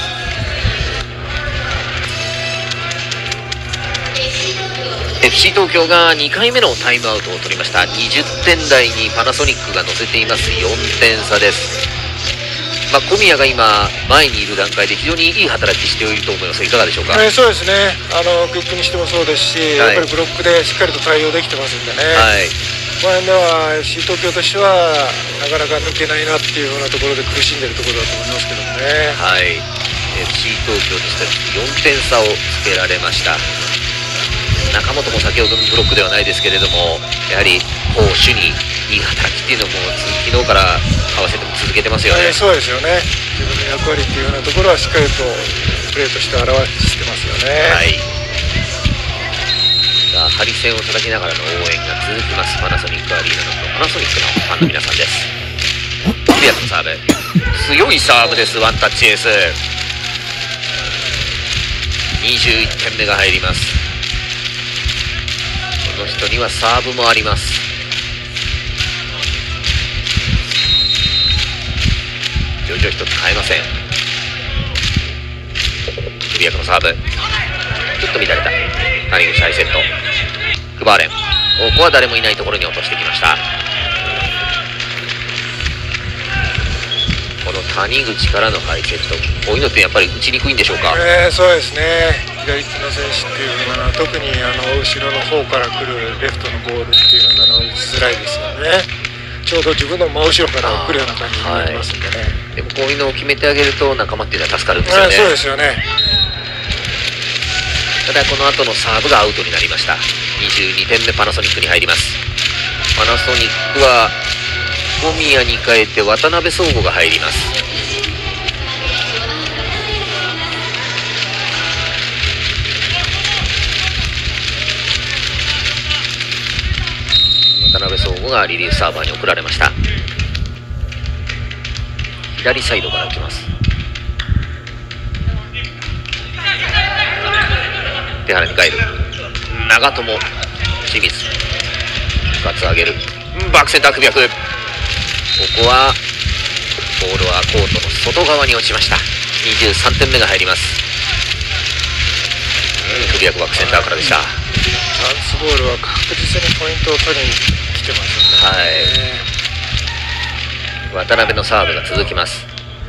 [SPEAKER 1] エフシー 東京がにかいめのタイムアウトを取りました。にじゅってん台にパナソニックが乗せています。よんてん差です。まあ、小宮が今前にいる段階で非常にいい働きしていると思いますが、いかがでしょうか。
[SPEAKER 2] えー、そうですね、あのクイックにしてもそうですし、はい、やっぱりブロックでしっかりと対応できてますんでね、はい、この辺では エフシー 東京としてはなかなか抜けないなっていうようなところで苦しんでいるところだと思いますけどもね。
[SPEAKER 1] はい、エフシー 東京としてはよんてん差をつけられました。中本も先ほどのブロックではないですけれども、やはり攻守にいい働きっていうのも昨日から合わせても続けてますよね。
[SPEAKER 2] えー、そうですよね。自分の役割っていうようなところはしっかりとプレーとして表してますよね。はい。
[SPEAKER 1] さあハリセンを叩きながらの応援が続きますパナソニックアリーナのパナソニックのファンの皆さんです。クリアのサーブ、強いサーブです。ワンタッチエース。にじゅういってんめが入ります。この人にはサーブもあります。表情一つ変えません。クリアのサーブ、ちょっと乱れた。谷口ハイセット、クバーレン、ここは誰もいないところに落としてきました。この谷口からのハイセット、こういうのってやっぱり打ちにくいんでしょうか。
[SPEAKER 2] えー、そうですね、左利きの選手っていうのは特にあの後ろの方から来るレフトのボールっていうのは打ちづらいですよね。ちょうど自分の真後ろから来るような感じになりますんでね、はい、でも
[SPEAKER 1] こういうのを決めてあげると仲間っていうのは助かるんですよね。
[SPEAKER 2] そうですよね。
[SPEAKER 1] ただこの後のサーブがアウトになりました。にじゅうにてんめパナソニックに入ります。パナソニックは小宮に変えて渡辺壮吾が入ります。渡辺壮吾がリリーフサーバーに送られました。 左サイドから打ちます。手原に帰る。長友、清水、ガツ上げる。バックセンター、首役。ここはボールはコートの外側に落ちました。にじゅうさんてんめが入ります。うん、首役バックセンターからでした。チ
[SPEAKER 2] ャンスボールは確実にポイントを取りに来てますよね。
[SPEAKER 1] はい、渡辺のサーブが続きます。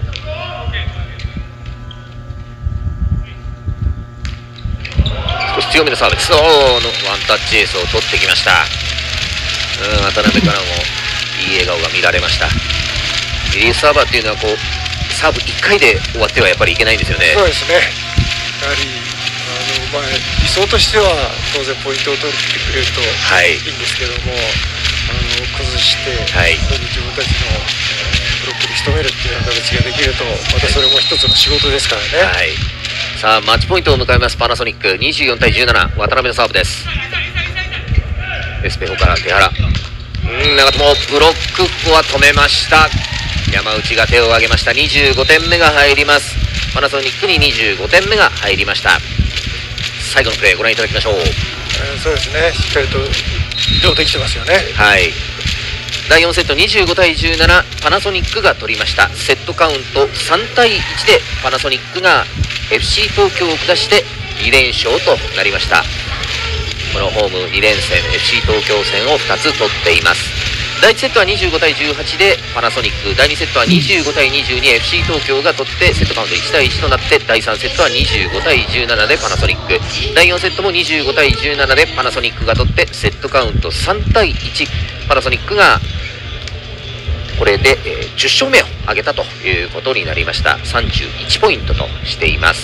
[SPEAKER 1] 少し強めのサーブです。おーのワンタッチエースを取ってきました。うん、渡辺からもいい笑顔が見られました。リリースサーバーっていうのはこうサーブいっかいで終わってはやっぱりいけないんですよね。
[SPEAKER 2] そうですね。やはりあの、まあ、理想としては当然ポイントを取ってくれるといいんですけども、はい、あの崩して、はい、自分たちの、えー、ブロックで仕留めるっていうような形ができるとまたそれも一つの仕事ですからね。
[SPEAKER 1] はい、さあマッチポイントを迎えますパナソニック。にじゅうよんたいじゅうなな、渡辺のサーブです。エスペホから手原、うん、長友ブロック、ここは止めました。山内が手を挙げました。にじゅうごてんめが入ります。パナソニックににじゅうごてんめが入りました。最後のプレーご覧いただきましょう。
[SPEAKER 2] えー、そうですね、しっかりと移動できてますよね。
[SPEAKER 1] はい、だいよんセットにじゅうごたいじゅうなな、パナソニックが取りました。セットカウントさんたいいちでパナソニックが エフシー 東京を下してにれんしょうとなりました。このホームにれんせん エフシー 東京戦をふたつ取っています。だいいちセットはにじゅうごたいじゅうはちでパナソニック、だいにセットはにじゅうごたいにじゅうに エフシー 東京が取ってセットカウントいちたいいちとなって、だいさんセットはにじゅうごたいじゅうななでパナソニック、だいよんセットもにじゅうごたいじゅうななでパナソニックが取ってセットカウントさんたいいち、パナソニックがこれで、えー、じゅっしょうめを挙げたということになりました。さんじゅういちポイントとしています。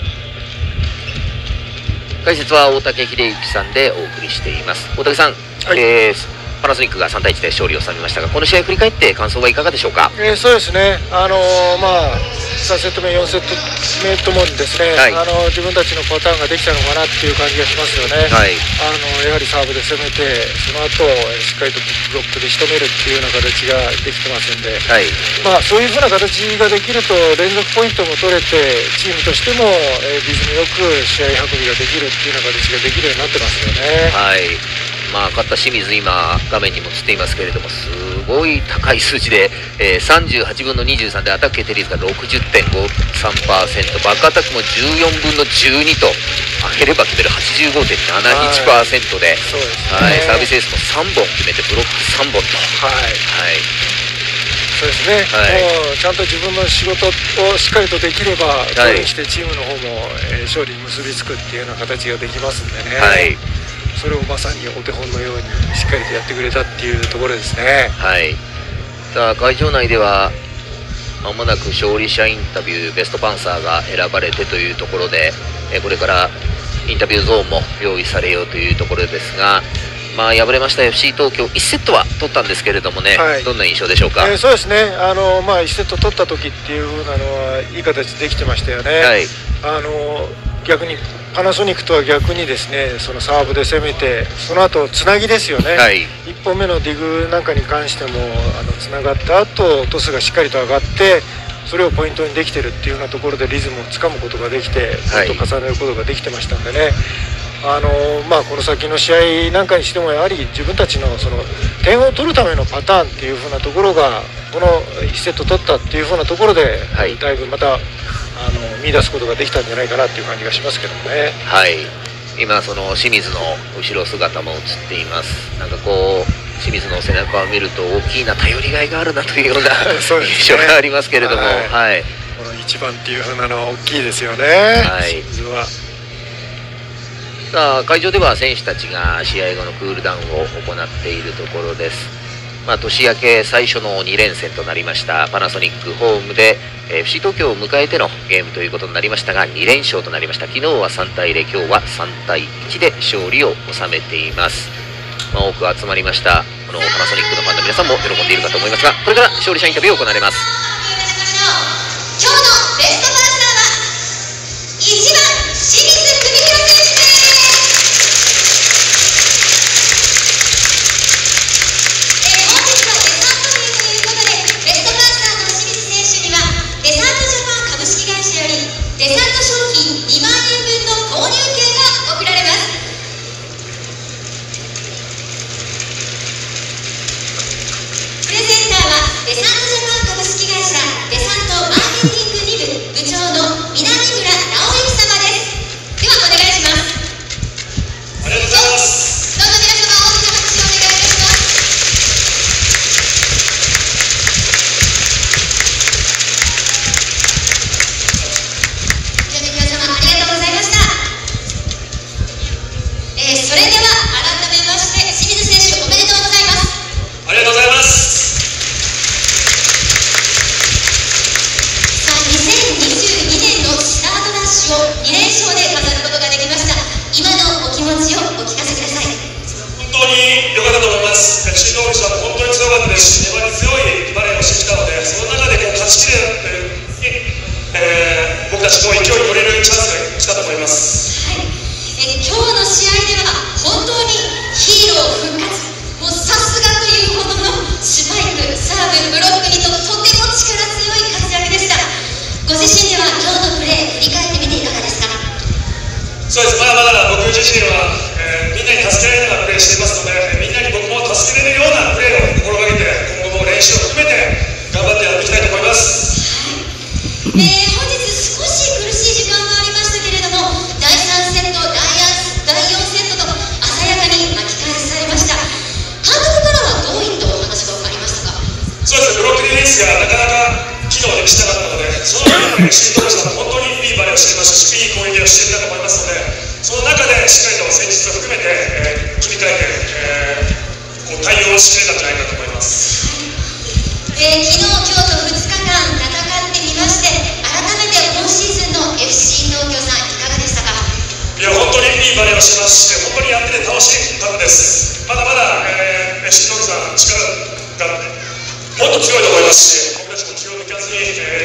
[SPEAKER 1] 解説は大竹秀之さんでお送りしています。大竹さん、はい、えーパナソニックがさんたいいちで勝利を収めましたが、この試合振り返って感想はいかがでしょうか。
[SPEAKER 2] えー、そうですね、あのー、まあさんセットめよんセットめともにですね、はい、あのー、自分たちのパターンができたのかなっていう感じがしますよね。はい、あのー、やはりサーブで攻めて、その後しっかりとブロックで仕留めるっていうような形ができてますんで、はい、まあそういうふうな形ができると連続ポイントも取れて、チームとしても、えー、リズムよく試合運びができるっていうような形ができるようになってますよね。はい、
[SPEAKER 1] まあ、勝った清水、今画面にも映っていますけれども、すごい高い数字で、えー、さんじゅうはちぶんのにじゅうさんでアタック決定率が ろくじゅってんごさんパーセント、 バックアタックもじゅうよんぶんのじゅうにと上げれば決める はちじゅうごてんなないちパーセント で、はい、サービスエースもさんぼん決めてブロックさんぼんと、はいはい、
[SPEAKER 2] そうですね、はい、もうちゃんと自分の仕事をしっかりとできれば、それにしてチームの方も、えー、勝利に結びつくっていうような形ができますんでね。はい、それをまさにお手本のようにしっかりとやってくれたっていうところですね。はい、
[SPEAKER 1] さあ会場内ではまもなく勝利者インタビュー、ベストパンサーが選ばれてというところで、えこれからインタビューゾーンも用意されようというところですが、まあ、敗れました エフシー 東京、いちセットは取ったんですけれどもね、はい、どんな印象でしょうか。
[SPEAKER 2] えー、そうですね、あの、まあ、いちセット取った時っていう風なのはいい形できてましたよね。はい、あの逆にパナソニックとは逆にですね、そのサーブで攻めて、その後つなぎですよね。はい、いっぽんめのディグなんかに関してもあのつながった後トスがしっかりと上がって、それをポイントにできてるっていうようなところでリズムをつかむことができて、ポイントを重ねることができてましたんでね、あのまあ、この先の試合なんかにしてもやはり自分たちのその点を取るためのパターンっていう風なところがこのいちセット取ったっていう風なところで、はい、だいぶまたあの見出すことができたんじゃないかなっていう感じがしますけどもね。はい、
[SPEAKER 1] 今その清水の後ろ姿も映っています。なんかこう清水の背中を見ると大きな頼りがいがあるなというような印象がありますけれども、はい、はい、
[SPEAKER 2] このいちばんっていう風なのは大きいですよね。はい、清水は
[SPEAKER 1] さあ会場では選手たちが試合後のクールダウンを行っているところです。まあ、年明け最初のにれんせんとなりましたパナソニックホームで エフシー 東京を迎えてのゲームということになりましたが、にれんしょうとなりました。昨日はさんたいゼロ、今日はさんたいいちで勝利を収めています。まあ、多く集まりましたこのパナソニックのファンの皆さんも喜んでいるかと思いますが、これから勝利者インタビューを行われます。
[SPEAKER 3] 今日のベストパンサーはいちばん清水邦弘選手です。本日はベストアントニーということでベストパンサーの清水選手
[SPEAKER 4] スがなかなか機能しなかったので、その中でシュートさん本当にいいバレーをしていましたし、いい攻撃をしていたと思いますので、その中でしっかりと戦術を含めて、えー、切り替えて、えー、こう対応しきれたんじゃないかと思います。
[SPEAKER 3] えー、昨日、今日とふつかかん戦ってみまして、改めて今シーズンの エフシー 東京さん、いかがでしたか？
[SPEAKER 4] いや、本当にいいバレーをしてますし、本当にやってて楽しかったです。まだまだ、えー、エフシー 東京さん、力がもっと強いと思いますし、僕たちも気を抜かずに、えー